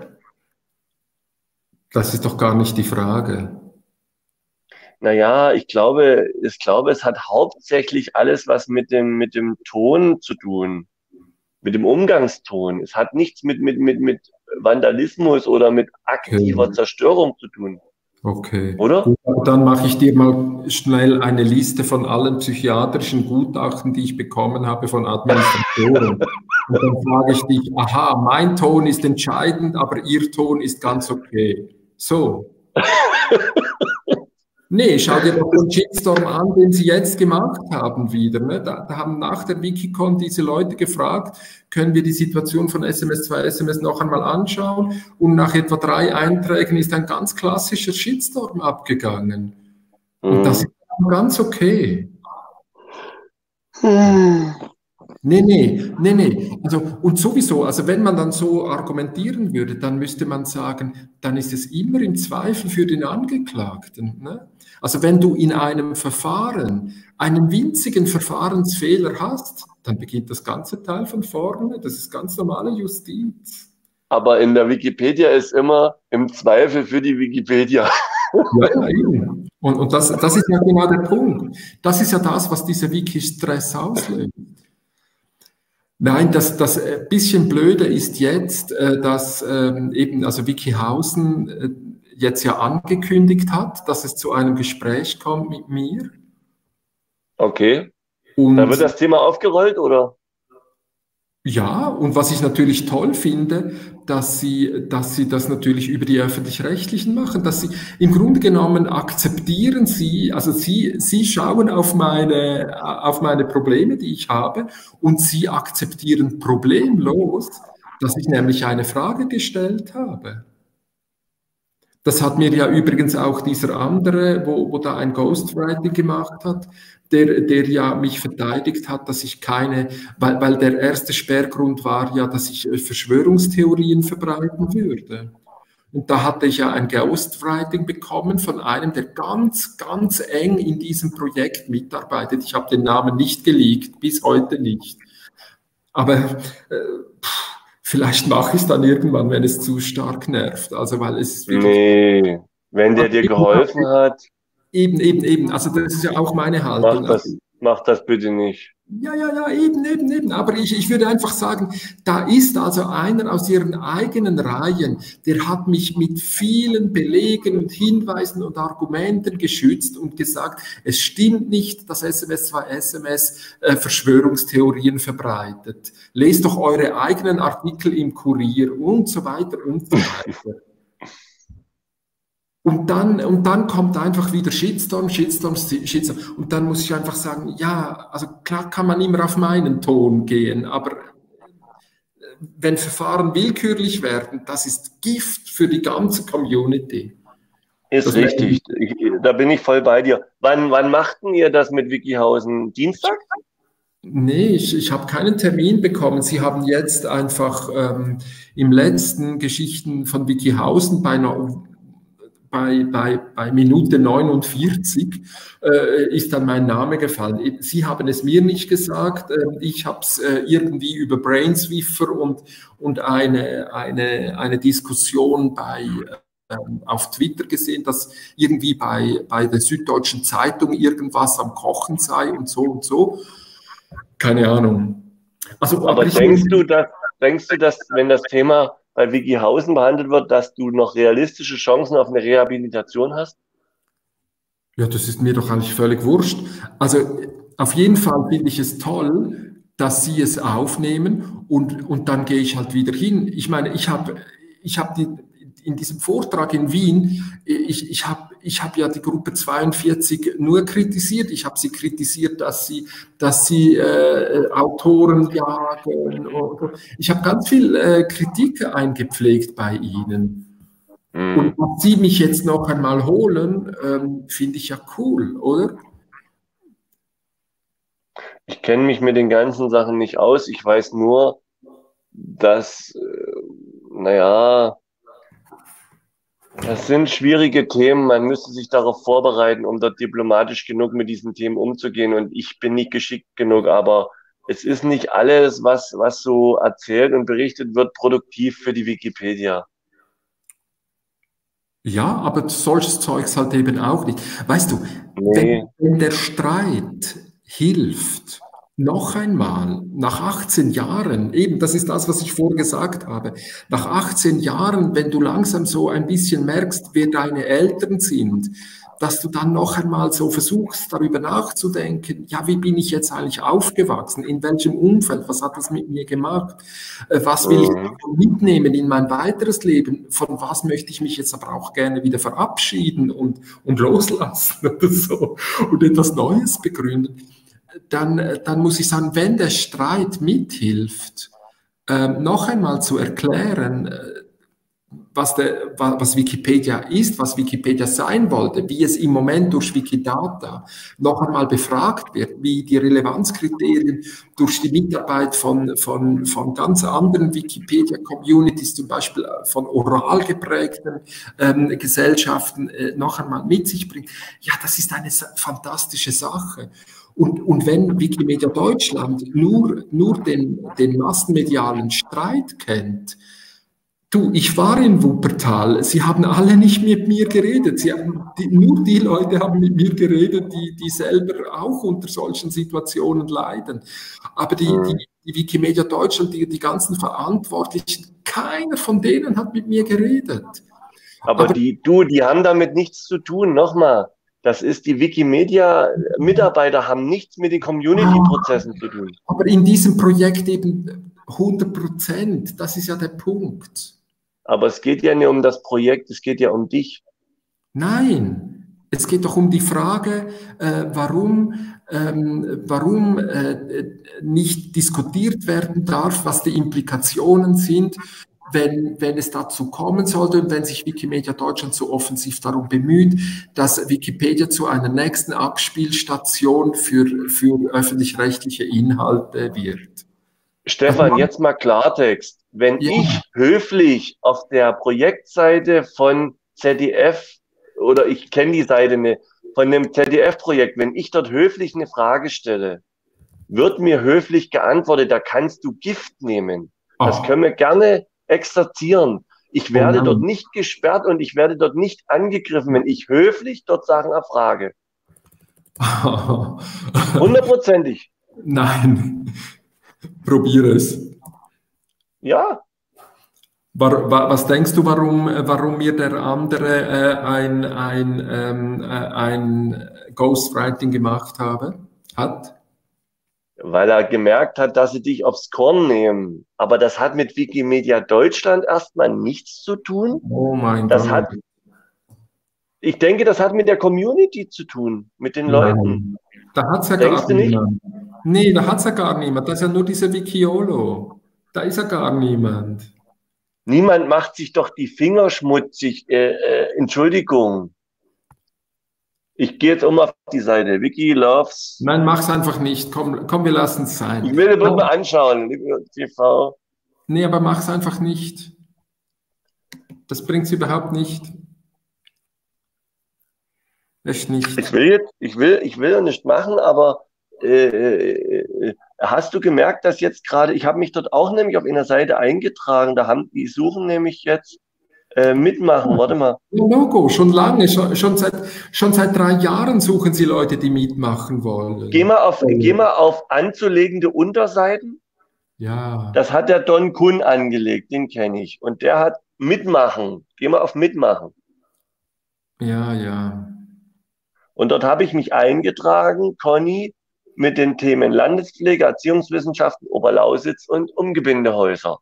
Das ist doch gar nicht die Frage. Naja, ich glaube, ich glaube, es hat hauptsächlich alles was mit dem, mit dem Ton zu tun, mit dem Umgangston. Es hat nichts mit, mit, mit, mit Vandalismus oder mit aktiver Okay. Zerstörung zu tun, Okay, oder? gut, dann mache ich dir mal schnell eine Liste von allen psychiatrischen Gutachten, die ich bekommen habe von Administratoren. Und dann frage ich dich, aha, mein Ton ist entscheidend, aber Ihr Ton ist ganz okay. So, nee, schau dir doch den Shitstorm an, den Sie jetzt gemacht haben wieder. Ne? Da, da haben nach der Wikicon diese Leute gefragt, können wir die Situation von S M S zwei S M S noch einmal anschauen? Und nach etwa drei Einträgen ist ein ganz klassischer Shitstorm abgegangen. Und das Hm. ist ganz okay. Hm. Nee, nee, nee, nee. Also, und sowieso, also wenn man dann so argumentieren würde, dann müsste man sagen, dann ist es immer im Zweifel für den Angeklagten. Ne? Also wenn du in einem Verfahren einen winzigen Verfahrensfehler hast, dann beginnt das ganze Teil von vorne. Das ist ganz normale Justiz. Aber in der Wikipedia ist immer im Zweifel für die Wikipedia. Ja, ja, eben. Und, und das, das ist ja genau der Punkt. Das ist ja das, was dieser Wiki-Stress auslöst. Nein, das, das äh, bisschen Blöde ist jetzt, äh, dass ähm, eben, also Wikihausen äh, jetzt ja angekündigt hat, dass es zu einem Gespräch kommt mit mir. Okay. Da wird Und das Thema aufgerollt, oder? ja, und was ich natürlich toll finde, dass sie, dass sie das natürlich über die Öffentlich-Rechtlichen machen, dass sie im Grunde genommen akzeptieren sie, also sie, sie schauen auf meine, auf meine Probleme, die ich habe, und sie akzeptieren problemlos, dass ich nämlich eine Frage gestellt habe. Das hat mir ja übrigens auch dieser andere, wo, wo da ein Ghostwriting gemacht hat, der, der ja mich verteidigt hat, dass ich keine, weil, weil der erste Sperrgrund war ja, dass ich äh, Verschwörungstheorien verbreiten würde. Und da hatte ich ja ein Ghostwriting bekommen von einem, der ganz, ganz eng in diesem Projekt mitarbeitet. Ich habe den Namen nicht geleakt, bis heute nicht. Aber äh, vielleicht mache ich es dann irgendwann, wenn es zu stark nervt. Also, weil es ist wirklich. Nee. Wenn der dir geholfen hat, Eben, eben, eben. Also, das ist ja auch meine mach Haltung. das, Also, mach das bitte nicht. ja, ja, ja, eben, eben, eben. Aber ich, ich würde einfach sagen, da ist also einer aus ihren eigenen Reihen, der hat mich mit vielen Belegen und Hinweisen und Argumenten geschützt und gesagt, es stimmt nicht, dass S M S zwei S M S äh, Verschwörungstheorien verbreitet. Lest doch eure eigenen Artikel im Kurier und so weiter und so weiter. Und dann, und dann kommt einfach wieder Shitstorm, Shitstorm, Shitstorm. Und dann muss ich einfach sagen, ja, also klar kann man immer auf meinen Ton gehen, aber wenn Verfahren willkürlich werden, das ist Gift für die ganze Community. Ist Das richtig. Ich, da bin ich voll bei dir. Wann, wann machten ihr das mit Wikihausen? Dienstag? Nee, ich, ich habe keinen Termin bekommen. Sie haben jetzt einfach ähm, im letzten Geschichten von Wikihausen bei einer Bei, bei, bei Minute neunundvierzig äh, ist dann mein Name gefallen. Sie haben es mir nicht gesagt, äh, ich habe es äh, irgendwie über Brainswiffer und, und eine, eine, eine Diskussion bei, äh, auf Twitter gesehen, dass irgendwie bei, bei der Süddeutschen Zeitung irgendwas am Kochen sei und so und so. Keine Ahnung. Also, aber Aber ich, denkst du, dass, denkst du, dass, wenn das Thema bei Wikihausen behandelt wird, dass du noch realistische Chancen auf eine Rehabilitation hast? Ja, das ist mir doch eigentlich völlig wurscht. Also auf jeden Fall finde ich es toll, dass Sie es aufnehmen und, und dann gehe ich halt wieder hin. Ich meine, ich habe ich hab die, in diesem Vortrag in Wien, ich, ich habe ich hab ja die Gruppe zweiundvierzig nur kritisiert. Ich habe sie kritisiert, dass sie, dass sie äh, Autoren jagen. Oder, ich habe ganz viel äh, Kritik eingepflegt bei Ihnen. Und Hm. dass Sie mich jetzt noch einmal holen, ähm, finde ich ja cool, oder? Ich kenne mich mit den ganzen Sachen nicht aus. Ich weiß nur, dass, äh, naja, Das sind schwierige Themen. Man müsste sich darauf vorbereiten, um dort diplomatisch genug mit diesen Themen umzugehen. Und ich bin nicht geschickt genug, aber es ist nicht alles, was, was so erzählt und berichtet wird, produktiv für die Wikipedia. Ja, aber solches Zeugs halt eben auch nicht. Weißt du, Nee. wenn, wenn der Streit hilft, noch einmal, nach achtzehn Jahren, eben, das ist das, was ich vorher gesagt habe, nach achtzehn Jahren, wenn du langsam so ein bisschen merkst, wer deine Eltern sind, dass du dann noch einmal so versuchst, darüber nachzudenken, ja, wie bin ich jetzt eigentlich aufgewachsen, in welchem Umfeld, was hat das mit mir gemacht, äh, was will ich Mhm. mitnehmen in mein weiteres Leben, von was möchte ich mich jetzt aber auch gerne wieder verabschieden und, und loslassen oder so und etwas Neues begründen, dann, dann muss ich sagen, wenn der Streit mithilft, äh, noch einmal zu erklären, äh, was, der, was Wikipedia ist, was Wikipedia sein wollte, wie es im Moment durch Wikidata noch einmal befragt wird, wie die Relevanzkriterien durch die Mitarbeit von, von, von ganz anderen Wikipedia-Communities, zum Beispiel von oral geprägten ähm, Gesellschaften, äh, noch einmal mit sich bringt. Ja, das ist eine fantastische Sache. Und, und wenn Wikimedia Deutschland nur, nur den, den massenmedialen Streit kennt, du, ich war in Wuppertal, sie haben alle nicht mit mir geredet, sie haben, die, nur die Leute haben mit mir geredet, die, die selber auch unter solchen Situationen leiden. Aber die, Mhm. die, die Wikimedia Deutschland, die, die ganzen Verantwortlichen, keiner von denen hat mit mir geredet. Aber, Aber die, du, die haben damit nichts zu tun. Nochmal, das ist die Wikimedia-Mitarbeiter haben nichts mit den Community-Prozessen zu tun. Aber in diesem Projekt eben hundert Prozent, das ist ja der Punkt. Aber es geht ja nicht um das Projekt, es geht ja um dich. Nein, es geht doch um die Frage, äh, warum, ähm, warum äh, nicht diskutiert werden darf, was die Implikationen sind, wenn, wenn es dazu kommen sollte und wenn sich Wikimedia Deutschland so offensiv darum bemüht, dass Wikipedia zu einer nächsten Abspielstation für, für öffentlich-rechtliche Inhalte wird. Stefan, also, jetzt mal Klartext. Wenn ja. ich höflich auf der Projektseite von Z D F, oder ich kenne die Seite nicht, von dem Z D F-Projekt, wenn ich dort höflich eine Frage stelle, wird mir höflich geantwortet, da kannst du Gift nehmen. Das oh. können wir gerne exerzieren. Ich werde oh dort nicht gesperrt und ich werde dort nicht angegriffen, wenn ich höflich dort Sachen erfrage. Hundertprozentig. Nein. Probiere es. Ja. Was denkst du, warum, warum mir der andere äh, ein, ein, ähm, äh, ein Ghostwriting gemacht habe, hat? Weil er gemerkt hat, dass sie dich aufs Korn nehmen. Aber das hat mit Wikimedia Deutschland erstmal nichts zu tun. Oh mein das Gott. Hat, ich denke, das hat mit der Community zu tun, mit den Nein. Leuten. Da hat es ja Denkst gar du nicht? niemand. Nee, da hat es ja gar niemand. Das ist ja nur dieser Wikiolo. Da ist ja gar niemand. Niemand macht sich doch die Finger schmutzig. Äh, äh, Entschuldigung. Ich gehe jetzt um auf die Seite. Wiki loves. Nein, mach's einfach nicht. Komm, komm wir lassen es sein. Ich will es mal anschauen, T V. Nee, aber mach's einfach nicht. Das bringt's überhaupt nicht. Echt nicht. Ich will jetzt, ich will, ich will nicht machen, aber äh, äh, hast du gemerkt, dass jetzt gerade, ich habe mich dort auch nämlich auf einer Seite eingetragen, da haben die suchen nämlich jetzt äh, mitmachen, warte mal. Logo, schon lange, schon, schon, seit, schon seit drei Jahren suchen sie Leute, die mitmachen wollen. Geh mal auf, oh. geh mal auf anzulegende Unterseiten. Ja. Das hat der Don Kun angelegt, den kenne ich. Und der hat mitmachen. Geh mal auf mitmachen. Ja, ja. Und dort habe ich mich eingetragen, Conny, mit den Themen Landespflege, Erziehungswissenschaften, Oberlausitz und Umgebindehäuser.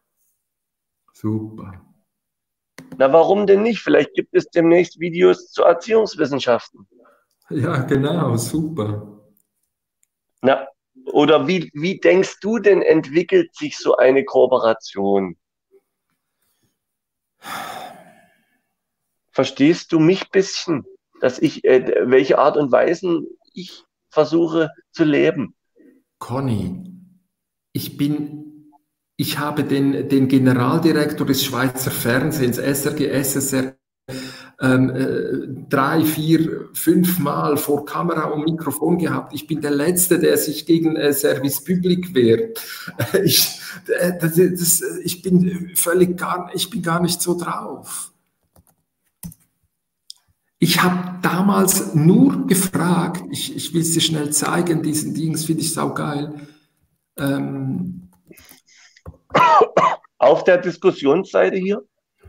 Super. Na, warum denn nicht? Vielleicht gibt es demnächst Videos zu Erziehungswissenschaften. Ja, genau, super. Na, oder wie, wie denkst du denn, entwickelt sich so eine Kooperation? Verstehst du mich ein bisschen? Dass ich, äh, welche Art und Weisen ich versuche zu leben. Conny, ich bin, ich habe den, den Generaldirektor des Schweizer Fernsehens, S R G, S S R ähm, äh, drei, vier, fünf Mal vor Kamera und Mikrofon gehabt. Ich bin der Letzte, der sich gegen äh, Service Public wehrt. Ich, äh, das, das, ich bin völlig gar, ich bin gar nicht so drauf. Ich habe damals nur gefragt, ich, ich will es dir schnell zeigen, diesen Dings finde ich saugeil. Ähm, Auf der Diskussionsseite hier?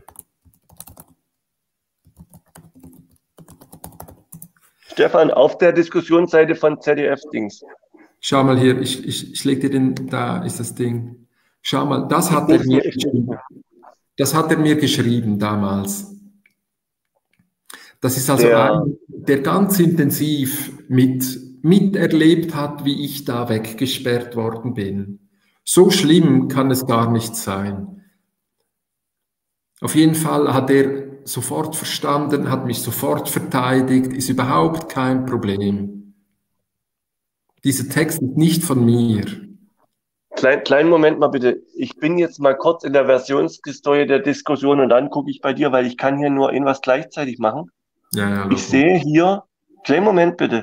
Stefan, auf der Diskussionsseite von Z D F-Dings. Schau mal hier, ich, ich, ich lege dir den, da ist das Ding. Schau mal, das hat er mir geschrieben. Das hat er mir geschrieben damals. Das ist also Der- ein, der ganz intensiv mit, miterlebt hat, wie ich da weggesperrt worden bin. So schlimm kann es gar nicht sein. Auf jeden Fall hat er sofort verstanden, hat mich sofort verteidigt, ist überhaupt kein Problem. Dieser Text ist nicht von mir. Klein, kleinen Moment mal bitte. Ich bin jetzt mal kurz in der Versionshistorie der Diskussion und dann gucke ich bei dir, weil ich kann hier nur irgendwas gleichzeitig machen. Ja, ja, Ich sehe hier, kleinen Moment bitte.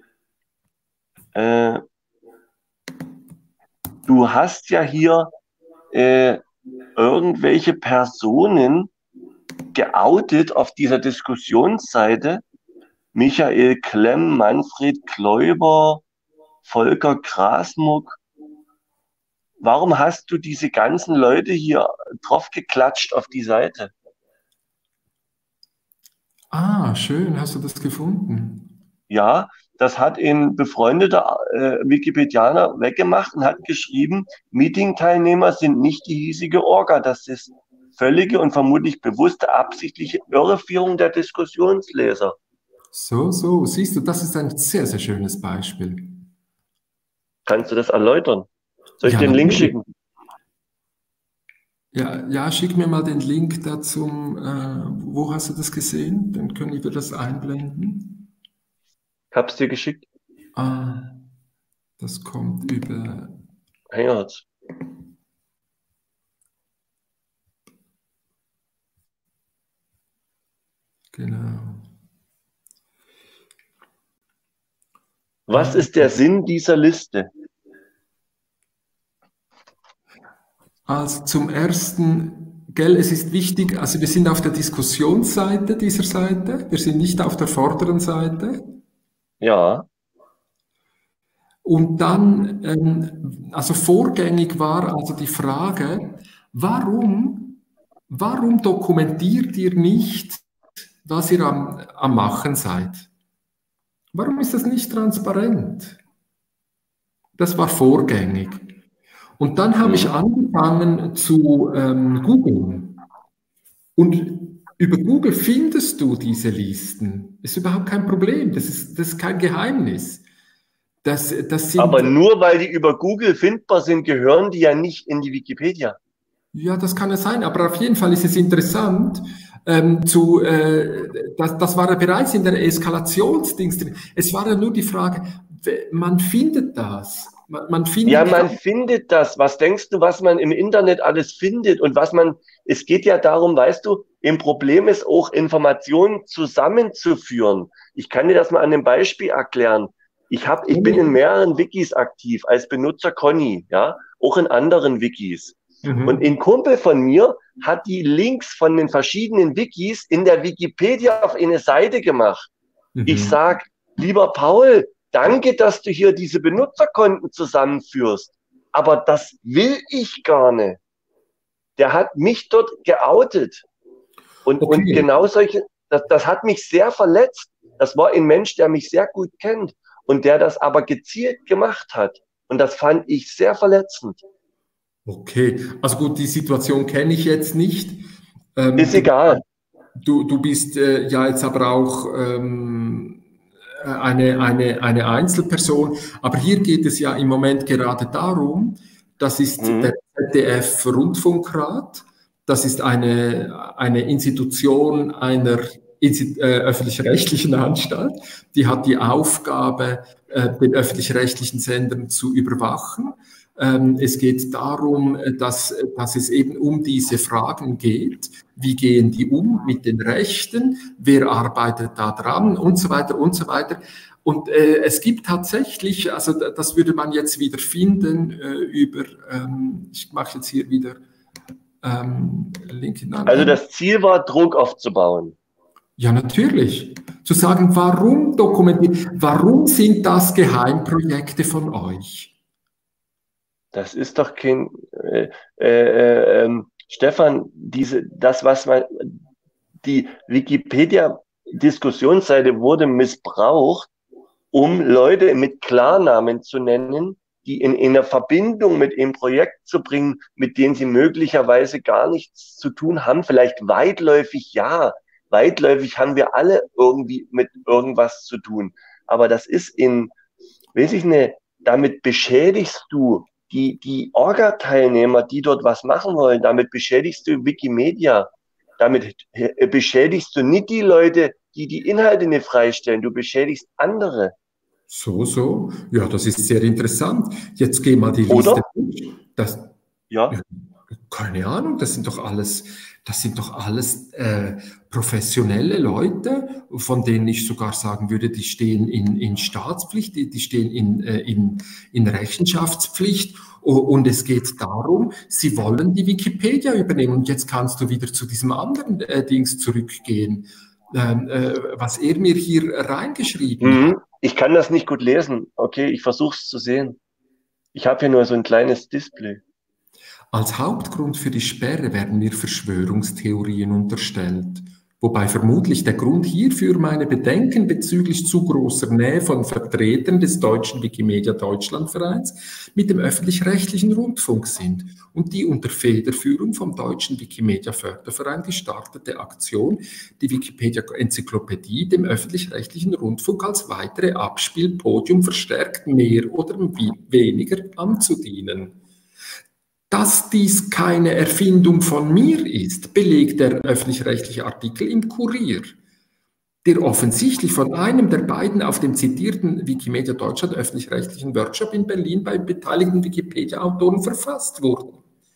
Äh, du hast ja hier äh, irgendwelche Personen geoutet auf dieser Diskussionsseite. Michael Klemm, Manfred Kläuber, Volker Grasmuck. Warum hast du diese ganzen Leute hier drauf geklatscht auf die Seite? Ah, schön, hast du das gefunden? Ja, das hat ein befreundeter äh, Wikipedianer weggemacht und hat geschrieben, Meeting-Teilnehmer sind nicht die hiesige Orga. Das ist völlige und vermutlich bewusste absichtliche Irreführung der Diskussionsleser. So, so, siehst du, das ist ein sehr, sehr schönes Beispiel. Kannst du das erläutern? Soll ich Ja, den Link natürlich. schicken? Ja, ja, schick mir mal den Link da zum, äh, wo hast du das gesehen? Dann können wir das einblenden. Ich hab's dir geschickt. Ah, das kommt über, Hangouts. genau. Was ist der Sinn dieser Liste? Also zum ersten, gell, es ist wichtig, also wir sind auf der Diskussionsseite dieser Seite, wir sind nicht auf der vorderen Seite. Ja, Und dann, ähm, also vorgängig war also die Frage, warum, warum dokumentiert ihr nicht, was ihr am, am Machen seid? Warum ist das nicht transparent? Das war vorgängig. Und dann habe ich angefangen zu ähm, googeln. Und über Google findest du diese Listen. Ist überhaupt kein Problem. Das ist, das ist kein Geheimnis. Das, das sind, aber nur weil die über Google findbar sind, gehören die ja nicht in die Wikipedia. ja, das kann es sein. Aber auf jeden Fall ist es interessant, ähm, zu, äh, das, das war ja bereits in der Eskalationsdings drin. Es war ja nur die Frage, man findet das. Man, man findet Ja, man findet das. Was denkst du, was man im Internet alles findet und was man, es geht ja darum, weißt du, im Problem ist auch Informationen zusammenzuführen. Ich kann dir das mal an einem Beispiel erklären. Ich hab, ich bin in mehreren Wikis aktiv als Benutzer Conny, ja, auch in anderen Wikis. Mhm. Und ein Kumpel von mir hat die Links von den verschiedenen Wikis in der Wikipedia auf eine Seite gemacht. Mhm. Ich sag, lieber Paul, danke, dass du hier diese Benutzerkonten zusammenführst. Aber das will ich gar nicht. Der hat mich dort geoutet. Und, Okay. und genau solche, das, das hat mich sehr verletzt. Das war ein Mensch, der mich sehr gut kennt und der das aber gezielt gemacht hat. Und das fand ich sehr verletzend. Okay, also gut, die Situation kenne ich jetzt nicht. Ähm, Ist egal. Du, du bist äh, ja jetzt aber auch ähm, eine, eine, eine Einzelperson, aber hier geht es ja im Moment gerade darum, das ist Mhm. der Z D F-Rundfunkrat, das ist eine, eine Institution einer Insti- äh, öffentlich-rechtlichen Anstalt, die hat die Aufgabe, äh, den öffentlich-rechtlichen Sendern zu überwachen. Ähm, es geht darum, dass, dass es eben um diese Fragen geht. Wie gehen die um mit den Rechten? Wer arbeitet da dran? Und so weiter und so weiter. Und äh, es gibt tatsächlich, also das würde man jetzt wieder finden äh, über, ähm, ich mache jetzt hier wieder ähm, Link hinein. Also das Ziel war, Druck aufzubauen. Ja, natürlich. Zu sagen, warum dokumentieren, warum sind das Geheimprojekte von euch? Das ist doch kein, äh, äh, äh, Stefan, diese, das, was man, die Wikipedia-Diskussionsseite wurde missbraucht, um Leute mit Klarnamen zu nennen, die in, in eine Verbindung mit dem Projekt zu bringen, mit denen sie möglicherweise gar nichts zu tun haben. Vielleicht weitläufig, ja. Weitläufig haben wir alle irgendwie mit irgendwas zu tun. Aber das ist in, weiß ich nicht, damit beschädigst du die, die Orga-Teilnehmer, die dort was machen wollen. Damit beschädigst du Wikimedia. Damit beschädigst du nicht die Leute, die die Inhalte nicht freistellen. Du beschädigst andere. So, so. Ja, das ist sehr interessant. Jetzt geh mal die Liste Oder? durch. Das, Ja. ja, keine Ahnung, das sind doch alles, das sind doch alles äh, professionelle Leute, von denen ich sogar sagen würde, die stehen in, in Staatspflicht, die, die stehen in, äh, in, in Rechenschaftspflicht. Und es geht darum, sie wollen die Wikipedia übernehmen. Und jetzt kannst du wieder zu diesem anderen äh, Dings zurückgehen, ähm, äh, was er mir hier reingeschrieben Mhm. hat. Ich kann das nicht gut lesen. Okay, ich versuche es zu sehen. Ich habe hier nur so ein kleines Display. Als Hauptgrund für die Sperre werden mir Verschwörungstheorien unterstellt, wobei vermutlich der Grund hierfür meine Bedenken bezüglich zu großer Nähe von Vertretern des deutschen Wikimedia Deutschland Vereins mit dem öffentlich-rechtlichen Rundfunk sind und die unter Federführung vom deutschen Wikimedia Förderverein gestartete Aktion, die Wikipedia Enzyklopädie dem öffentlich-rechtlichen Rundfunk als weitere Abspielpodium verstärkt mehr oder weniger anzudienen. Dass dies keine Erfindung von mir ist, belegt der öffentlich-rechtliche Artikel im Kurier, der offensichtlich von einem der beiden auf dem zitierten Wikimedia Deutschland öffentlich-rechtlichen Workshop in Berlin bei beteiligten Wikipedia-Autoren verfasst wurde.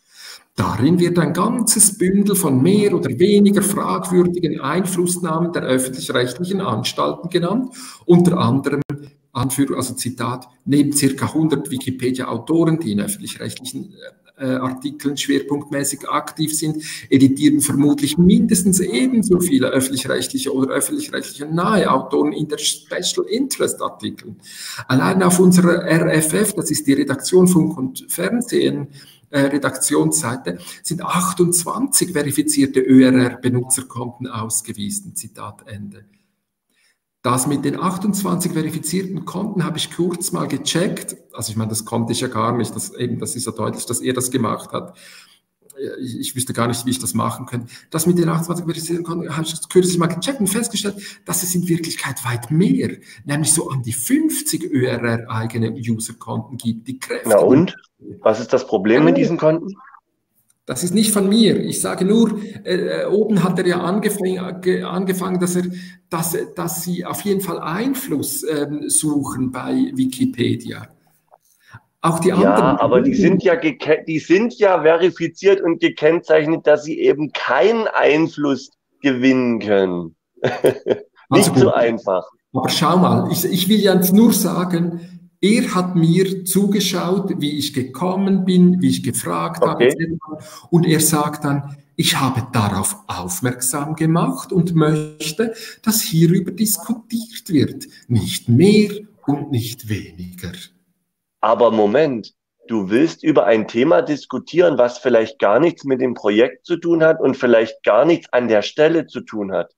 Darin wird ein ganzes Bündel von mehr oder weniger fragwürdigen Einflussnahmen der öffentlich-rechtlichen Anstalten genannt, unter anderem Anführung, also Zitat, neben circa hundert Wikipedia-Autoren, die in öffentlich-rechtlichen äh, Artikeln schwerpunktmäßig aktiv sind, editieren vermutlich mindestens ebenso viele öffentlich-rechtliche oder öffentlich-rechtliche nahe Autoren in der Special Interest Artikeln. Allein auf unserer R F F, das ist die Redaktion Funk und Fernsehen, äh, Redaktionsseite, sind achtundzwanzig verifizierte Ö R R-Benutzerkonten ausgewiesen. Zitat Ende. Das mit den achtundzwanzig verifizierten Konten habe ich kurz mal gecheckt. Also ich meine, das konnte ich ja gar nicht. Das, eben, das ist ja deutlich, dass er das gemacht hat. Ich, ich wüsste gar nicht, wie ich das machen könnte. Das mit den achtundzwanzig verifizierten Konten habe ich kürzlich mal gecheckt und festgestellt, dass es in Wirklichkeit weit mehr, nämlich so an die fünfzig Ö R R-eigene User-Konten gibt, die Kräfte. Na und? Was ist das Problem mit diesen Konten? Das ist nicht von mir. Ich sage nur, äh, oben hat er ja angefangen, angefangen dass, er, dass, dass sie auf jeden Fall Einfluss ähm, suchen bei Wikipedia. Auch die anderen. Ja, aber die sind ja, die sind ja verifiziert und gekennzeichnet, dass sie eben keinen Einfluss gewinnen können. Nicht also so einfach. Aber schau mal, ich, ich will jetzt nur sagen, er hat mir zugeschaut, wie ich gekommen bin, wie ich gefragt okay. habe. Und er sagt dann, ich habe darauf aufmerksam gemacht und möchte, dass hierüber diskutiert wird. Nicht mehr und nicht weniger. Aber Moment, du willst über ein Thema diskutieren, was vielleicht gar nichts mit dem Projekt zu tun hat und vielleicht gar nichts an der Stelle zu tun hat.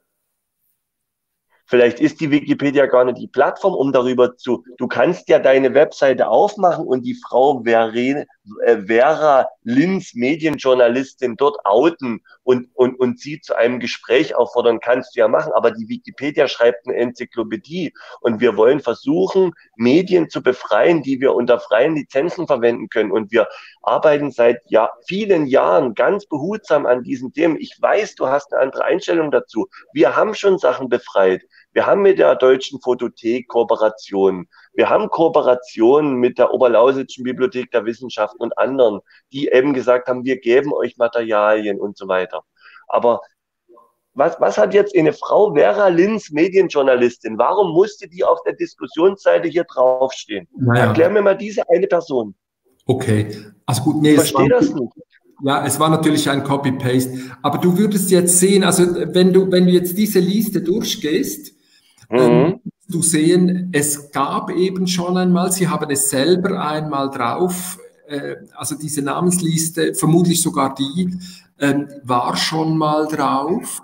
Vielleicht ist die Wikipedia gar nicht die Plattform, um darüber zu... Du kannst ja deine Webseite aufmachen und die Frau Vera, äh, Vera Linz, Medienjournalistin, dort outen und, und, und sie zu einem Gespräch auffordern, kannst du ja machen. Aber die Wikipedia schreibt eine Enzyklopädie und wir wollen versuchen, Medien zu befreien, die wir unter freien Lizenzen verwenden können. Und wir arbeiten seit ja, vielen Jahren ganz behutsam an diesen Themen. Ich weiß, du hast eine andere Einstellung dazu. Wir haben schon Sachen befreit. Wir haben mit der Deutschen Photothek Kooperationen. Wir haben Kooperationen mit der Oberlausitzschen Bibliothek der Wissenschaften und anderen, die eben gesagt haben, wir geben euch Materialien und so weiter. Aber was, was hat jetzt eine Frau, Vera Linz, Medienjournalistin, warum musste die auf der Diskussionsseite hier draufstehen? Naja. Erklär mir mal diese eine Person. Okay, also gut, nee, ich verstehe das nicht. Ja, es war natürlich ein Copy-Paste, aber du würdest jetzt sehen, also wenn du, wenn du jetzt diese Liste durchgehst, mhm. ähm, du sehen, es gab eben schon einmal, sie haben es selber einmal drauf, äh, also diese Namensliste, vermutlich sogar die, äh, war schon mal drauf.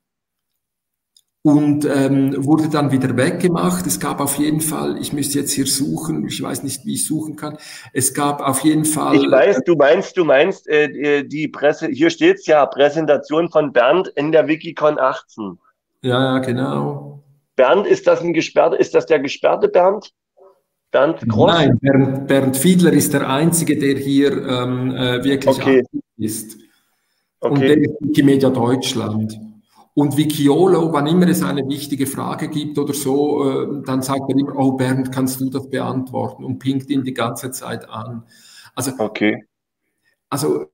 Und ähm, wurde dann wieder weggemacht. Es gab auf jeden Fall, ich müsste jetzt hier suchen, ich weiß nicht, wie ich suchen kann. Es gab auf jeden Fall. Ich weiß, du meinst, du meinst äh, die Presse, hier steht's ja, Präsentation von Bernd in der Wikicon achtzehn. Ja, ja, genau. Bernd, ist das ein gesperrter, ist das der gesperrte Bernd? Bernd Gross? Nein, Bernd, Bernd Fiedler ist der Einzige, der hier ähm, äh, wirklich okay. aktiv ist. Okay. Und der ist Wikimedia Deutschland. Und Wikiolo, wann immer es eine wichtige Frage gibt oder so, äh, dann sagt er immer, oh Bernd, kannst du das beantworten? Und pinkt ihn die ganze Zeit an. Also, okay. Also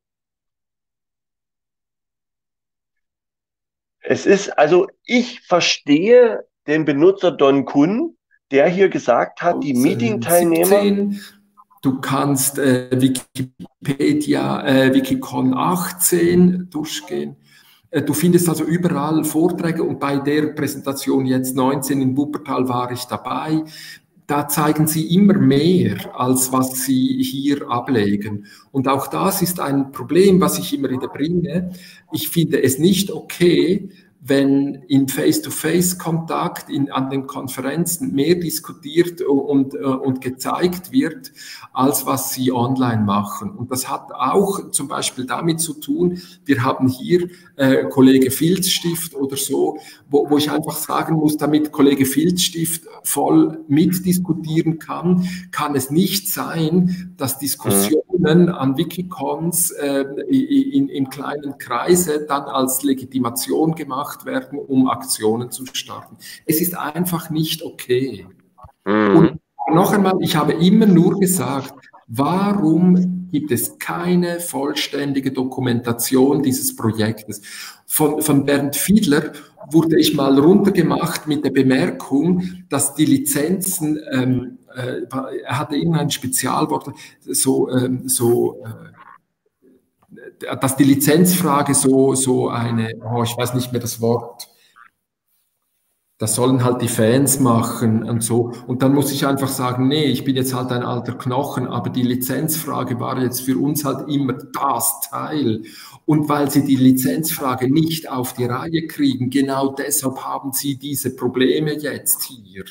es ist, also ich verstehe den Benutzer Don Kun, der hier gesagt hat, die Meeting-Teilnehmer. Du kannst äh, Wikipedia, äh, Wikicon achtzehn durchgehen. Du findest also überall Vorträge und bei der Präsentation jetzt neunzehn in Wuppertal war ich dabei. Da zeigen sie immer mehr, als was sie hier ablegen. Und auch das ist ein Problem, was ich immer wieder bringe. Ich finde es nicht okay, wenn in Face-to-Face-Kontakt in, an den Konferenzen mehr diskutiert und, und gezeigt wird, als was sie online machen. Und das hat auch zum Beispiel damit zu tun, wir haben hier äh, Kollege Filzstift oder so, wo, wo ich einfach sagen muss, damit Kollege Filzstift voll mitdiskutieren kann, kann es nicht sein, dass Diskussionen an Wikicons äh, in, in kleinen Kreise dann als Legitimation gemacht werden, um Aktionen zu starten. Es ist einfach nicht okay. Mhm. Und noch einmal, ich habe immer nur gesagt, warum gibt es keine vollständige Dokumentation dieses Projektes? Von, von Bernd Fiedler wurde ich mal runtergemacht mit der Bemerkung, dass die Lizenzen, ähm, äh, er hatte irgendein Spezialwort, so, ähm, so äh, dass die Lizenzfrage so, so eine, oh, ich weiß nicht mehr das Wort, das sollen halt die Fans machen und so. Und dann muss ich einfach sagen, nee, ich bin jetzt halt ein alter Knochen, aber die Lizenzfrage war jetzt für uns halt immer das Teil. Und weil sie die Lizenzfrage nicht auf die Reihe kriegen, genau deshalb haben sie diese Probleme jetzt hier.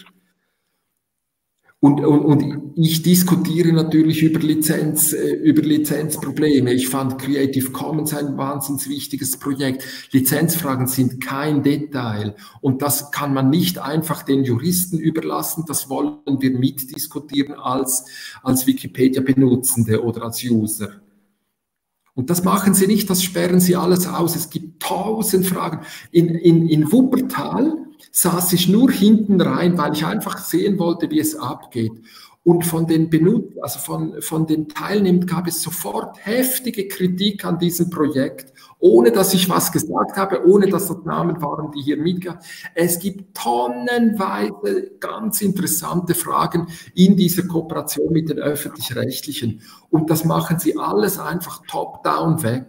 Und, und, und ich diskutiere natürlich über, Lizenz, über Lizenzprobleme. Ich fand Creative Commons ein wahnsinnig wichtiges Projekt. Lizenzfragen sind kein Detail. Und das kann man nicht einfach den Juristen überlassen. Das wollen wir mitdiskutieren als, als Wikipedia-Benutzende oder als User. Und das machen sie nicht, das sperren sie alles aus. Es gibt tausend Fragen. In, in, in Wuppertal saß ich nur hinten rein, weil ich einfach sehen wollte, wie es abgeht. Und von den Benut also von, von den Teilnehmern gab es sofort heftige Kritik an diesem Projekt, ohne dass ich was gesagt habe, ohne dass das Namen waren, die hier mitgaben. Es gibt tonnenweise ganz interessante Fragen in dieser Kooperation mit den Öffentlich-Rechtlichen. Und das machen sie alles einfach top-down weg.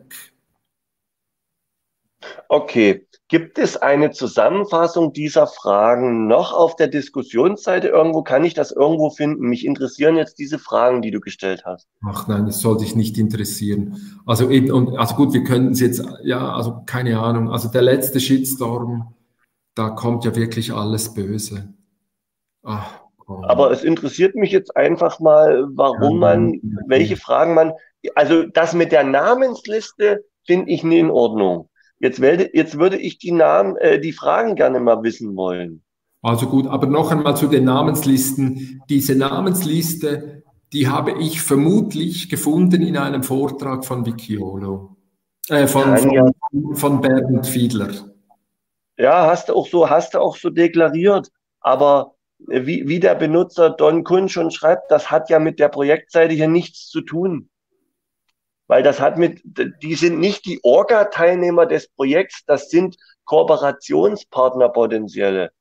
Okay, gibt es eine Zusammenfassung dieser Fragen noch auf der Diskussionsseite irgendwo? Kann ich das irgendwo finden? Mich interessieren jetzt diese Fragen, die du gestellt hast. Ach nein, das soll dich nicht interessieren. Also eben, und, also gut, wir könnten es jetzt, ja, also keine Ahnung, also der letzte Shitstorm, da kommt ja wirklich alles Böse. Ach, komm. Aber es interessiert mich jetzt einfach mal, warum ja, man, ja, welche ja. Fragen man, also das mit der Namensliste finde ich nicht in Ordnung. Jetzt, werde, jetzt würde ich die Namen, äh, die Fragen gerne mal wissen wollen. Also gut, aber noch einmal zu den Namenslisten. Diese Namensliste, die habe ich vermutlich gefunden in einem Vortrag von Wikiolo. Äh, von, von, von Bernd Fiedler. Ja, hast du auch so, hast du auch so deklariert. Aber äh, wie, wie der Benutzer Don Kun schon schreibt, das hat ja mit der Projektseite hier nichts zu tun. Weil das hat mit, die sind nicht die Orga-Teilnehmer des Projekts, das sind Kooperationspartner potenzielle.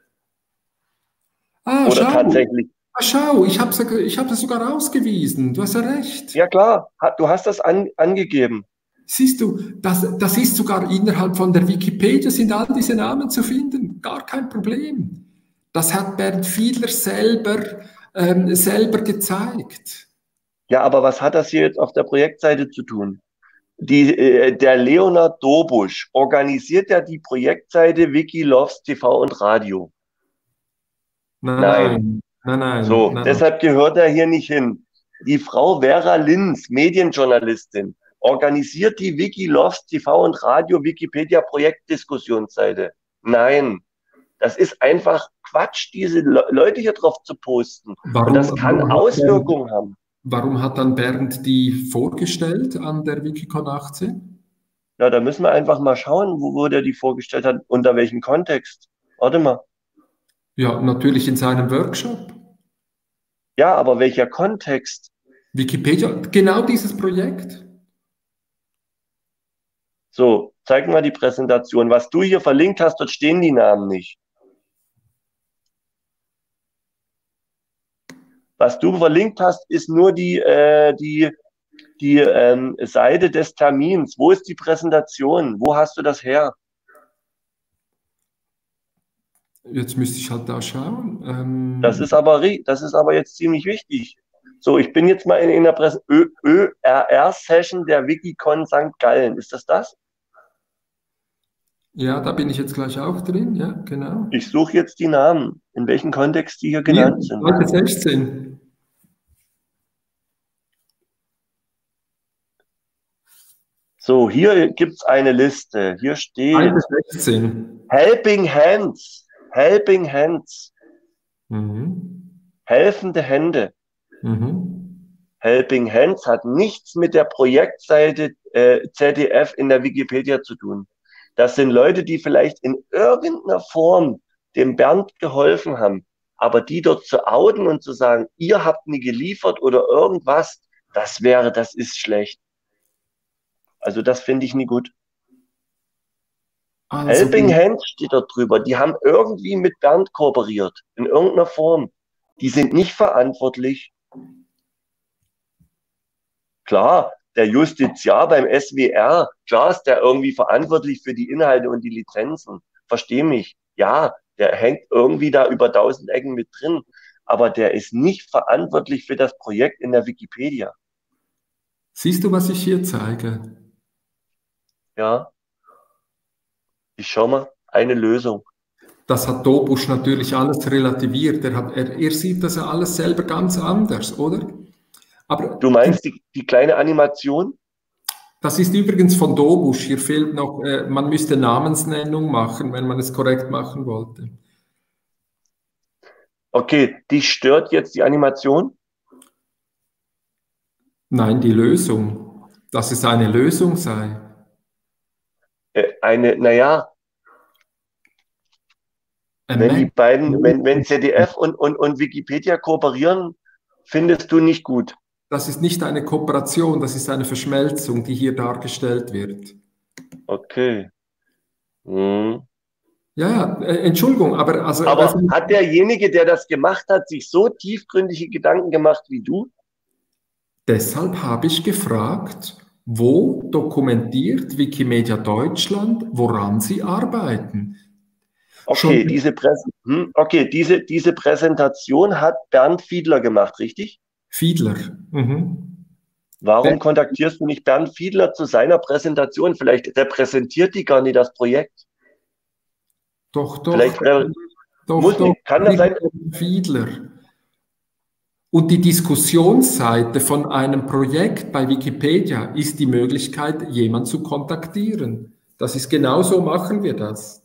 Ah, Oder schau. tatsächlich. Ah, schau, ich habe es ich hab das sogar ausgewiesen. Du hast ja recht. Ja klar, hat- du hast das an, angegeben. Siehst du, das, das ist sogar innerhalb von der Wikipedia, sind all diese Namen zu finden. Gar kein Problem. Das hat Bernd Fiedler selber, ähm, selber gezeigt. Ja, aber was hat das hier jetzt auf der Projektseite zu tun? Die, äh, der Leonard Dobusch organisiert ja die Projektseite Wikiloves T V und Radio. Nein, Nein. nein, nein, nein, So, nein. deshalb gehört er hier nicht hin. Die Frau Vera Linz, Medienjournalistin, organisiert die Wikiloves T V und Radio Wikipedia Projektdiskussionsseite. Nein, das ist einfach Quatsch, diese Le Leute hier drauf zu posten. Warum, Und das kann warum hat Auswirkungen Bernd, haben. warum hat dann Bernd die vorgestellt an der Wikicon achtzehn? Ja, da müssen wir einfach mal schauen, wo, wo der die vorgestellt hat, unter welchem Kontext. Warte mal. Ja, natürlich in seinem Workshop. Ja, aber welcher Kontext? Wikipedia, genau dieses Projekt. So, zeig mal die Präsentation. Was du hier verlinkt hast, dort stehen die Namen nicht. Was du verlinkt hast, ist nur die, äh, die, die ähm, Seite des Termins. Wo ist die Präsentation? Wo hast du das her? Jetzt müsste ich halt da schauen. Ähm, Das ist aber, ri- das ist aber jetzt ziemlich wichtig. So, ich bin jetzt mal in, in der Presse Ö Ö R R-Session der Wikicon Sankt Gallen. Ist das das? ja, da bin ich jetzt gleich auch drin, ja, genau. Ich suche jetzt die Namen, in welchem Kontext die hier Hier, genannt sind. Seite sechzehn. So, hier gibt's eine Liste. Hier steht Seite sechzehn. Helping Hands. Helping Hands. Mhm. Helfende Hände. Mhm. Helping Hands hat nichts mit der Projektseite äh, Z D F in der Wikipedia zu tun. Das sind Leute, die vielleicht in irgendeiner Form dem Bernd geholfen haben. Aber die dort zu outen und zu sagen, ihr habt nie geliefert oder irgendwas, das wäre, das ist schlecht. Also das finde ich nie gut. Also, Helping Hands steht dort drüber. Die haben irgendwie mit Bernd kooperiert, in irgendeiner Form. Die sind nicht verantwortlich. Klar, der Justiziar beim S W R, klar ist der irgendwie verantwortlich für die Inhalte und die Lizenzen. Versteh mich. Ja, der hängt irgendwie da über tausend Ecken mit drin. Aber der ist nicht verantwortlich für das Projekt in der Wikipedia. siehst du, was ich hier zeige? Ja, ich schau mal, eine Lösung. Das hat Dobusch natürlich alles relativiert. Er, hat, er, er sieht das ja alles selber ganz anders, oder? Aber Du meinst die, die kleine Animation? das ist übrigens von Dobusch. Hier fehlt noch, äh, man müsste Namensnennung machen, wenn man es korrekt machen wollte. Okay, die stört jetzt die Animation? Nein, die Lösung. Dass es eine Lösung sei. Äh, eine, naja, wenn die beiden, wenn, wenn Z D F und, und, und Wikipedia kooperieren, findest du nicht gut. Das ist nicht eine Kooperation, das ist eine Verschmelzung, die hier dargestellt wird. Okay. Hm. Ja, ja, äh, Entschuldigung, aber also, Aber also hat derjenige, der das gemacht hat, sich so tiefgründige Gedanken gemacht wie du? deshalb habe ich gefragt, wo dokumentiert Wikimedia Deutschland, woran sie arbeiten? Okay, Schon diese, Präs hm, okay diese, diese Präsentation hat Bernd Fiedler gemacht, richtig? Fiedler. Mhm. Warum kontaktierst du nicht Bernd Fiedler zu seiner Präsentation? Vielleicht repräsentiert die gar nicht das Projekt. Doch, doch, Vielleicht äh, doch, muss doch, nicht, kann das sein? Fiedler. Und die Diskussionsseite von einem Projekt bei Wikipedia ist die Möglichkeit, jemanden zu kontaktieren. Das ist genau so, machen wir das.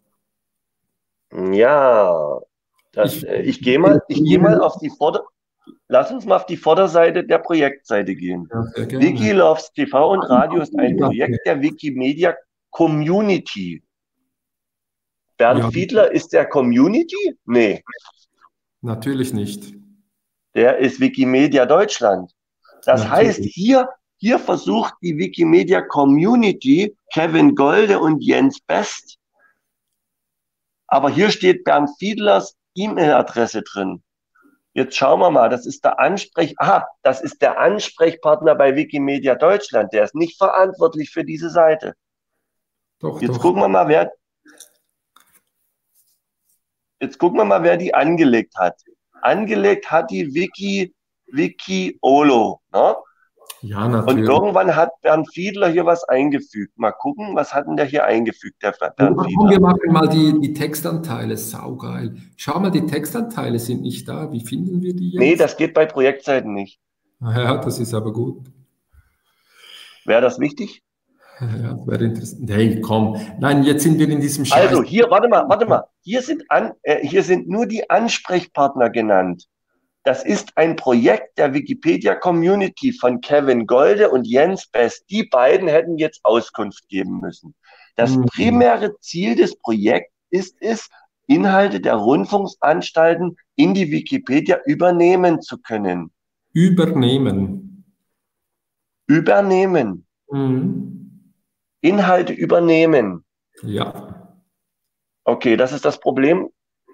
Ja, das, Ich, äh, ich gehe mal, ich gehe mal auf die Vorder Lass uns mal auf die Vorderseite der Projektseite gehen. Ja, sehr gerne. Wikiloves T V und Radio ist ein Projekt der Wikimedia Community. Bernd Ja, Fiedler ist der Community? Nee, natürlich nicht. der ist Wikimedia Deutschland. Das heißt, Natürlich. hier, hier versucht die Wikimedia Community Kevin Golde und Jens Best, aber hier steht Bernd Fiedlers E-Mail-Adresse drin. Jetzt schauen wir mal, das ist der Ansprech, aha, das ist der Ansprechpartner bei Wikimedia Deutschland. Der ist nicht verantwortlich für diese Seite. Doch, Jetzt doch. gucken wir mal, wer, jetzt gucken wir mal, wer die angelegt hat. Angelegt hat die Wiki, Wiki Olo, ne? Ja, Und natürlich. irgendwann hat Bernd Fiedler hier was eingefügt. Mal gucken, was hat denn der hier eingefügt, der Bernd Komm, wir Fiedler? machen mal die, die Textanteile. Saugeil. Schau mal, die Textanteile sind nicht da. Wie finden wir die Nee, jetzt? das geht bei Projektseiten nicht. Ja, das ist aber gut. Wäre das wichtig? Ja, wäre interessant. Hey, komm. Nein, jetzt sind wir in diesem Scheiß. Also hier, warte mal, warte mal. Hier sind, an, äh, hier sind nur die Ansprechpartner genannt. Das ist ein Projekt der Wikipedia Community von Kevin Golde und Jens Best. Die beiden hätten jetzt Auskunft geben müssen. Das Mhm. primäre Ziel des Projekts ist es, Inhalte der Rundfunksanstalten in die Wikipedia übernehmen zu können. Übernehmen. Übernehmen. Mhm. Inhalte übernehmen. Ja. Okay, das ist das Problem.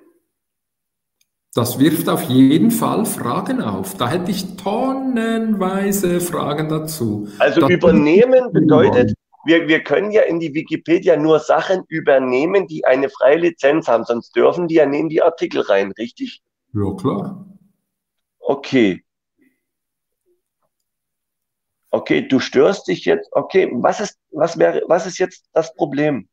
Das wirft auf jeden Fall Fragen auf. Da hätte ich tonnenweise Fragen dazu. Also Das übernehmen bedeutet, wir, wir können ja in die Wikipedia nur Sachen übernehmen, die eine freie Lizenz haben, sonst dürfen die ja nicht in die Artikel rein, richtig? Ja, klar. Okay. Okay, du störst dich jetzt. Okay, was ist, was wäre, was ist jetzt das Problem?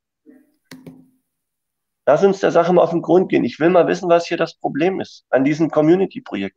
Lass uns der Sache mal auf den Grund gehen. Ich will mal wissen, was hier das Problem ist an diesem Community-Projekt.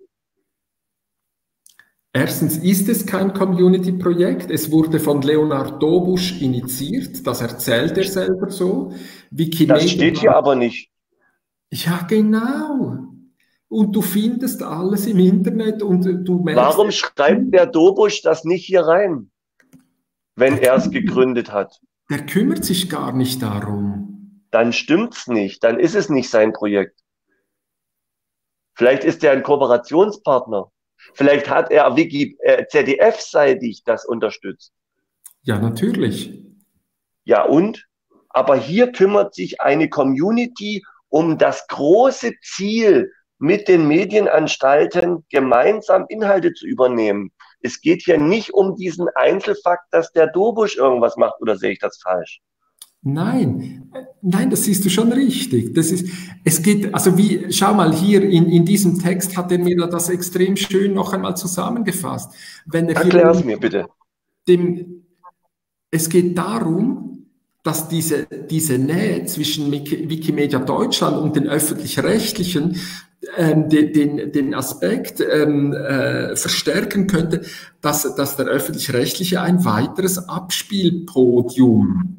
Erstens ist es kein Community-Projekt. Es wurde von Leonard Dobusch initiiert. Das erzählt er selber so. Wikimedia Das steht hier aber nicht. Ja, genau. Und du findest alles im Internet und du merkst. Warum schreibt der Dobusch das nicht hier rein, wenn er es gegründet hat? Der kümmert sich gar nicht darum. Dann stimmt's nicht. Dann ist es nicht sein Projekt. Vielleicht ist er ein Kooperationspartner. Vielleicht hat er Wiki, äh, Z D F-seitig das unterstützt. Ja, natürlich. Ja, und? Aber hier kümmert sich eine Community um das große Ziel, mit den Medienanstalten gemeinsam Inhalte zu übernehmen. Es geht hier nicht um diesen Einzelfakt, dass der Dobusch irgendwas macht, oder sehe ich das falsch? Nein, nein, das siehst du schon richtig. Das ist, es geht, also wie, schau mal hier in, in diesem Text hat er mir das extrem schön noch einmal zusammengefasst. Wenn er Erklär es hier mir bitte. Dem, es geht darum, dass diese, diese Nähe zwischen Wikimedia Deutschland und den öffentlich-rechtlichen ähm, den, den, den Aspekt ähm, äh, verstärken könnte, dass, dass der öffentlich-rechtliche ein weiteres Abspielpodium.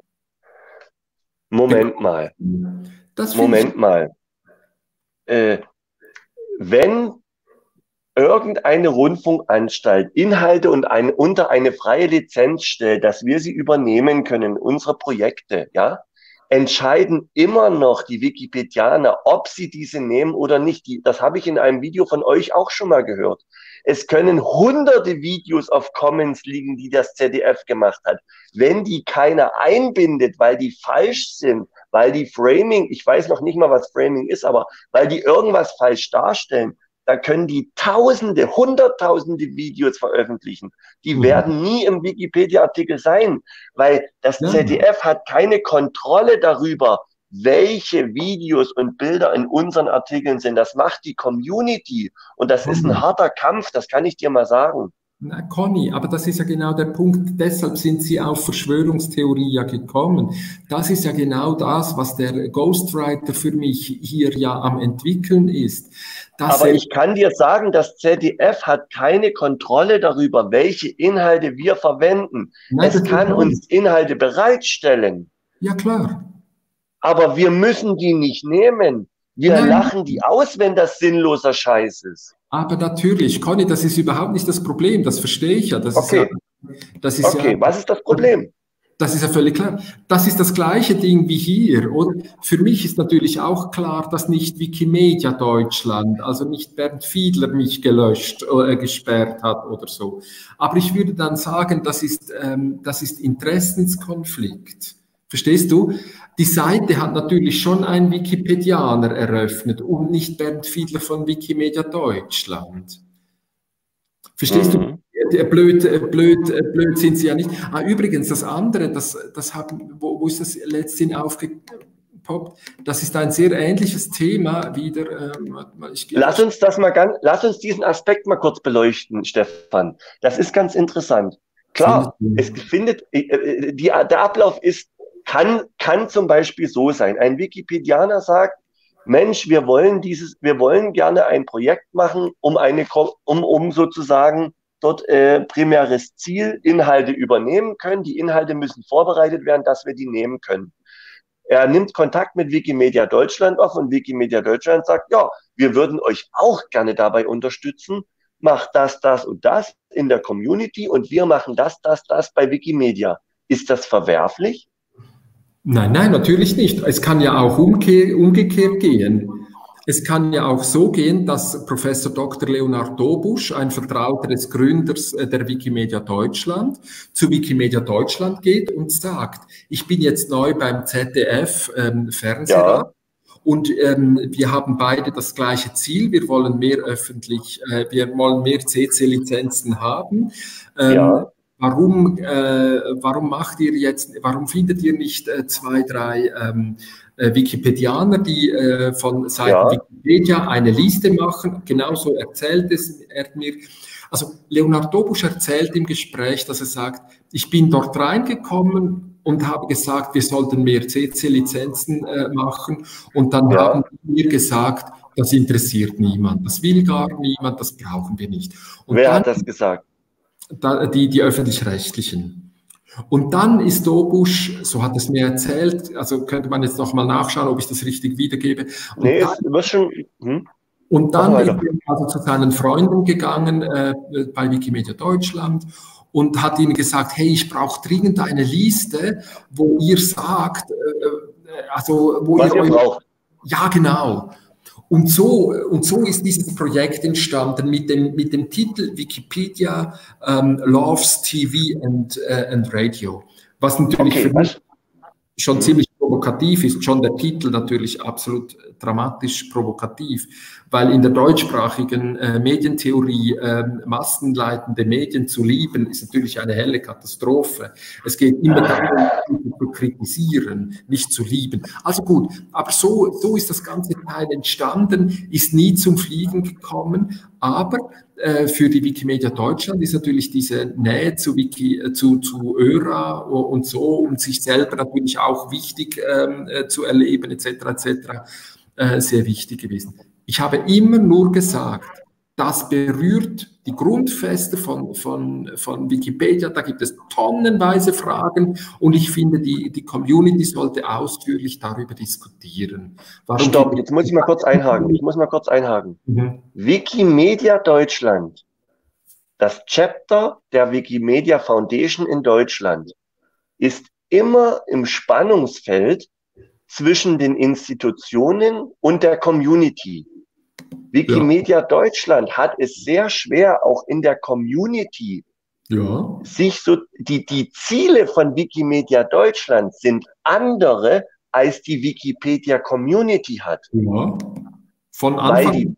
Moment mal. Das Moment mal. Äh, wenn irgendeine Rundfunkanstalt Inhalte und ein, unter eine freie Lizenz stellt, dass wir sie übernehmen können, unsere Projekte, ja, entscheiden immer noch die Wikipedianer, ob sie diese nehmen oder nicht. Die, das habe ich in einem Video von euch auch schon mal gehört. Es können hunderte Videos auf Commons liegen, die das Z D F gemacht hat. Wenn die keiner einbindet, weil die falsch sind, weil die Framing, ich weiß noch nicht mal, was Framing ist, aber weil die irgendwas falsch darstellen, da können die Tausende, Hunderttausende Videos veröffentlichen. Die mhm. werden nie im Wikipedia-Artikel sein, weil das ja. Z D F hat keine Kontrolle darüber, welche Videos und Bilder in unseren Artikeln sind. Das macht die Community und das mhm. ist ein harter Kampf, das kann ich dir mal sagen. Na, Conny, aber das ist ja genau der Punkt, deshalb sind Sie auf Verschwörungstheorie ja gekommen. Das ist ja genau das, was der Ghostwriter für mich hier ja am entwickeln ist. Aber ich kann dir sagen, das Z D F hat keine Kontrolle darüber, welche Inhalte wir verwenden. Nein, es kann uns Inhalte bereitstellen. Ja, klar. Aber wir müssen die nicht nehmen. Wir Nein. lachen die aus, wenn das sinnloser Scheiß ist. Aber natürlich, Conny, das ist überhaupt nicht das Problem, das verstehe ich ja. Das okay, ist ja, das ist okay. ja, was ist das Problem? Das ist ja völlig klar. Das ist das gleiche Ding wie hier. Oder? Für mich ist natürlich auch klar, dass nicht Wikimedia Deutschland, also nicht Bernd Fiedler mich gelöscht oder gesperrt hat oder so. Aber ich würde dann sagen, das ist, ähm, das ist Interessenskonflikt. Verstehst du? Die Seite hat natürlich schon einen Wikipedianer eröffnet und nicht Bernd Fiedler von Wikimedia Deutschland. Verstehst Mhm. du? Blöd, blöd, blöd sind sie ja nicht. Ah, übrigens, das andere, das, das haben, wo, wo ist das letztens aufgepoppt? Das ist ein sehr ähnliches Thema wieder. Ähm, ich lass uns das mal ganz, lass uns diesen Aspekt mal kurz beleuchten, Stefan. Das ist ganz interessant. Klar, es findet, die, der Ablauf ist, kann, kann zum Beispiel so sein. Ein Wikipedianer sagt, Mensch, wir wollen dieses, wir wollen gerne ein Projekt machen, um eine, um, um sozusagen dort äh, primäres Ziel, Inhalte übernehmen können. Die Inhalte müssen vorbereitet werden, dass wir die nehmen können. Er nimmt Kontakt mit Wikimedia Deutschland auf und Wikimedia Deutschland sagt, ja, wir würden euch auch gerne dabei unterstützen. Macht das, das und das in der Community und wir machen das, das, das bei Wikimedia. Ist das verwerflich? Nein, nein, natürlich nicht. Es kann ja auch umge umgekehrt gehen. Es kann ja auch so gehen, dass Professor Doktor Leonhard Dobusch, ein Vertrauter des Gründers der Wikimedia Deutschland, zu Wikimedia Deutschland geht und sagt, ich bin jetzt neu beim Z D F ähm, Fernsehrat. Ja. Und ähm, wir haben beide das gleiche Ziel. Wir wollen mehr öffentlich, äh, wir wollen mehr C C-Lizenzen haben. Ähm, ja. Warum, äh, warum macht ihr jetzt, warum findet ihr nicht äh, zwei, drei ähm, äh, Wikipedianer, die äh, von Seiten ja. Wikipedia eine Liste machen? Genauso erzählt es er mir. Also Leonhard Dobusch erzählt im Gespräch, dass er sagt, ich bin dort reingekommen und habe gesagt, wir sollten mehr C C-Lizenzen äh, machen. Und dann ja. haben wir gesagt, das interessiert niemand, das will gar niemand, das brauchen wir nicht. Und Wer dann, hat das gesagt? Die, die Öffentlich-Rechtlichen. Und dann ist Dobusch, so hat es mir erzählt, also könnte man jetzt noch mal nachschauen, ob ich das richtig wiedergebe. Und nee, dann, es wird schon. Hm? Und dann ist er also zu seinen Freunden gegangen äh, bei Wikimedia Deutschland und hat ihnen gesagt, hey, ich brauche dringend eine Liste, wo ihr sagt, äh, also wo Was ihr, ihr braucht. Ja, genau. Und so, und so ist dieses Projekt entstanden mit dem, mit dem Titel Wikipedia um, Loves T V and, uh, and Radio, was natürlich okay, für mich schon mhm. ziemlich provokativ ist, schon der Titel natürlich absolut dramatisch provokativ, weil in der deutschsprachigen äh, Medientheorie äh, massenleitende Medien zu lieben, ist natürlich eine helle Katastrophe. Es geht immer darum, zu kritisieren, nicht zu lieben. Also gut, aber so, so ist das ganze Teil entstanden, ist nie zum Fliegen gekommen, aber äh, für die Wikimedia Deutschland ist natürlich diese Nähe zu, Wiki, äh, zu, zu ÖRA und so und sich selber natürlich auch wichtig ähm, äh, zu erleben, et cetera, et cetera, äh, sehr wichtig gewesen. Ich habe immer nur gesagt, das berührt die Grundfeste von, von, von Wikipedia, da gibt es tonnenweise Fragen und ich finde, die, die Community sollte ausführlich darüber diskutieren. Warum Stopp, jetzt muss ich mal kurz einhaken. Ich muss mal kurz einhaken. Mhm. Wikimedia Deutschland, das Chapter der Wikimedia Foundation in Deutschland, ist immer im Spannungsfeld zwischen den Institutionen und der Community. Wikimedia ja. Deutschland hat es sehr schwer, auch in der Community, ja. sich so, die, die Ziele von Wikimedia Deutschland sind andere, als die Wikipedia Community hat. Ja. Von Anfang Weil die,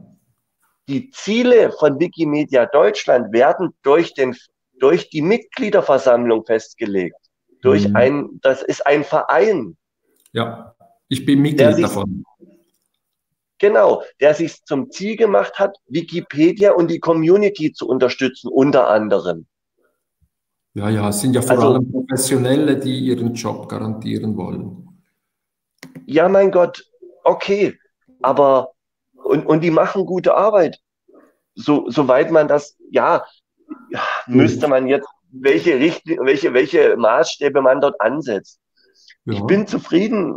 die Ziele von Wikimedia Deutschland werden durch den, durch die Mitgliederversammlung festgelegt. Durch mhm. ein, das ist ein Verein. Ja, ich bin Mitglied davon. Genau, der sich zum Ziel gemacht hat, Wikipedia und die Community zu unterstützen, unter anderem. Ja, ja, es sind ja vor also, allem Professionelle, die ihren Job garantieren wollen. Ja, mein Gott, okay, aber und, und die machen gute Arbeit. So, soweit man das, ja, müsste man jetzt, welche, Richtli- welche, welche Maßstäbe man dort ansetzt. Ja. Ich bin zufrieden,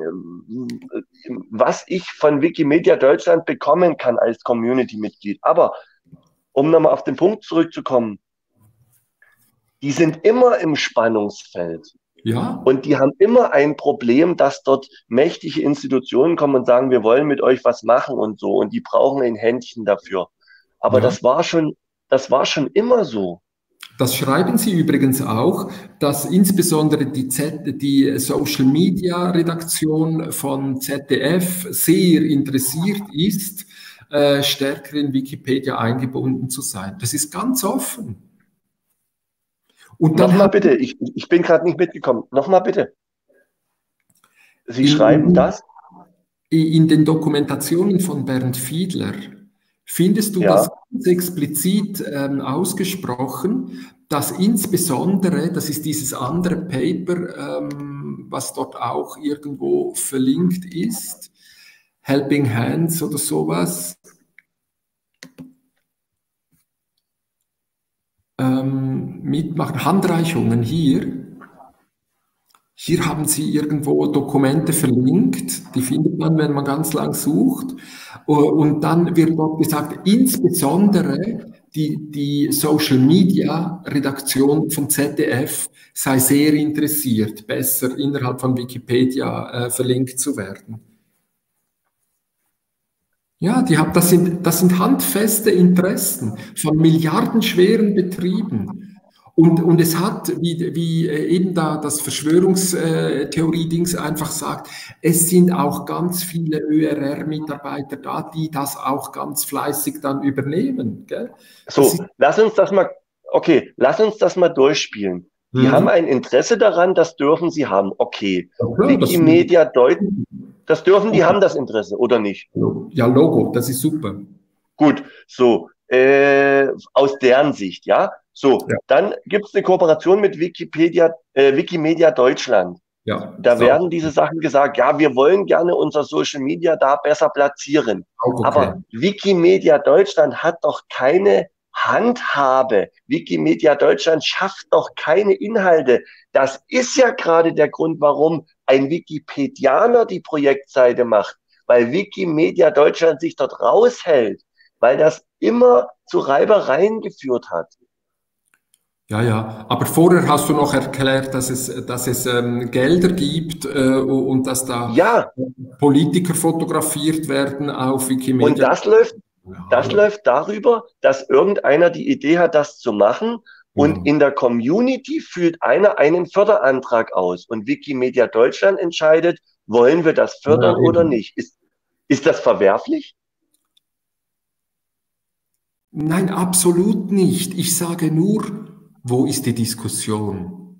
was ich von Wikimedia Deutschland bekommen kann als Community-Mitglied. Aber um nochmal auf den Punkt zurückzukommen, die sind immer im Spannungsfeld. Ja. Und die haben immer ein Problem, dass dort mächtige Institutionen kommen und sagen, wir wollen mit euch was machen und so. Und die brauchen ein Händchen dafür. Aber Ja. das war schon, das war schon immer so. Das schreiben Sie übrigens auch, dass insbesondere die, Z, die Social Media Redaktion von Z D F sehr interessiert ist, äh, stärker in Wikipedia eingebunden zu sein. Das ist ganz offen. Und dann Nochmal bitte, ich, ich bin gerade nicht mitgekommen. Nochmal bitte. Sie in, schreiben das? In den Dokumentationen von Bernd Fiedler findest du Ja. das ganz explizit ähm, ausgesprochen, dass insbesondere, das ist dieses andere Paper, ähm, was dort auch irgendwo verlinkt ist, Helping Hands oder sowas, ähm, mitmachen, Handreichungen hier. Hier haben Sie irgendwo Dokumente verlinkt, die findet man, wenn man ganz lang sucht. Und dann wird dort gesagt, insbesondere die, die Social Media Redaktion von Z D F sei sehr interessiert, besser innerhalb von Wikipedia äh, verlinkt zu werden. Ja, die haben, das sind, das sind handfeste Interessen von milliardenschweren Betrieben. Und, und es hat, wie, wie eben da das Verschwörungstheorie-Dings einfach sagt, es sind auch ganz viele Ö R R-Mitarbeiter da, die das auch ganz fleißig dann übernehmen. Gell? So, lass uns das mal, okay, lass uns das mal durchspielen. Die Mhm. haben ein Interesse daran, das dürfen sie haben. Okay. Ja, Wikimedia Deutsch, das dürfen die haben, das Interesse, oder nicht? Ja, Logo, das ist super. Gut, so, äh, aus deren Sicht, ja. So, ja. Dann gibt es eine Kooperation mit Wikipedia, äh, Wikimedia Deutschland. Ja, da so. werden diese Sachen gesagt, ja, wir wollen gerne unser Social Media da besser platzieren. Okay. Aber Wikimedia Deutschland hat doch keine Handhabe. Wikimedia Deutschland schafft doch keine Inhalte. Das ist ja gerade der Grund, warum ein Wikipedianer die Projektseite macht, weil Wikimedia Deutschland sich dort raushält, weil das immer zu Reibereien geführt hat. Ja, ja, aber vorher hast du noch erklärt, dass es, dass es ähm, Gelder gibt äh, und dass da ja. Politiker fotografiert werden auf Wikimedia. Und das läuft, das ja. läuft darüber, dass irgendeiner die Idee hat, das zu machen und ja. in der Community fühlt einer einen Förderantrag aus und Wikimedia Deutschland entscheidet, wollen wir das fördern ja, oder nicht. Ist, ist das verwerflich? Nein, absolut nicht. Ich sage nur, wo ist die Diskussion?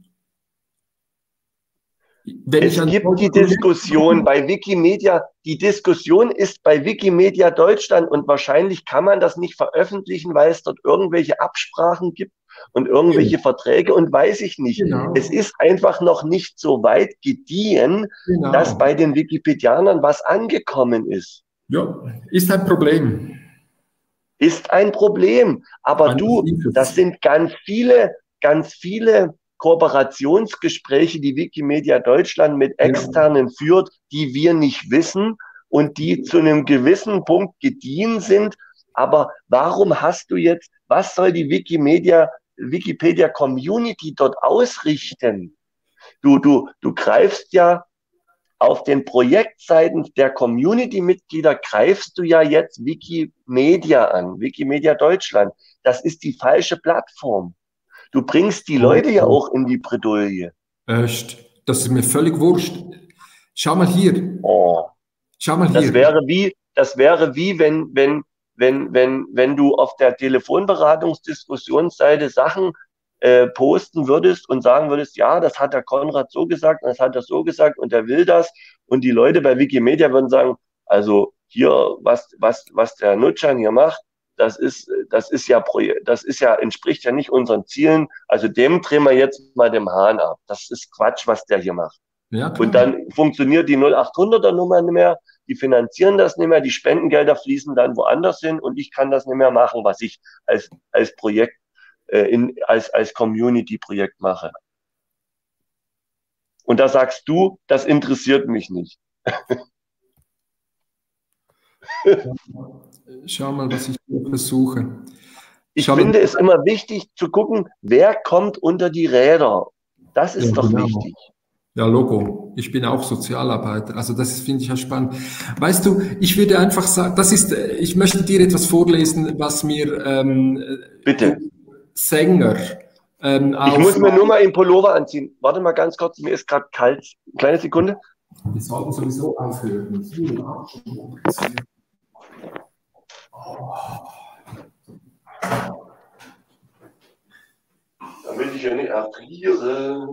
Wenn es gibt die Diskussion bei Wikimedia, die Diskussion ist bei Wikimedia Deutschland und wahrscheinlich kann man das nicht veröffentlichen, weil es dort irgendwelche Absprachen gibt und irgendwelche genau. Verträge und weiß ich nicht. Genau. Es ist einfach noch nicht so weit gediehen, genau. dass bei den Wikipedianern was angekommen ist. Ja, ist ein Problem. Ist ein Problem. Aber ein du, das sind ganz viele, ganz viele Kooperationsgespräche, die Wikimedia Deutschland mit Externen ja. führt, die wir nicht wissen und die zu einem gewissen Punkt gediehen sind. Aber warum hast du jetzt, was soll die Wikimedia, Wikipedia Community dort ausrichten? Du, du, du greifst ja auf den Projektseiten der Community-Mitglieder greifst du ja jetzt Wikimedia an, Wikimedia Deutschland. Das ist die falsche Plattform. Du bringst die Leute ja auch in die Bredouille. Echt? Das ist mir völlig wurscht. Schau mal hier. Oh. Schau mal das hier. Wäre wie, das wäre wie, wenn, wenn, wenn, wenn, wenn du auf der Telefonberatungsdiskussionsseite Sachen äh, posten würdest und sagen würdest, ja, das hat der Konrad so gesagt und das hat er so gesagt und er will das. Und die Leute bei Wikimedia würden sagen, also hier, was, was, was der Nutschan hier macht, das ist, das ist ja, das ist ja, entspricht ja nicht unseren Zielen. Also dem drehen wir jetzt mal den Hahn ab. Das ist Quatsch, was der hier macht. Ja, klar. Und dann funktioniert die null achthunderter Nummer nicht mehr. Die finanzieren das nicht mehr. Die Spendengelder fließen dann woanders hin und ich kann das nicht mehr machen, was ich als, als Projekt, äh, in, als, als Community-Projekt mache. Und da sagst du, das interessiert mich nicht. Schau mal, was ich hier versuche. Ich Schau finde mal. es immer wichtig zu gucken, wer kommt unter die Räder. Das ist Ja, doch genau. wichtig. Ja, Logo. Ich bin auch Sozialarbeiter. Also das finde ich ja spannend. Weißt du, ich würde einfach sagen, das ist, ich möchte dir etwas vorlesen, was mir ähm, Bitte. Sänger ähm, Ich muss mir nur mal einen Pullover anziehen. Warte mal ganz kurz, mir ist gerade kalt. Kleine Sekunde. Wir sollten sowieso aufhören. Damit ich ja nicht erfriere.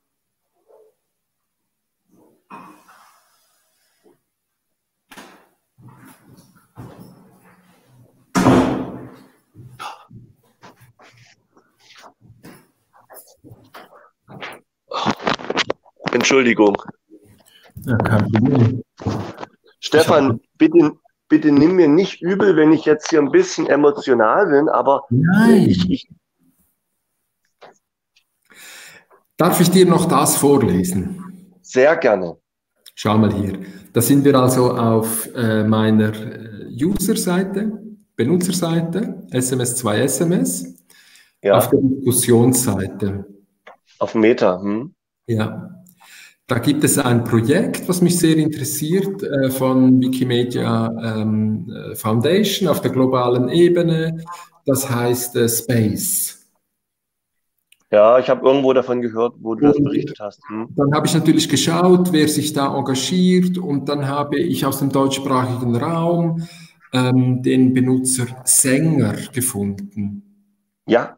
Entschuldigung. Ja, kein Problem. Stefan, bitte, bitte nimm mir nicht übel, wenn ich jetzt hier ein bisschen emotional bin, aber Nein. Ich, ich Darf ich dir noch das vorlesen? Sehr gerne. Schau mal hier. Da sind wir also auf äh, meiner User-Seite, Benutzerseite, S M S zwei S M S, Ja. Auf der Diskussionsseite. Auf Meta. Hm. Ja. Da gibt es ein Projekt, was mich sehr interessiert, äh, von Wikimedia ähm, Foundation auf der globalen Ebene. Das heißt äh, Space. Ja, ich habe irgendwo davon gehört, wo du und das berichtet hast. Hm. Dann habe ich natürlich geschaut, wer sich da engagiert, und dann habe ich aus dem deutschsprachigen Raum ähm, den Benutzer Sänger gefunden. Ja.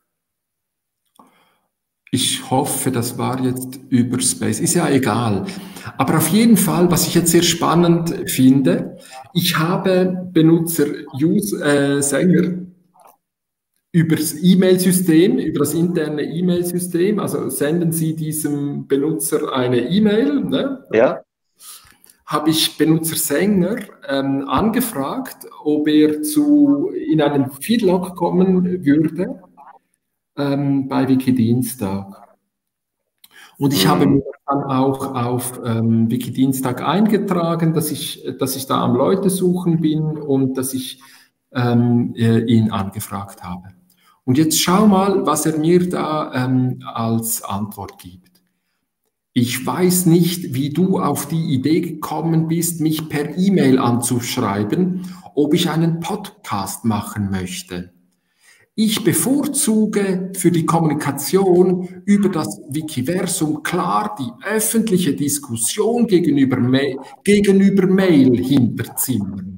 Ich hoffe, das war jetzt über Space. Ist ja egal. Aber auf jeden Fall, was ich jetzt sehr spannend finde, ich habe Benutzer Use, äh, Sänger über das E-Mail-System, über das interne E-Mail-System, also senden Sie diesem Benutzer eine E-Mail, ne? Ja. Habe ich Benutzer Sänger ähm, angefragt, ob er zu, in einen Feedlog kommen würde ähm, bei Wikidienstag. Und ich mhm. habe mir dann auch auf ähm, Wikidienstag eingetragen, dass ich, dass ich da am Leute suchen bin und dass ich ähm, äh, ihn angefragt habe. Und jetzt schau mal, was er mir da ähm, als Antwort gibt. Ich weiß nicht, wie du auf die Idee gekommen bist, mich per E-Mail anzuschreiben, ob ich einen Podcast machen möchte. Ich bevorzuge für die Kommunikation über das Wikiversum klar die öffentliche Diskussion gegenüber, Ma gegenüber Mail hinterzimmern.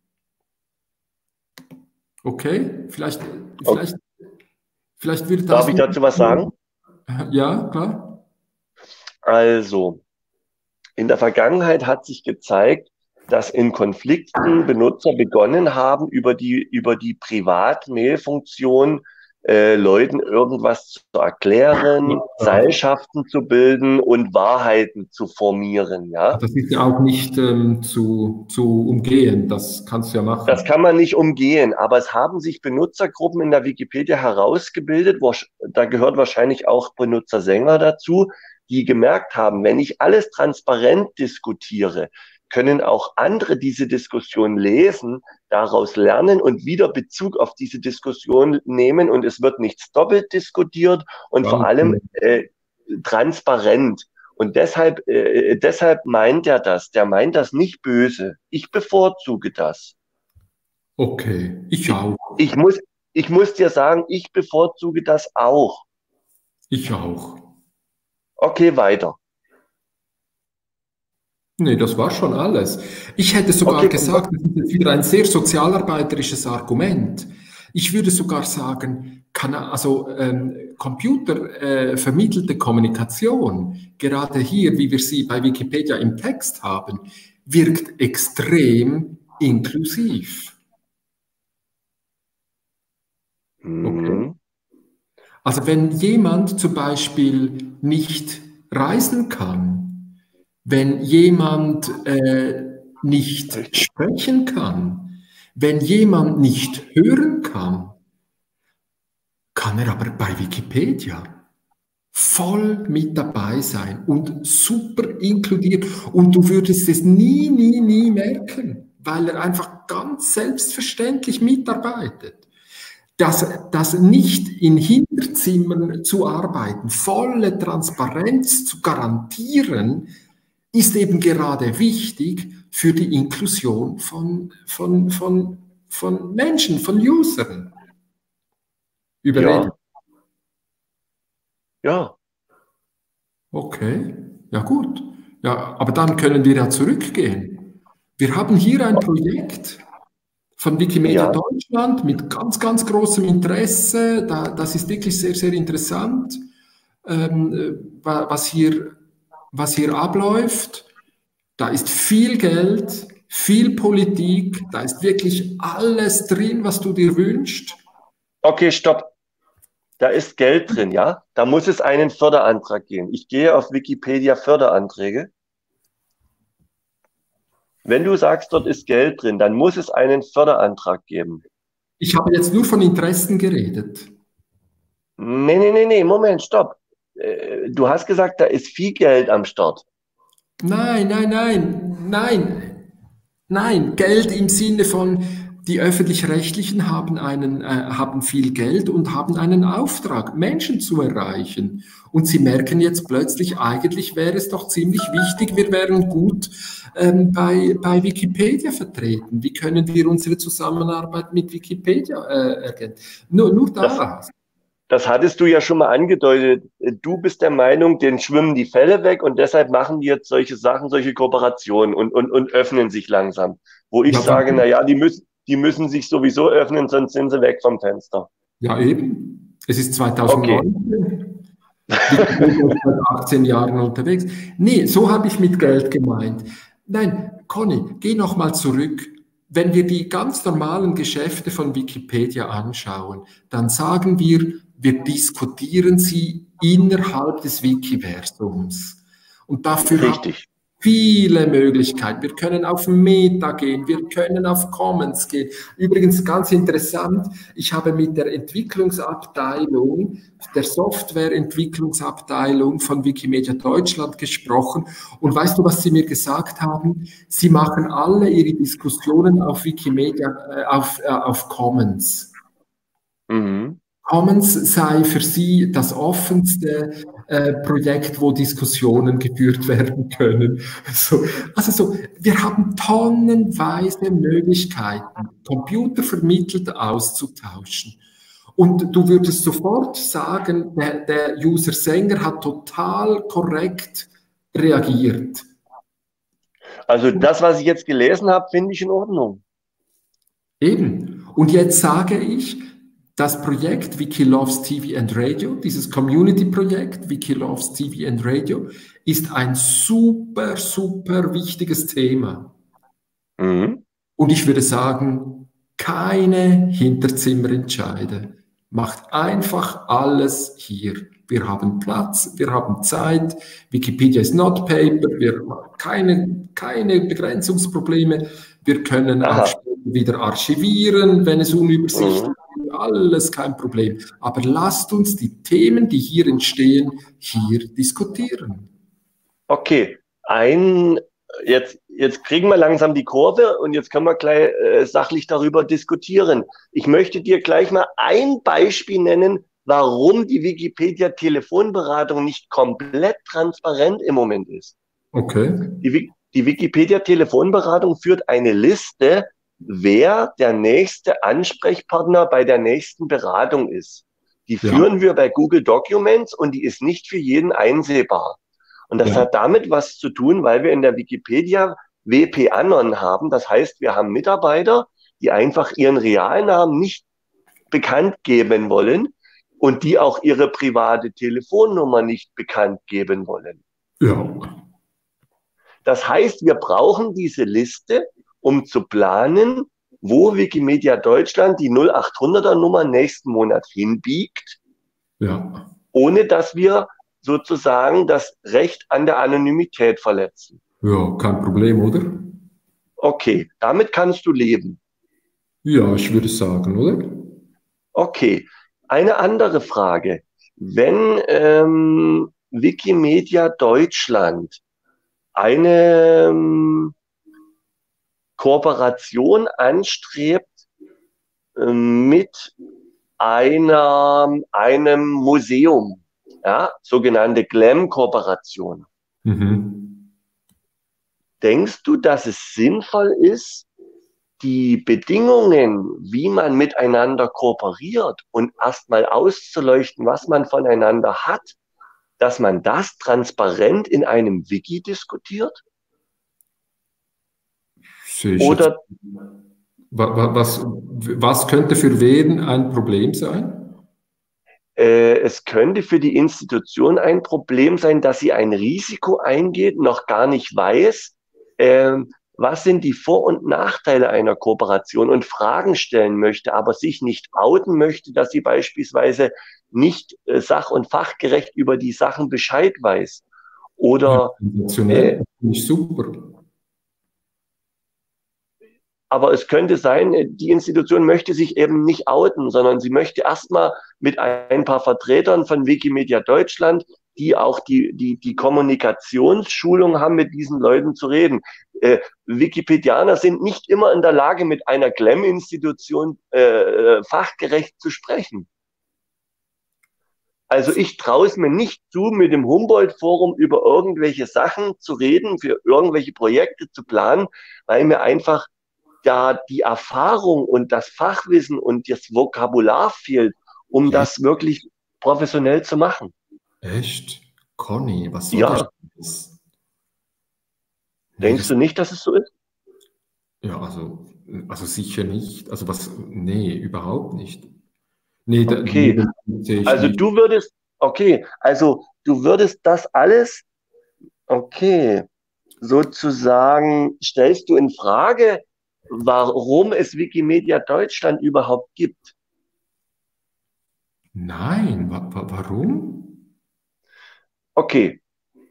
Okay, vielleicht, vielleicht, vielleicht würde das... Darf ich dazu was sagen? Ja, klar. Also, in der Vergangenheit hat sich gezeigt, dass in Konflikten Benutzer begonnen haben, über die, über die Privat-Mail-Funktion äh, Leuten irgendwas zu erklären, ja. Seilschaften zu bilden und Wahrheiten zu formieren. Ja? Das ist ja auch nicht ähm, zu, zu umgehen, das kannst du ja machen. Das kann man nicht umgehen, aber es haben sich Benutzergruppen in der Wikipedia herausgebildet, wo, da gehört wahrscheinlich auch Benutzer Sänger dazu, die gemerkt haben, wenn ich alles transparent diskutiere, können auch andere diese Diskussion lesen, daraus lernen und wieder Bezug auf diese Diskussion nehmen, und es wird nichts doppelt diskutiert und okay. vor allem äh, transparent. Und deshalb, äh, deshalb meint er das. Der meint das nicht böse. Ich bevorzuge das. Okay, ich auch. Ich, ich, muss, ich muss dir sagen, ich bevorzuge das auch. Ich auch. Okay, weiter. Nee, das war schon alles. Ich hätte sogar okay, gesagt, das ist wieder ein sehr sozialarbeiterisches Argument. Ich würde sogar sagen, kann, also ähm, computervermittelte äh, Kommunikation, gerade hier, wie wir sie bei Wikipedia im Text haben, wirkt extrem inklusiv. Okay. Also wenn jemand zum Beispiel nicht reisen kann, wenn jemand äh, nicht sprechen kann, wenn jemand nicht hören kann, kann er aber bei Wikipedia voll mit dabei sein und super inkludiert. Und du würdest es nie, nie, nie merken, weil er einfach ganz selbstverständlich mitarbeitet. das, das nicht in Hinterzimmern zu arbeiten, volle Transparenz zu garantieren, ist eben gerade wichtig für die Inklusion von, von, von, von Menschen, von Usern. Überredet. Ja. Ja. Okay, ja gut. Ja, aber dann können wir ja zurückgehen. Wir haben hier ein Projekt von Wikimedia Ja. Deutschland mit ganz, ganz großem Interesse. Da, das ist wirklich sehr, sehr interessant, ähm, was hier, was hier abläuft. Da ist viel Geld, viel Politik, da ist wirklich alles drin, was du dir wünschst. Okay, stopp. Da ist Geld drin, ja? Da muss es einen Förderantrag geben. Ich gehe auf Wikipedia Förderanträge. Wenn du sagst, dort ist Geld drin, dann muss es einen Förderantrag geben. Ich habe jetzt nur von Interessen geredet. Nee, nee, nee, nee, Moment, stopp. Du hast gesagt, da ist viel Geld am Start. Nein, nein, nein, nein, nein. Geld im Sinne von, die Öffentlich-Rechtlichen haben einen, äh, haben viel Geld und haben einen Auftrag, Menschen zu erreichen. Und sie merken jetzt plötzlich, eigentlich wäre es doch ziemlich wichtig, wir wären gut ähm, bei, bei Wikipedia vertreten. Wie können wir unsere Zusammenarbeit mit Wikipedia äh, ergänzen? Nur, nur daraus. Das, das hattest du ja schon mal angedeutet. Du bist der Meinung, denen schwimmen die Fälle weg und deshalb machen die jetzt solche Sachen, solche Kooperationen und, und, und öffnen sich langsam. Wo ich Ja, sage, na ja, die müssen, die müssen sich sowieso öffnen, sonst sind sie weg vom Fenster. Ja, eben. Es ist zweitausendneun. Okay. Ich bin seit achtzehn Jahren unterwegs. Nee, so habe ich mit Geld gemeint. Nein, Conny, geh nochmal zurück. Wenn wir die ganz normalen Geschäfte von Wikipedia anschauen, dann sagen wir, wir diskutieren sie innerhalb des Wikiversums. Und dafür haben wir viele Möglichkeiten. Wir können auf Meta gehen, wir können auf Commons gehen. Übrigens ganz interessant, ich habe mit der Entwicklungsabteilung, der Softwareentwicklungsabteilung von Wikimedia Deutschland gesprochen. Und weißt du, was sie mir gesagt haben? Sie machen alle ihre Diskussionen auf Wikimedia, äh, auf, äh, auf Commons. Mhm. Commons sei für sie das offenste äh, Projekt, wo Diskussionen geführt werden können. So, also so, wir haben tonnenweise Möglichkeiten, computervermittelt auszutauschen. Und du würdest sofort sagen, der, der User Sänger hat total korrekt reagiert. Also das, was ich jetzt gelesen habe, finde ich in Ordnung. Eben. Und jetzt sage ich, das Projekt Wiki Loves T V and Radio, dieses Community-Projekt Wiki Loves T V and Radio, ist ein super, super wichtiges Thema. Mhm. Und ich würde sagen, keine Hinterzimmerinscheide. Macht einfach alles hier. Wir haben Platz, wir haben Zeit, Wikipedia ist not paper, wir haben keine, keine Begrenzungsprobleme, wir können Aha. auch wieder archivieren, wenn es unübersichtlich ist. Mhm. Alles kein Problem. Aber lasst uns die Themen, die hier entstehen, hier diskutieren. Okay, ein, jetzt, jetzt kriegen wir langsam die Kurve und jetzt können wir gleich äh, sachlich darüber diskutieren. Ich möchte dir gleich mal ein Beispiel nennen, warum die Wikipedia-Telefonberatung nicht komplett transparent im Moment ist. Okay. Die, die Wikipedia-Telefonberatung führt eine Liste, wer der nächste Ansprechpartner bei der nächsten Beratung ist. Die Ja. führen wir bei Google Documents und die ist nicht für jeden einsehbar. Und das Ja. hat damit was zu tun, weil wir in der Wikipedia W P Anon haben. Das heißt, wir haben Mitarbeiter, die einfach ihren Realnamen nicht bekannt geben wollen und die auch ihre private Telefonnummer nicht bekannt geben wollen. Ja. Das heißt, wir brauchen diese Liste, um zu planen, wo Wikimedia Deutschland die null achthunderter Nummer nächsten Monat hinbiegt, Ja. ohne dass wir sozusagen das Recht an der Anonymität verletzen. Ja, kein Problem, oder? Okay, damit kannst du leben. Ja, ich würde sagen, oder? Okay, eine andere Frage. Wenn ähm, Wikimedia Deutschland eine ähm, Kooperation anstrebt äh, mit einer, einem Museum, ja, sogenannte Glam-Kooperation. Mhm. Denkst du, dass es sinnvoll ist, die Bedingungen, wie man miteinander kooperiert und erstmal auszuleuchten, was man voneinander hat, dass man das transparent in einem Wiki diskutiert? Sehe ich jetzt. Oder Wa- wa- Was, was könnte für wen ein Problem sein? äh, es könnte für die Institution ein Problem sein, dass sie ein Risiko eingeht, noch gar nicht weiß, ähm, was sind die Vor- und Nachteile einer Kooperation und Fragen stellen möchte, aber sich nicht outen möchte, dass sie beispielsweise nicht äh, sach- und fachgerecht über die Sachen Bescheid weiß. Ja, Oder sensationell, äh, finde ich super. aber es könnte sein, äh, die Institution möchte sich eben nicht outen, sondern sie möchte erstmal mit ein paar Vertretern von Wikimedia Deutschland, die auch die, die, die Kommunikationsschulung haben, mit diesen Leuten zu reden. Äh, Wikipedianer sind nicht immer in der Lage, mit einer Glam-Institution äh, fachgerecht zu sprechen. Also ich traue es mir nicht zu, mit dem Humboldt-Forum über irgendwelche Sachen zu reden, für irgendwelche Projekte zu planen, weil mir einfach da die Erfahrung und das Fachwissen und das Vokabular fehlt, um Echt? das wirklich professionell zu machen. Echt? Conny, was soll der Ja, Scheiß? Nee, denkst das, du nicht, dass es so ist? ja, also, also sicher nicht. Also was, nee, überhaupt nicht. Nee, da, nee, Okay, das sehe ich also nicht. du würdest, okay, also du würdest das alles, okay, sozusagen stellst du in Frage, warum es Wikimedia Deutschland überhaupt gibt. Nein, wa wa warum? Okay,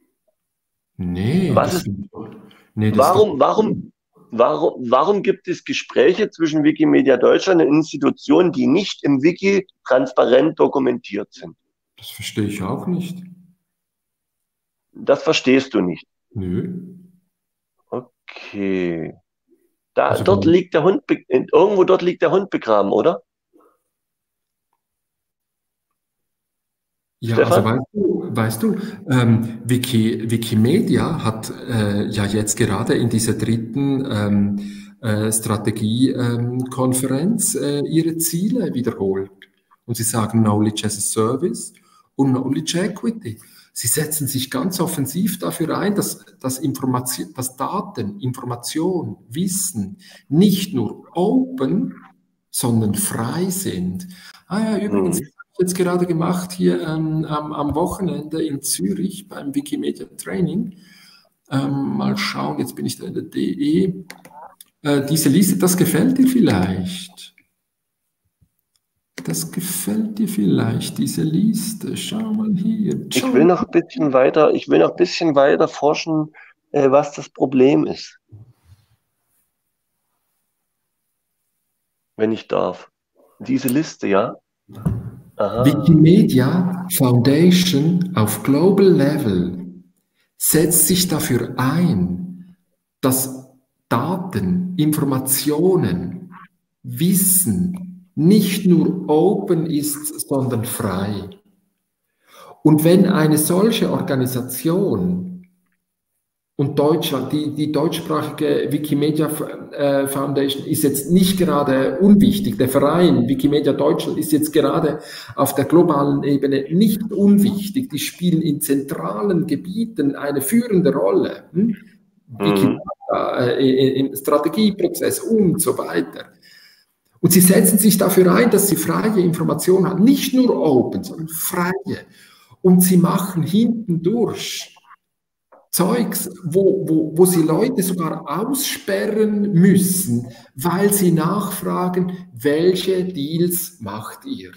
Nee, was das, ist, nee, das ist doch. warum, warum, warum, warum gibt es Gespräche zwischen Wikimedia Deutschland und Institutionen, die nicht im Wiki transparent dokumentiert sind? Das verstehe ich auch nicht. Das verstehst du nicht. Nö. Okay. Da, Also, dort liegt der Hund, be- irgendwo dort liegt der Hund begraben, oder? ja, also Stefan? weißt du, weißt du, ähm, Wiki, Wikimedia hat äh, ja jetzt gerade in dieser dritten ähm, äh, Strategiekonferenz äh, ihre Ziele wiederholt. Und sie sagen Knowledge as a Service und Knowledge Equity. Sie setzen sich ganz offensiv dafür ein, dass, dass, Information, dass Daten, Information, Wissen nicht nur open, sondern frei sind. Ah ja, übrigens, Hm. jetzt gerade gemacht hier ähm, am, am Wochenende in Zürich beim Wikimedia Training. Ähm, mal schauen, jetzt bin ich da in der D E. Äh, diese Liste, das gefällt dir vielleicht. Das gefällt dir vielleicht, diese Liste. Schau mal hier. Ich will Schau. noch ein bisschen weiter, ich will noch ein bisschen weiter forschen, äh, was das Problem ist, wenn ich darf. Diese Liste, ja? Aha. Wikimedia Foundation auf Global Level setzt sich dafür ein, dass Daten, Informationen, Wissen nicht nur open ist, sondern frei. Und wenn eine solche Organisation und Deutschland, die, die deutschsprachige Wikimedia äh, Foundation ist jetzt nicht gerade unwichtig. Der Verein Wikimedia Deutschland ist jetzt gerade auf der globalen Ebene nicht unwichtig. Die spielen in zentralen Gebieten eine führende Rolle. Hm? Mhm. Wikimedia, äh, im Strategieprozess und so weiter. Und sie setzen sich dafür ein, dass sie freie Informationen haben. Nicht nur open, sondern freie. Und sie machen hintendurch Zeugs, wo, wo, wo sie Leute sogar aussperren müssen, weil sie nachfragen, welche Deals macht ihr?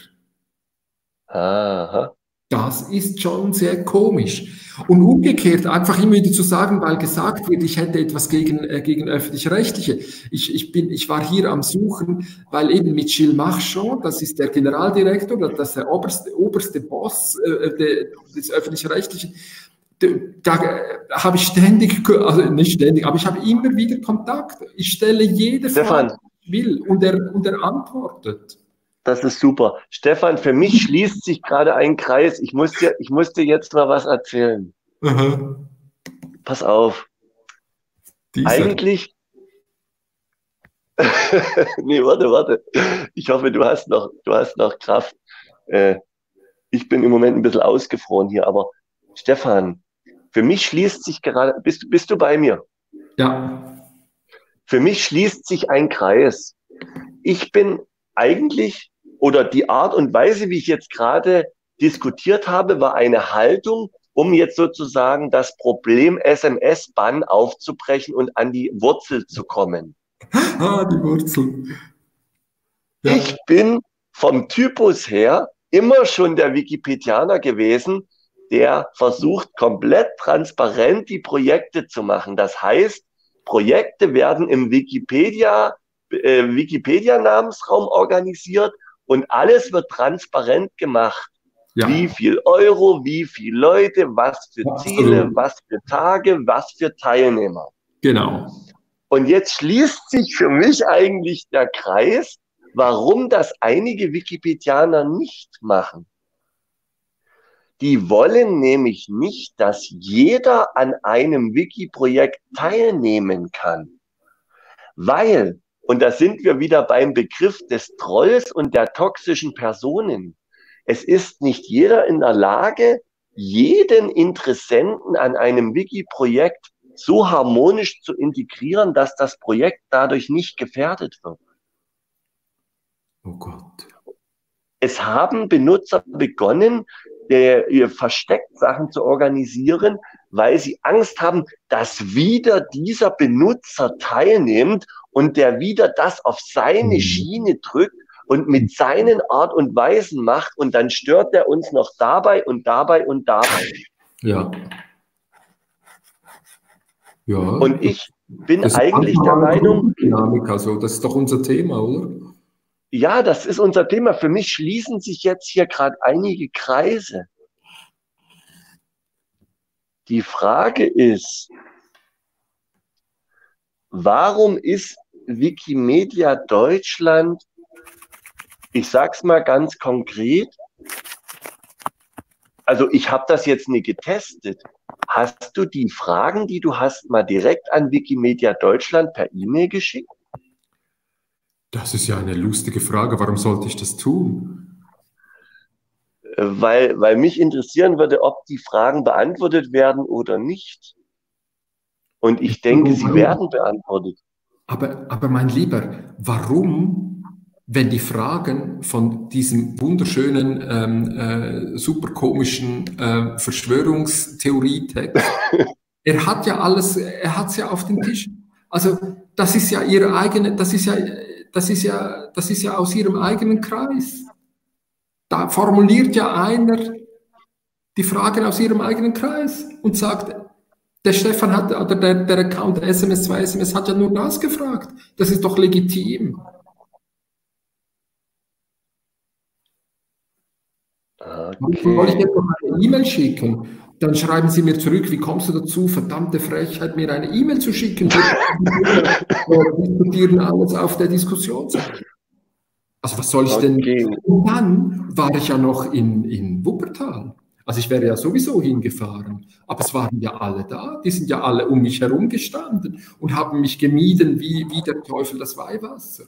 Aha. Das ist schon sehr komisch. Und umgekehrt einfach immer wieder zu sagen, weil gesagt wird, ich hätte etwas gegen, äh, gegen Öffentlich-Rechtliche. Ich, ich, bin, ich war hier am Suchen, weil eben mit Gilles Marchand, das ist der Generaldirektor, das ist der oberste, oberste Boss äh, de, des Öffentlich-Rechtlichen, da habe ich ständig, also nicht ständig, aber ich habe immer wieder Kontakt. Ich stelle jede Frage, Stefan, die ich will, und er, und er antwortet. Das ist super. Stefan, für mich schließt sich gerade ein Kreis. Ich muss dir, ich muss dir jetzt mal was erzählen. Aha. Pass auf. Dieser. Eigentlich, nee, warte, warte. Ich hoffe, du hast noch, du hast noch Kraft. Äh, ich bin im Moment ein bisschen ausgefroren hier, aber Stefan, für mich schließt sich gerade, bist, bist du bei mir? Ja. Für mich schließt sich ein Kreis. Ich bin eigentlich, oder die Art und Weise, wie ich jetzt gerade diskutiert habe, war eine Haltung, um jetzt sozusagen das Problem S M S-Bann aufzubrechen und an die Wurzel zu kommen. Ah, die Wurzel. Ja. Ich bin vom Typus her immer schon der Wikipedianer gewesen, der versucht, komplett transparent die Projekte zu machen. Das heißt, Projekte werden im Wikipedia, äh, Wikipedia-Namensraum organisiert und alles wird transparent gemacht. Ja. Wie viel Euro, wie viele Leute, was für Ziele, Absolut. was für Tage, was für Teilnehmer. Genau. Und jetzt schließt sich für mich eigentlich der Kreis, warum das einige Wikipedianer nicht machen. Die wollen nämlich nicht, dass jeder an einem Wiki-Projekt teilnehmen kann. Weil, und da sind wir wieder beim Begriff des Trolls und der toxischen Personen, es ist nicht jeder in der Lage, jeden Interessenten an einem Wiki-Projekt so harmonisch zu integrieren, dass das Projekt dadurch nicht gefährdet wird. Oh Gott. Es haben Benutzer begonnen, äh, versteckt Sachen zu organisieren, weil sie Angst haben, dass wieder dieser Benutzer teilnimmt und der wieder das auf seine Schiene drückt und mit seinen Art und Weisen macht und dann stört er uns noch dabei und dabei und dabei. Ja. Ja. Und ich bin Das ist eigentlich der Meinung, Dynamik, also das ist doch unser Thema, oder? ja, das ist unser Thema. Für mich schließen sich jetzt hier gerade einige Kreise. Die Frage ist, warum ist Wikimedia Deutschland, ich sag's mal ganz konkret, also ich habe das jetzt nicht getestet. Hast du die Fragen, die du hast, mal direkt an Wikimedia Deutschland per E-Mail geschickt? Das ist ja eine lustige Frage. Warum sollte ich das tun? Weil, weil mich interessieren würde, ob die Fragen beantwortet werden oder nicht. Und ich denke, sie werden beantwortet. Aber, aber mein Lieber, warum, wenn die Fragen von diesem wunderschönen, ähm, äh, super komischen äh, Verschwörungstheorie-Text, er hat ja alles, er hat es ja auf dem Tisch. Also das ist ja ihre eigene, das ist ja, das ist ja, das ist ja aus ihrem eigenen Kreis. Da formuliert ja einer die Fragen aus ihrem eigenen Kreis und sagt, der Stefan hat, oder der, der Account S M S zwei S M S hat ja nur das gefragt. Das ist doch legitim. Okay. Soll ich jetzt noch eine E-Mail schicken? Dann schreiben Sie mir zurück, wie kommst du dazu, verdammte Frechheit, mir eine E-Mail zu schicken? Wir diskutieren alles auf der Diskussionsseite. Also was soll ich denn? Okay. Und dann war ich ja noch in, in Wuppertal. Also ich wäre ja sowieso hingefahren. Aber es waren ja alle da. Die sind ja alle um mich herum gestanden und haben mich gemieden wie, wie der Teufel das Weihwasser.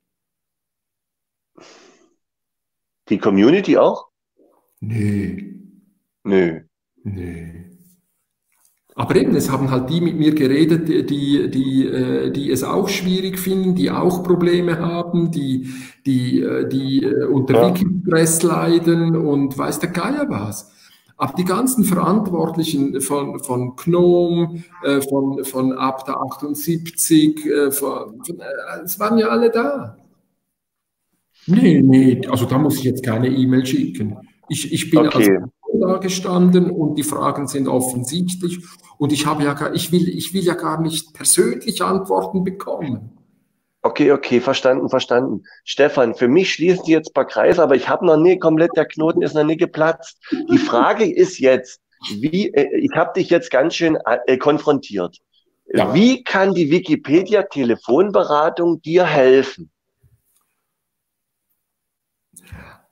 Die Community auch? Nee. Nö. Nee. Aber eben, es haben halt die mit mir geredet, die, die, die, die es auch schwierig finden, die auch Probleme haben, die, die, die unter Ja. Wikistress leiden und weiß der Geier was. Aber die ganzen Verantwortlichen von, von Gnome, äh, von, von Abda achtundsiebzig, äh, von, von, äh, es waren ja alle da. Nee, nee, also da muss ich jetzt keine E-Mail schicken. Ich, ich bin Okay. also da gestanden und die Fragen sind offensichtlich und ich habe ja gar, ich will, ich will ja gar nicht persönlich Antworten bekommen. Okay, okay, verstanden, verstanden. Stefan, für mich schließen Sie jetzt ein paar Kreise, aber ich habe noch nie komplett, der Knoten ist noch nie geplatzt. Die Frage ist jetzt, wie, äh, ich habe dich jetzt ganz schön äh, konfrontiert. Ja. Wie kann die Wikipedia-Telefonberatung dir helfen?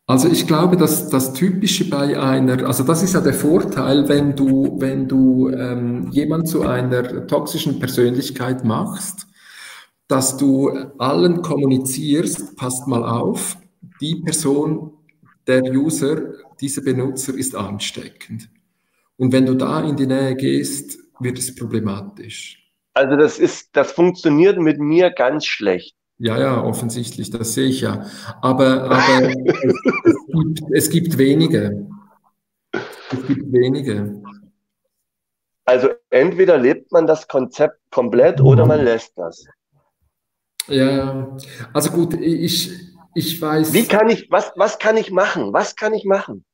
Also ich glaube, dass das Typische bei einer, also das ist ja der Vorteil, wenn du, wenn du ähm, jemand zu einer toxischen Persönlichkeit machst, dass du allen kommunizierst, passt mal auf, die Person, der User, dieser Benutzer ist ansteckend. Und wenn du da in die Nähe gehst, wird es problematisch. Also das ist, das funktioniert mit mir ganz schlecht. Ja, ja, offensichtlich, das sehe ich ja. Aber, aber es, es gibt, es gibt wenige. Es gibt wenige. Also entweder lebt man das Konzept komplett oder man lässt das. Ja, also gut, ich, ich Wie weiß, kann ich, was, was kann ich machen? Was kann ich machen?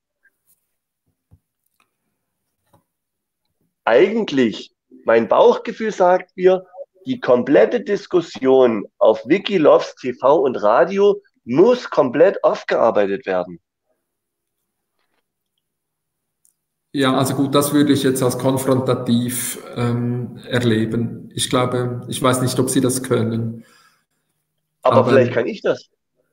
Eigentlich, mein Bauchgefühl sagt mir, die komplette Diskussion auf Wikiloves T V und Radio muss komplett aufgearbeitet werden. ja, also gut, das würde ich jetzt als konfrontativ ähm, erleben. Ich glaube, ich weiß nicht, ob Sie das können, Aber aber vielleicht kann ich das.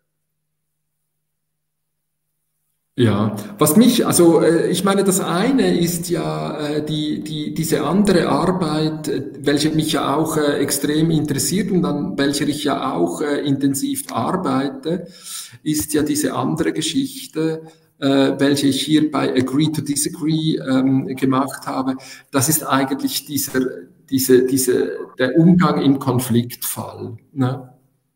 ja, was mich, also äh, ich meine, das eine ist ja äh, die, die, diese andere Arbeit, äh, welche mich ja auch äh, extrem interessiert und an welcher ich ja auch äh, intensiv arbeite, ist ja diese andere Geschichte, äh, welche ich hier bei Agree to Disagree ähm, gemacht habe. Das ist eigentlich dieser, diese, diese, der Umgang im Konfliktfall. Ne?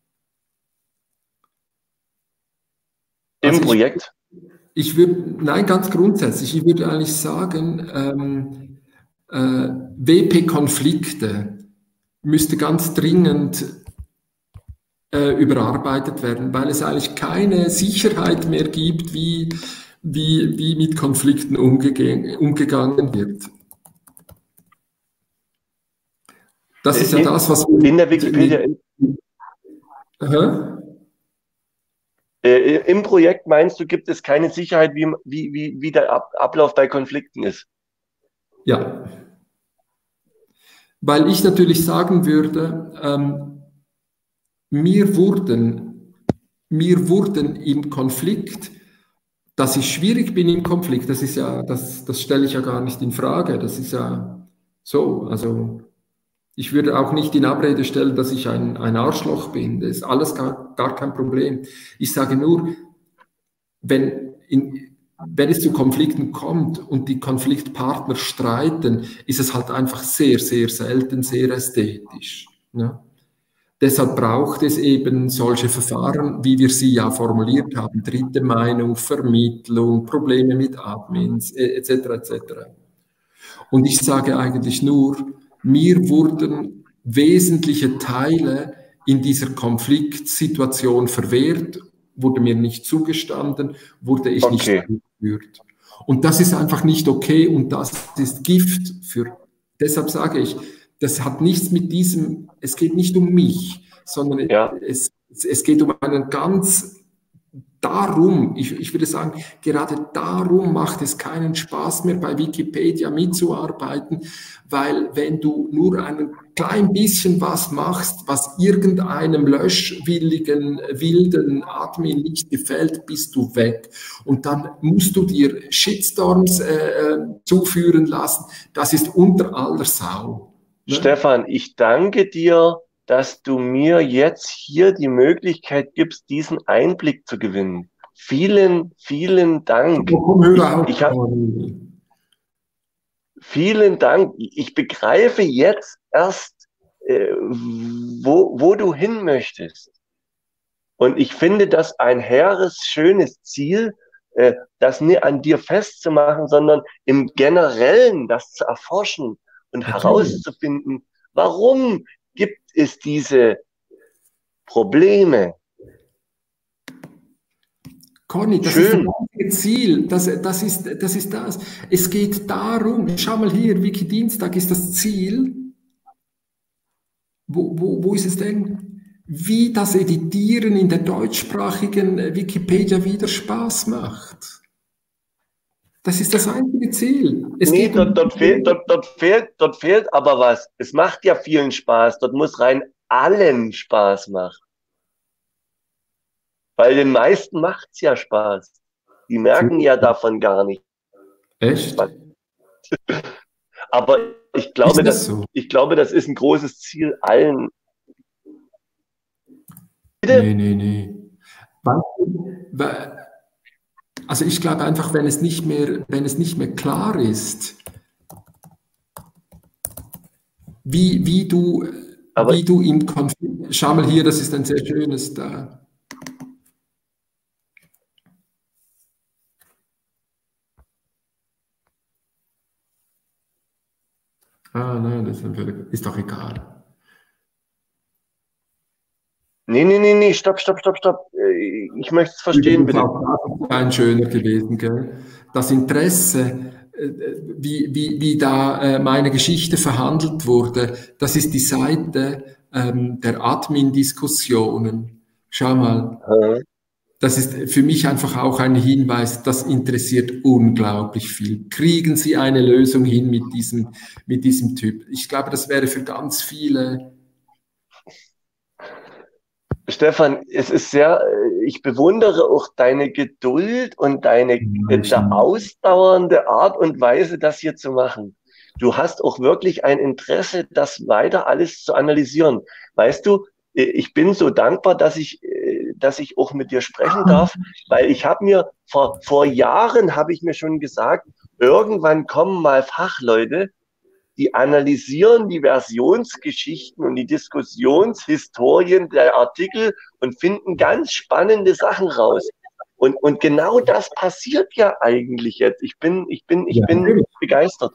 Im Also ich Projekt. Ich würde, nein, ganz grundsätzlich, ich würde eigentlich sagen, ähm, äh, W P-Konflikte müsste ganz dringend äh, überarbeitet werden, weil es eigentlich keine Sicherheit mehr gibt, wie, wie, wie mit Konflikten umgege umgegangen wird. Das ist ja In, das, was in der wir Wikipedia, mit, aha. äh, im Projekt meinst du, gibt es keine Sicherheit, wie, wie, wie, wie der Ab Ablauf bei Konflikten ist? Ja, weil ich natürlich sagen würde, ähm, mir wurden, mir wurden im Konflikt, dass ich schwierig bin im Konflikt, das ist ja, das, das stelle ich ja gar nicht in Frage. Das ist ja so. Also ich würde auch nicht in Abrede stellen, dass ich ein, ein Arschloch bin. Das ist alles gar, gar kein Problem. Ich sage nur, wenn, in, wenn es zu Konflikten kommt und die Konfliktpartner streiten, ist es halt einfach sehr, sehr selten sehr ästhetisch. Ne? Deshalb braucht es eben solche Verfahren, wie wir sie ja formuliert haben, dritte Meinung, Vermittlung, Probleme mit Admins, et cetera et cetera. Und ich sage eigentlich nur, mir wurden wesentliche Teile in dieser Konfliktsituation verwehrt, wurde mir nicht zugestanden, wurde ich Okay. nicht geführt. Und das ist einfach nicht okay und das ist Gift für, deshalb sage ich, das hat nichts mit diesem, es geht nicht um mich, sondern Ja. es, es geht um einen ganz, darum, ich, ich würde sagen, gerade darum macht es keinen Spaß mehr, bei Wikipedia mitzuarbeiten, weil wenn du nur ein klein bisschen was machst, was irgendeinem löschwilligen, wilden Admin nicht gefällt, bist du weg. Und dann musst du dir Shitstorms äh, zuführen lassen. Das ist unter aller Sau. Ne? Stefan, ich danke dir, dass du mir jetzt hier die Möglichkeit gibst, diesen Einblick zu gewinnen. Vielen, vielen Dank. Ich, ich hab, vielen Dank. Ich begreife jetzt erst, äh, wo, wo du hin möchtest. Und ich finde das ein hehres, schönes Ziel, äh, das nicht an dir festzumachen, sondern im Generellen das zu erforschen und Natürlich. herauszufinden, warum gibt es diese Probleme. Conny, das Schön. ist das ganze Ziel. Das, das, ist, das ist das. Es geht darum, schau mal hier, Wiki-Dienstag ist das Ziel. Wo, wo, wo ist es denn? Wie das Editieren in der deutschsprachigen Wikipedia wieder Spaß macht. Das ist das einzige Ziel. Es nee, geht dort, um dort, fehlt, dort, dort, fehlt, dort fehlt aber was. Es macht ja vielen Spaß. Dort muss rein allen Spaß machen. Weil den meisten macht es ja Spaß. Die merken ja davon gar nicht. Echt? Aber ich glaube, Ist das das, so? ich glaube, das ist ein großes Ziel allen. Bitte? Nee, nee, nee. Weißt du, weil- Also ich glaube einfach, wenn es nicht mehr, wenn es nicht mehr klar ist, wie, wie du, Aber wie du im Konflikt, schau mal hier, das ist ein sehr schönes da. Ah, nein, das ist doch egal. nee, nee, nee, nee, stopp, stopp, stopp, stopp. Äh, Ich möchte es verstehen, Übrigens bitte. auch das ein schöner gewesen, gell? Das Interesse, äh, wie, wie, wie da äh, meine Geschichte verhandelt wurde, das ist die Seite ähm, der Admin-Diskussionen. Schau mal, Aha. das ist für mich einfach auch ein Hinweis, das interessiert unglaublich viel. Kriegen Sie eine Lösung hin mit diesem, mit diesem Typ? Ich glaube, das wäre für ganz viele. Stefan, es ist sehr, äh, ich bewundere auch deine Geduld und deine äh, da ausdauernde Art und Weise, das hier zu machen. Du hast auch wirklich ein Interesse, das weiter alles zu analysieren. Weißt du, äh, ich bin so dankbar, dass ich, äh, dass ich auch mit dir sprechen darf, weil ich habe mir vor, vor Jahren habe ich mir schon gesagt, irgendwann kommen mal Fachleute, die analysieren die Versionsgeschichten und die Diskussionshistorien der Artikel und finden ganz spannende Sachen raus. Und, und genau das passiert ja eigentlich jetzt. Ich bin, ich bin, ich Ja, bin natürlich. begeistert.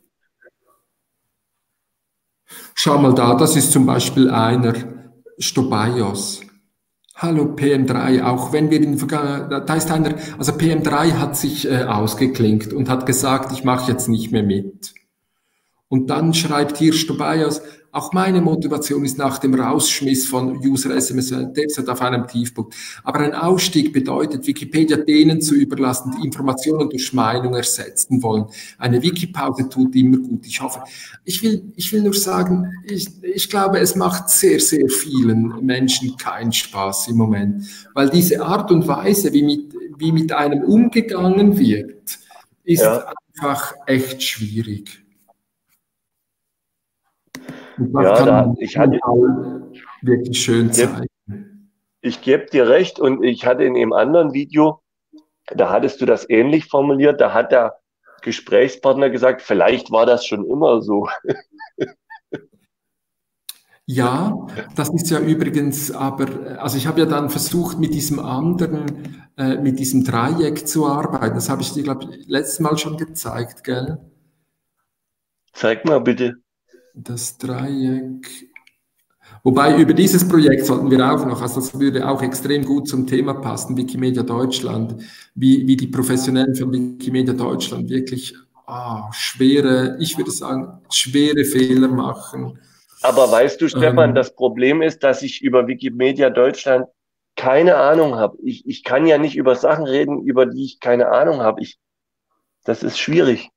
Schau mal da, das ist zum Beispiel einer, Stobaios. Hallo P M drei, auch wenn wir in Vergangenheit, da ist einer, also P M drei hat sich äh, ausgeklinkt und hat gesagt, ich mache jetzt nicht mehr mit. Und dann schreibt hier Stobaios, auch meine Motivation ist nach dem Rausschmiss von User S M S derzeit auf einem Tiefpunkt. Aber ein Ausstieg bedeutet, Wikipedia denen zu überlassen, die Informationen durch Meinung ersetzen wollen. Eine Wikipause tut immer gut. Ich hoffe, ich will, ich will nur sagen, ich, ich glaube, es macht sehr, sehr vielen Menschen keinen Spaß im Moment, weil diese Art und Weise, wie mit, wie mit einem umgegangen wird, ist Ja. einfach echt schwierig. Und das Ja, kann da, man ich hatte, wirklich schön zeigen. ich gebe dir recht und ich hatte in einem anderen Video, da hattest du das ähnlich formuliert, da hat der Gesprächspartner gesagt, vielleicht war das schon immer so. Ja, das ist ja übrigens, aber, also ich habe ja dann versucht, mit diesem anderen, äh, mit diesem Dreieck zu arbeiten. Das habe ich dir, glaube ich, letztes Mal schon gezeigt, gell? Zeig mal bitte. Das Dreieck. Wobei über dieses Projekt sollten wir auch noch, also das würde auch extrem gut zum Thema passen, Wikimedia Deutschland, wie, wie die Professionellen von Wikimedia Deutschland wirklich ah, schwere, ich würde sagen, schwere Fehler machen. Aber weißt du, Stefan, Ähm, das Problem ist, dass ich über Wikimedia Deutschland keine Ahnung habe. Ich, ich kann ja nicht über Sachen reden, über die ich keine Ahnung habe. Ich, das ist schwierig.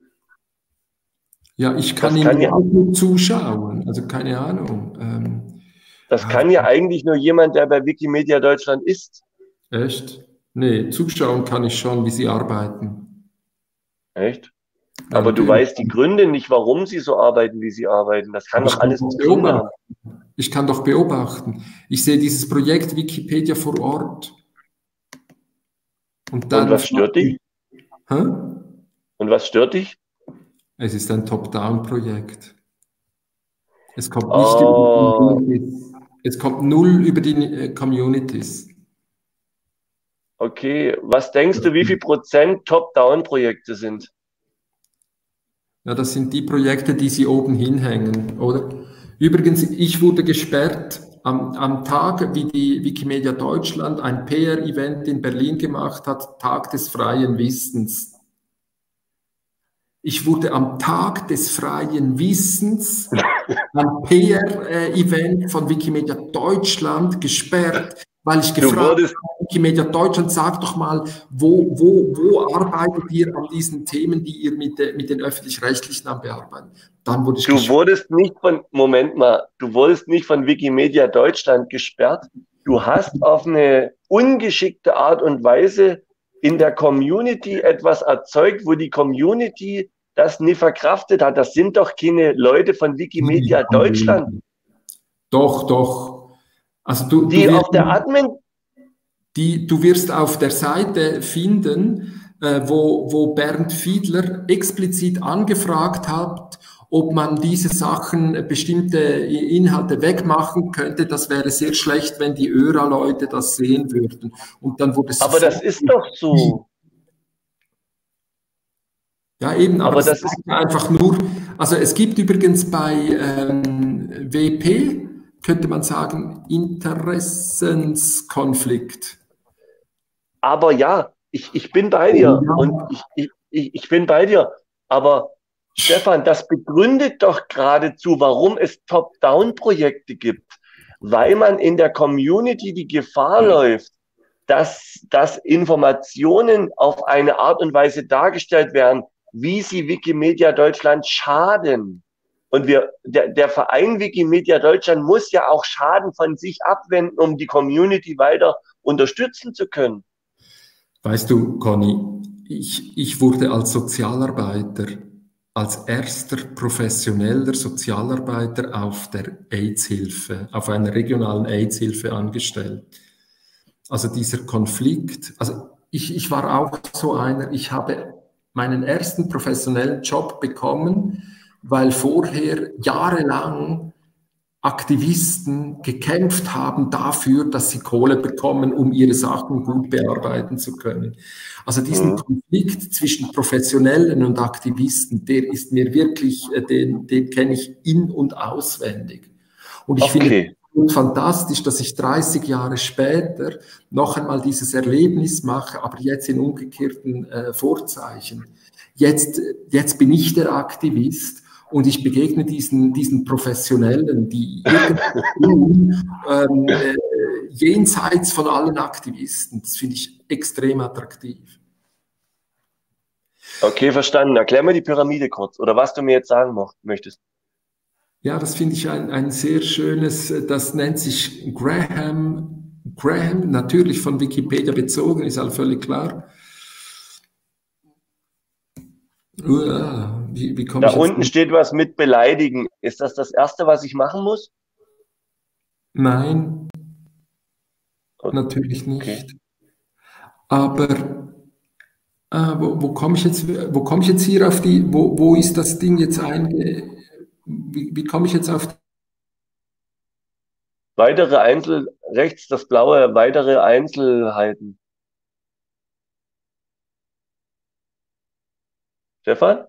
Ja, ich kann Das kann Ihnen ja, auch nur zuschauen, also keine Ahnung. Ähm, das ah, kann ja eigentlich nur jemand, der bei Wikimedia Deutschland ist. echt? Nee, zuschauen kann ich schon, wie Sie arbeiten. Echt? Ja, Aber du natürlich. weißt die Gründe nicht, warum sie so arbeiten, wie sie arbeiten. Das kann Aber doch ich kann alles doch Gründe haben. beobachten. Ich kann doch beobachten. Ich sehe dieses Projekt Wikipedia vor Ort. Und Und dann was frage stört dich? ich, hä? Und was stört dich? Es ist ein Top-Down-Projekt. Es kommt nicht über die Oh, Communities. Es kommt null über die äh, Communities. okay. Was denkst du, wie viel Prozent Top-Down-Projekte sind? Ja, das sind die Projekte, die Sie oben hinhängen, oder? Übrigens, ich wurde gesperrt am, am Tag, wie die Wikimedia Deutschland ein P R-Event in Berlin gemacht hat, Tag des freien Wissens. Ich wurde am Tag des freien Wissens, ein P R-Event von Wikimedia Deutschland gesperrt, weil ich Du gefragt wurdest, habe, Wikimedia Deutschland, sagt doch mal, wo, wo, wo arbeitet ihr an diesen Themen, die ihr mit, de, mit den Öffentlich-Rechtlichen am bearbeiten? Dann wurde ich du gesperrt. wurdest nicht von, Moment mal, du wurdest nicht von Wikimedia Deutschland gesperrt. Du hast auf eine ungeschickte Art und Weise in der Community etwas erzeugt, wo die Community das nie verkraftet hat. Das sind doch keine Leute von Wikimedia Deutschland, Doch, doch. Also du, du die wirst, auf der Admin, die, du wirst auf der Seite finden, äh, wo, wo Bernd Fiedler explizit angefragt hat, ob man diese Sachen, bestimmte Inhalte wegmachen könnte. Das wäre sehr schlecht, wenn die ÖRA-Leute das sehen würden. Und dann wurde es aber das sofort. ist doch so. Ja, eben, aber Aber das das ist, zeigt einfach nur, also es gibt übrigens bei ähm, W P, könnte man sagen, Interessenskonflikt. aber ja, ich, ich bin bei Oh, dir und ja. ich, ich, ich ich bin bei dir. Aber Stefan, das begründet doch geradezu, warum es Top-Down-Projekte gibt, weil man in der Community die Gefahr läuft, dass, dass Informationen auf eine Art und Weise dargestellt werden, wie sie Wikimedia Deutschland schaden. Und wir, der, der Verein Wikimedia Deutschland muss ja auch Schaden von sich abwenden, um die Community weiter unterstützen zu können. Weißt du, Conny, ich, ich wurde als Sozialarbeiter, als erster professioneller Sozialarbeiter auf der AIDS-Hilfe, auf einer regionalen AIDS-Hilfe angestellt. Also dieser Konflikt, also ich, ich war auch so einer, ich habe meinen ersten professionellen Job bekommen, weil vorher jahrelang Aktivisten gekämpft haben dafür, dass sie Kohle bekommen, um ihre Sachen gut bearbeiten zu können. Also diesen Mhm. Konflikt zwischen Professionellen und Aktivisten, der ist mir wirklich, äh, den, den kenne ich in- und auswendig. Und ich finde Okay. es fantastisch, dass ich dreißig Jahre später noch einmal dieses Erlebnis mache, aber jetzt in umgekehrten äh, Vorzeichen. Jetzt, jetzt bin ich der Aktivist und ich begegne diesen, diesen Professionellen, die irgendwie ähm, äh, jenseits von allen Aktivisten. Das finde ich extrem attraktiv. Okay, verstanden. Erklär mir die Pyramide kurz oder was du mir jetzt sagen möchtest. Ja, das finde ich ein, ein sehr schönes, das nennt sich Graham, Graham, natürlich von Wikipedia bezogen, ist halt völlig klar. Uah, wie, wie komme Da ich jetzt? unten steht was mit beleidigen. Ist das das Erste, was ich machen muss? Nein, natürlich Okay. nicht. Aber äh, wo, wo komme ich jetzt, wo komme ich jetzt hier auf die, wo, wo ist das Ding jetzt einge, wie, wie komme ich jetzt auf Weitere Einzel, rechts das blaue, weitere Einzelheiten. Stefan?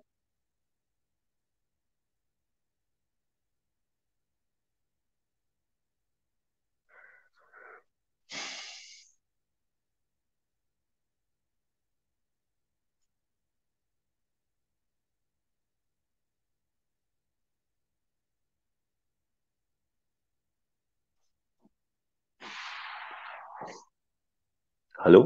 Hallo?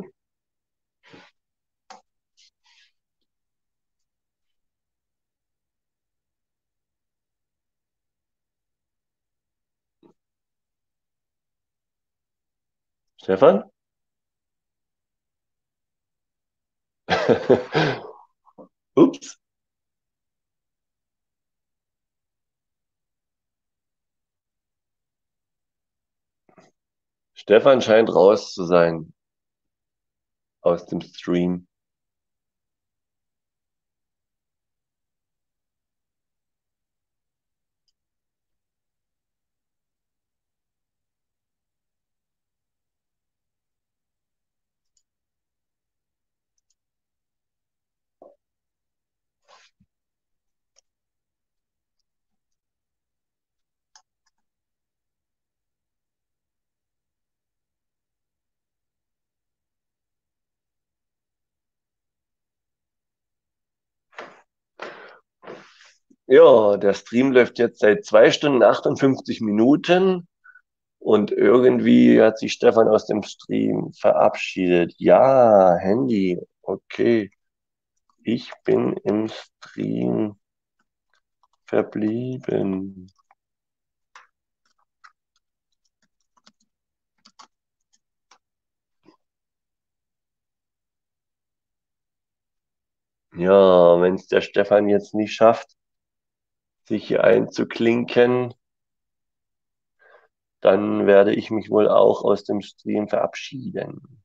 Stefan? Ups. Stefan scheint raus zu sein aus dem Stream. Ja, der Stream läuft jetzt seit zwei Stunden achtundfünfzig Minuten und irgendwie hat sich Stefan aus dem Stream verabschiedet. Ja, Handy. Okay. Ich bin im Stream verblieben. Ja, wenn es der Stefan jetzt nicht schafft, sich hier einzuklinken, dann werde ich mich wohl auch aus dem Stream verabschieden.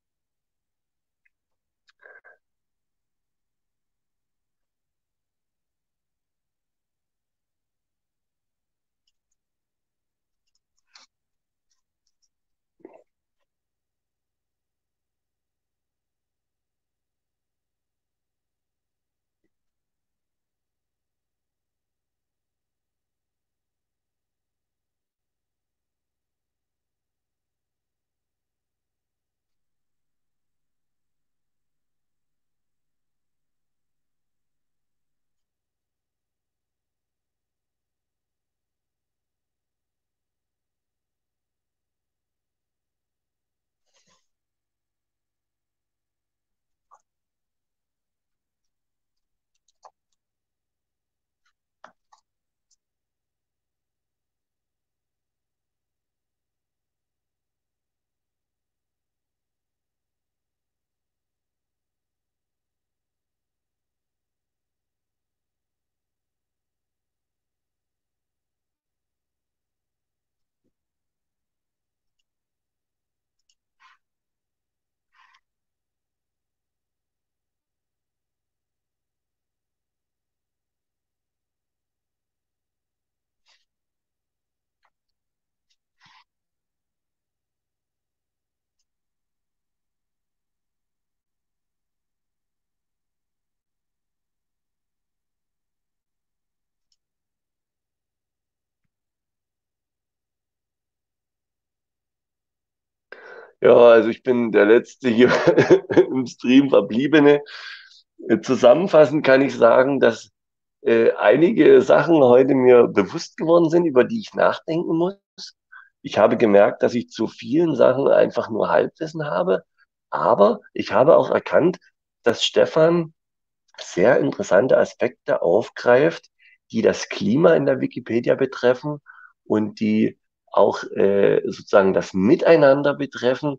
Ja, also ich bin der letzte hier im Stream Verbliebene. Zusammenfassend kann ich sagen, dass äh, einige Sachen heute mir bewusst geworden sind, über die ich nachdenken muss. Ich habe gemerkt, dass ich zu vielen Sachen einfach nur Halbwissen habe, aber ich habe auch erkannt, dass Stefan sehr interessante Aspekte aufgreift, die das Klima in der Wikipedia betreffen und die auch äh, sozusagen das Miteinander betreffen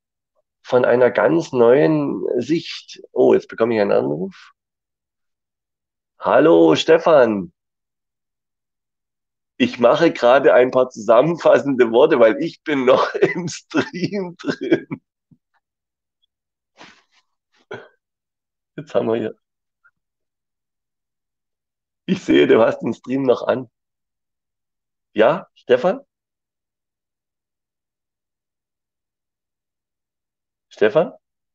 von einer ganz neuen Sicht. Oh, jetzt bekomme ich einen Anruf. Hallo Stefan, ich mache gerade ein paar zusammenfassende Worte, weil ich bin noch im Stream drin. Jetzt haben wir hier. Ich sehe, du hast den Stream noch an. Ja, Stefan? Stefan?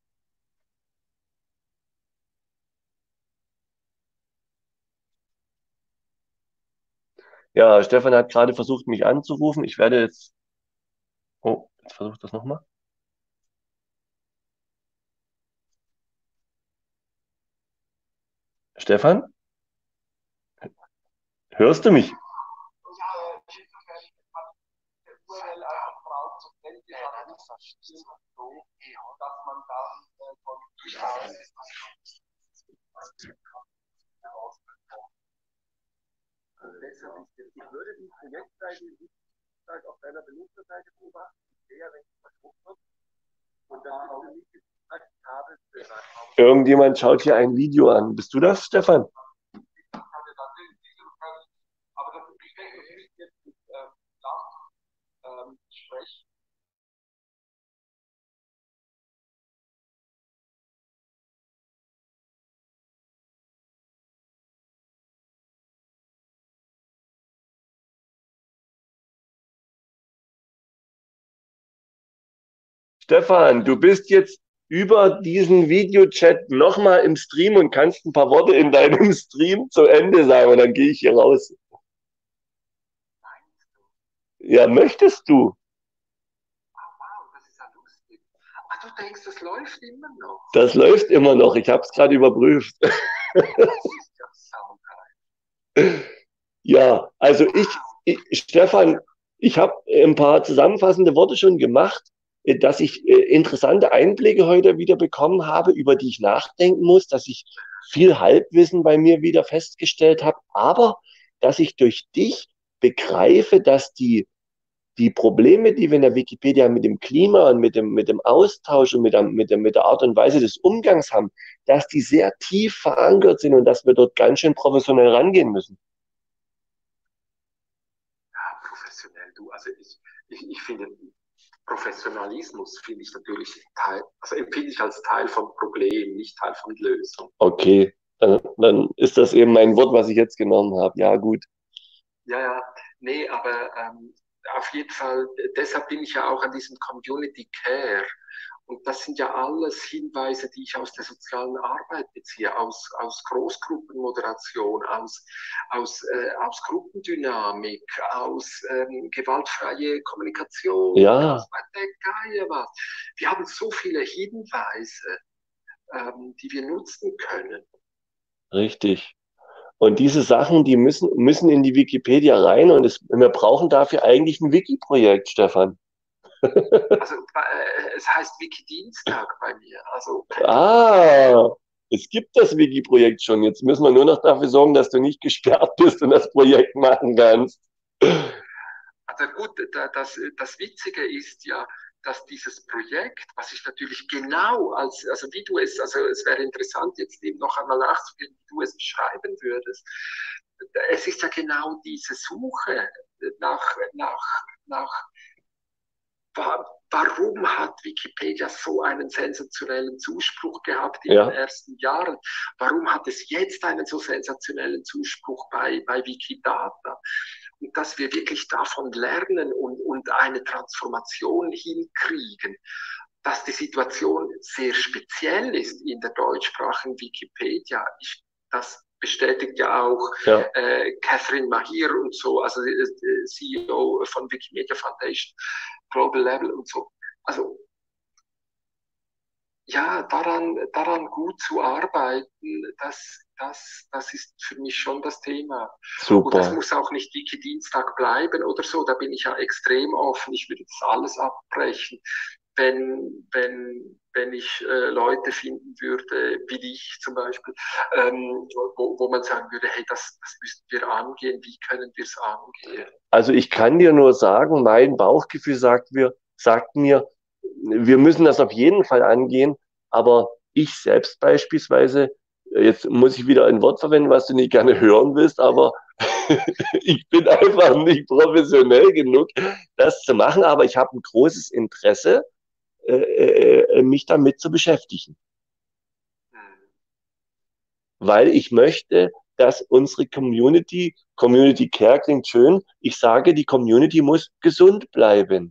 Ja, Stefan hat gerade versucht, mich anzurufen. Ich werde jetzt. Oh, jetzt versuche ich das nochmal. Stefan? Hörst du mich? Ich würde die Projektseite auf deiner Benutzerseite beobachten. Irgendjemand schaut hier ein Video an. Bist du das, Stefan? Stefan, du bist jetzt über diesen Videochat nochmal im Stream und kannst ein paar Worte in deinem Stream zu Ende sagen und dann gehe ich hier raus. Ja, möchtest du? Du denkst, das läuft immer noch? Das läuft immer noch. Ich habe es gerade überprüft. Ja, also ich, ich Stefan, ich habe ein paar zusammenfassende Worte schon gemacht, äh, dass ich äh, interessante Einblicke heute wieder bekommen habe, über die ich nachdenken muss, dass ich viel Halbwissen bei mir wieder festgestellt habe, aber dass ich durch dich begreife, dass die die Probleme, die wir in der Wikipedia mit dem Klima und mit dem, mit dem Austausch und mit der, mit, der, mit der Art und Weise des Umgangs haben, dass die sehr tief verankert sind und dass wir dort ganz schön professionell rangehen müssen. Ja, professionell, du, also ich, ich, ich finde, Professionalismus finde ich natürlich Teil, also empfinde ich als Teil von Problem, nicht Teil von Lösung. Okay, dann, dann ist das eben mein Wort, was ich jetzt genommen habe. Ja, gut. Ja, ja, nee, aber ähm, auf jeden Fall, deshalb bin ich ja auch an diesem Community Care. Und das sind ja alles Hinweise, die ich aus der sozialen Arbeit beziehe, aus, aus Großgruppenmoderation, aus, aus, äh, aus Gruppendynamik, aus ähm, gewaltfreie Kommunikation, Ja. aus der Geier was. Wir haben so viele Hinweise, ähm, die wir nutzen können. Richtig. Und diese Sachen, die müssen, müssen in die Wikipedia rein und es, wir brauchen dafür eigentlich ein Wiki-Projekt, Stefan. Also äh, es heißt Wiki-Dienstag bei mir. Also, Ah, es gibt das Wiki-Projekt schon. Jetzt müssen wir nur noch dafür sorgen, dass du nicht gesperrt bist und das Projekt machen kannst. Also gut, das, das Witzige ist ja, dass dieses Projekt, was ich natürlich genau als, also wie du es, also es wäre interessant jetzt eben noch einmal nachzugehen, wie du es beschreiben würdest. Es ist ja genau diese Suche nach, nach, nach warum hat Wikipedia so einen sensationellen Zuspruch gehabt in ja. den ersten Jahren? Warum hat es jetzt einen so sensationellen Zuspruch bei, bei Wikidata? Und dass wir wirklich davon lernen und, und eine Transformation hinkriegen, dass die Situation sehr speziell ist in der deutschsprachigen Wikipedia. Ich, das bestätigt ja auch ja. Äh, Catherine Mahir und so, also äh, C E O von Wikimedia Foundation, Global Level und so. Also ja, daran, daran gut zu arbeiten, das, das, das ist für mich schon das Thema. Super. Und das muss auch nicht Wiki-Dienstag bleiben oder so, da bin ich ja extrem offen, ich würde das alles abbrechen, wenn, wenn, wenn ich äh, Leute finden würde, wie dich zum Beispiel, ähm, wo, wo man sagen würde, hey, das, das müssten wir angehen, wie können wir es angehen? Also ich kann dir nur sagen, mein Bauchgefühl sagt mir, sagt mir, wir müssen das auf jeden Fall angehen, aber ich selbst beispielsweise, jetzt muss ich wieder ein Wort verwenden, was du nicht gerne hören willst, aber ich bin einfach nicht professionell genug, das zu machen, aber ich habe ein großes Interesse, äh, mich damit zu beschäftigen. Weil ich möchte, dass unsere Community, Community Care klingt schön, ich sage, die Community muss gesund bleiben.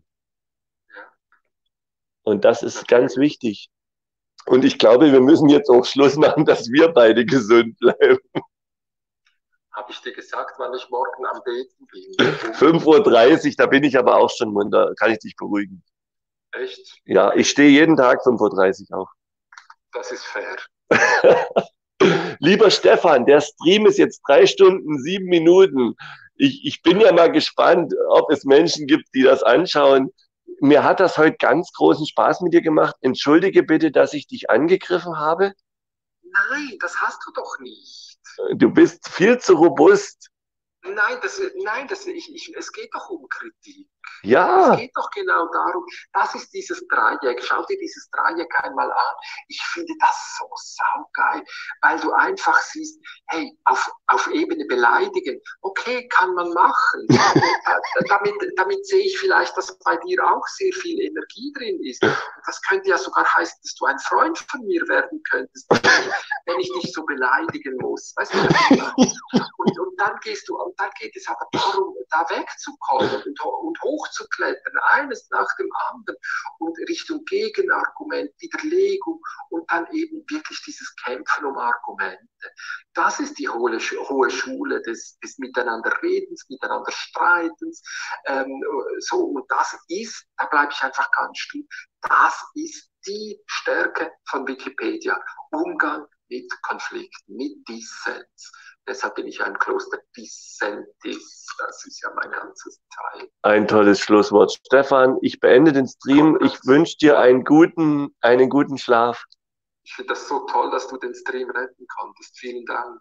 Und das ist ganz wichtig. Und ich glaube, wir müssen jetzt auch Schluss machen, dass wir beide gesund bleiben. Habe ich dir gesagt, wann ich morgen am Beten bin? fünf Uhr dreißig, da bin ich aber auch schon munter. Kann ich dich beruhigen? Echt? Ja, ich stehe jeden Tag fünf Uhr dreißig auf. Das ist fair. Lieber Stefan, der Stream ist jetzt drei Stunden, sieben Minuten. Ich, ich bin ja mal gespannt, ob es Menschen gibt, die das anschauen. Mir hat das heute ganz großen Spaß mit dir gemacht. Entschuldige bitte, dass ich dich angegriffen habe. Nein, das hast du doch nicht. Du bist viel zu robust. Nein, das, nein das, ich, ich, es geht doch um Kritik. Ja. Es geht doch genau darum, das ist dieses Dreieck. Schau dir dieses Dreieck einmal an. Ich finde das so saugeil, weil du einfach siehst, hey, auf, auf Ebene beleidigen, okay, kann man machen. damit, damit sehe ich vielleicht, dass bei dir auch sehr viel Energie drin ist. Das könnte ja sogar heißen, dass du ein Freund von mir werden könntest, wenn ich dich so beleidigen muss. Weißt du, und, und dann gehst du, und dann geht es aber darum, da wegzukommen und, und hochzuklettern, eines nach dem anderen und Richtung Gegenargument, Widerlegung und dann eben wirklich dieses Kämpfen um Argumente. Das ist die hohe, hohe Schule des, des Miteinanderredens, Miteinanderstreitens. Ähm, so, und das ist, da bleibe ich einfach ganz stumm, das ist die Stärke von Wikipedia. Umgang mit Konflikten, mit Dissens. Deshalb bin ich ein Kloster Dissentis. Das ist ja mein ganzes Teil. Ein tolles Schlusswort. Stefan, ich beende den Stream. Ich wünsche dir einen guten, einen guten Schlaf. Ich finde das so toll, dass du den Stream retten konntest. Vielen Dank.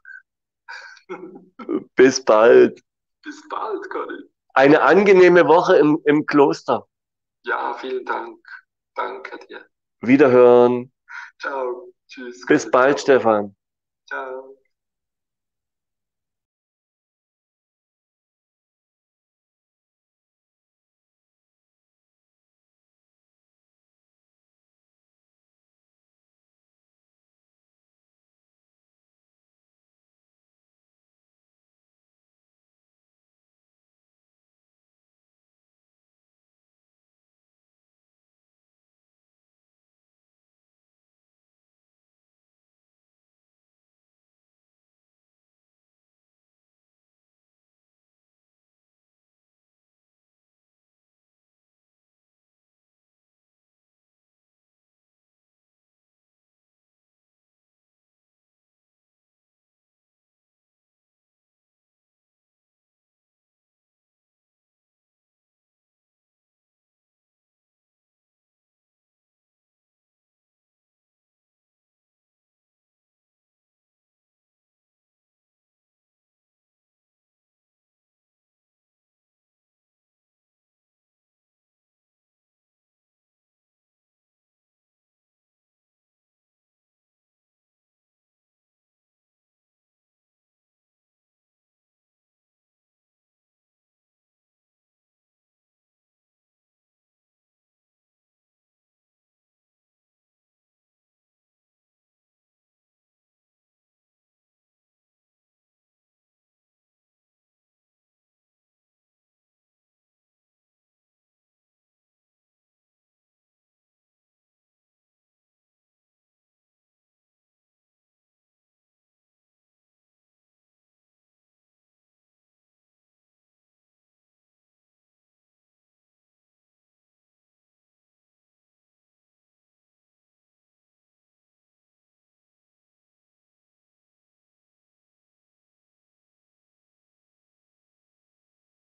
Bis bald. Bis bald, Conny. Eine angenehme Woche im, im Kloster. Ja, vielen Dank. Danke dir. Wiederhören. Ciao. Tschüss. Bis bald, Stefan. Ciao.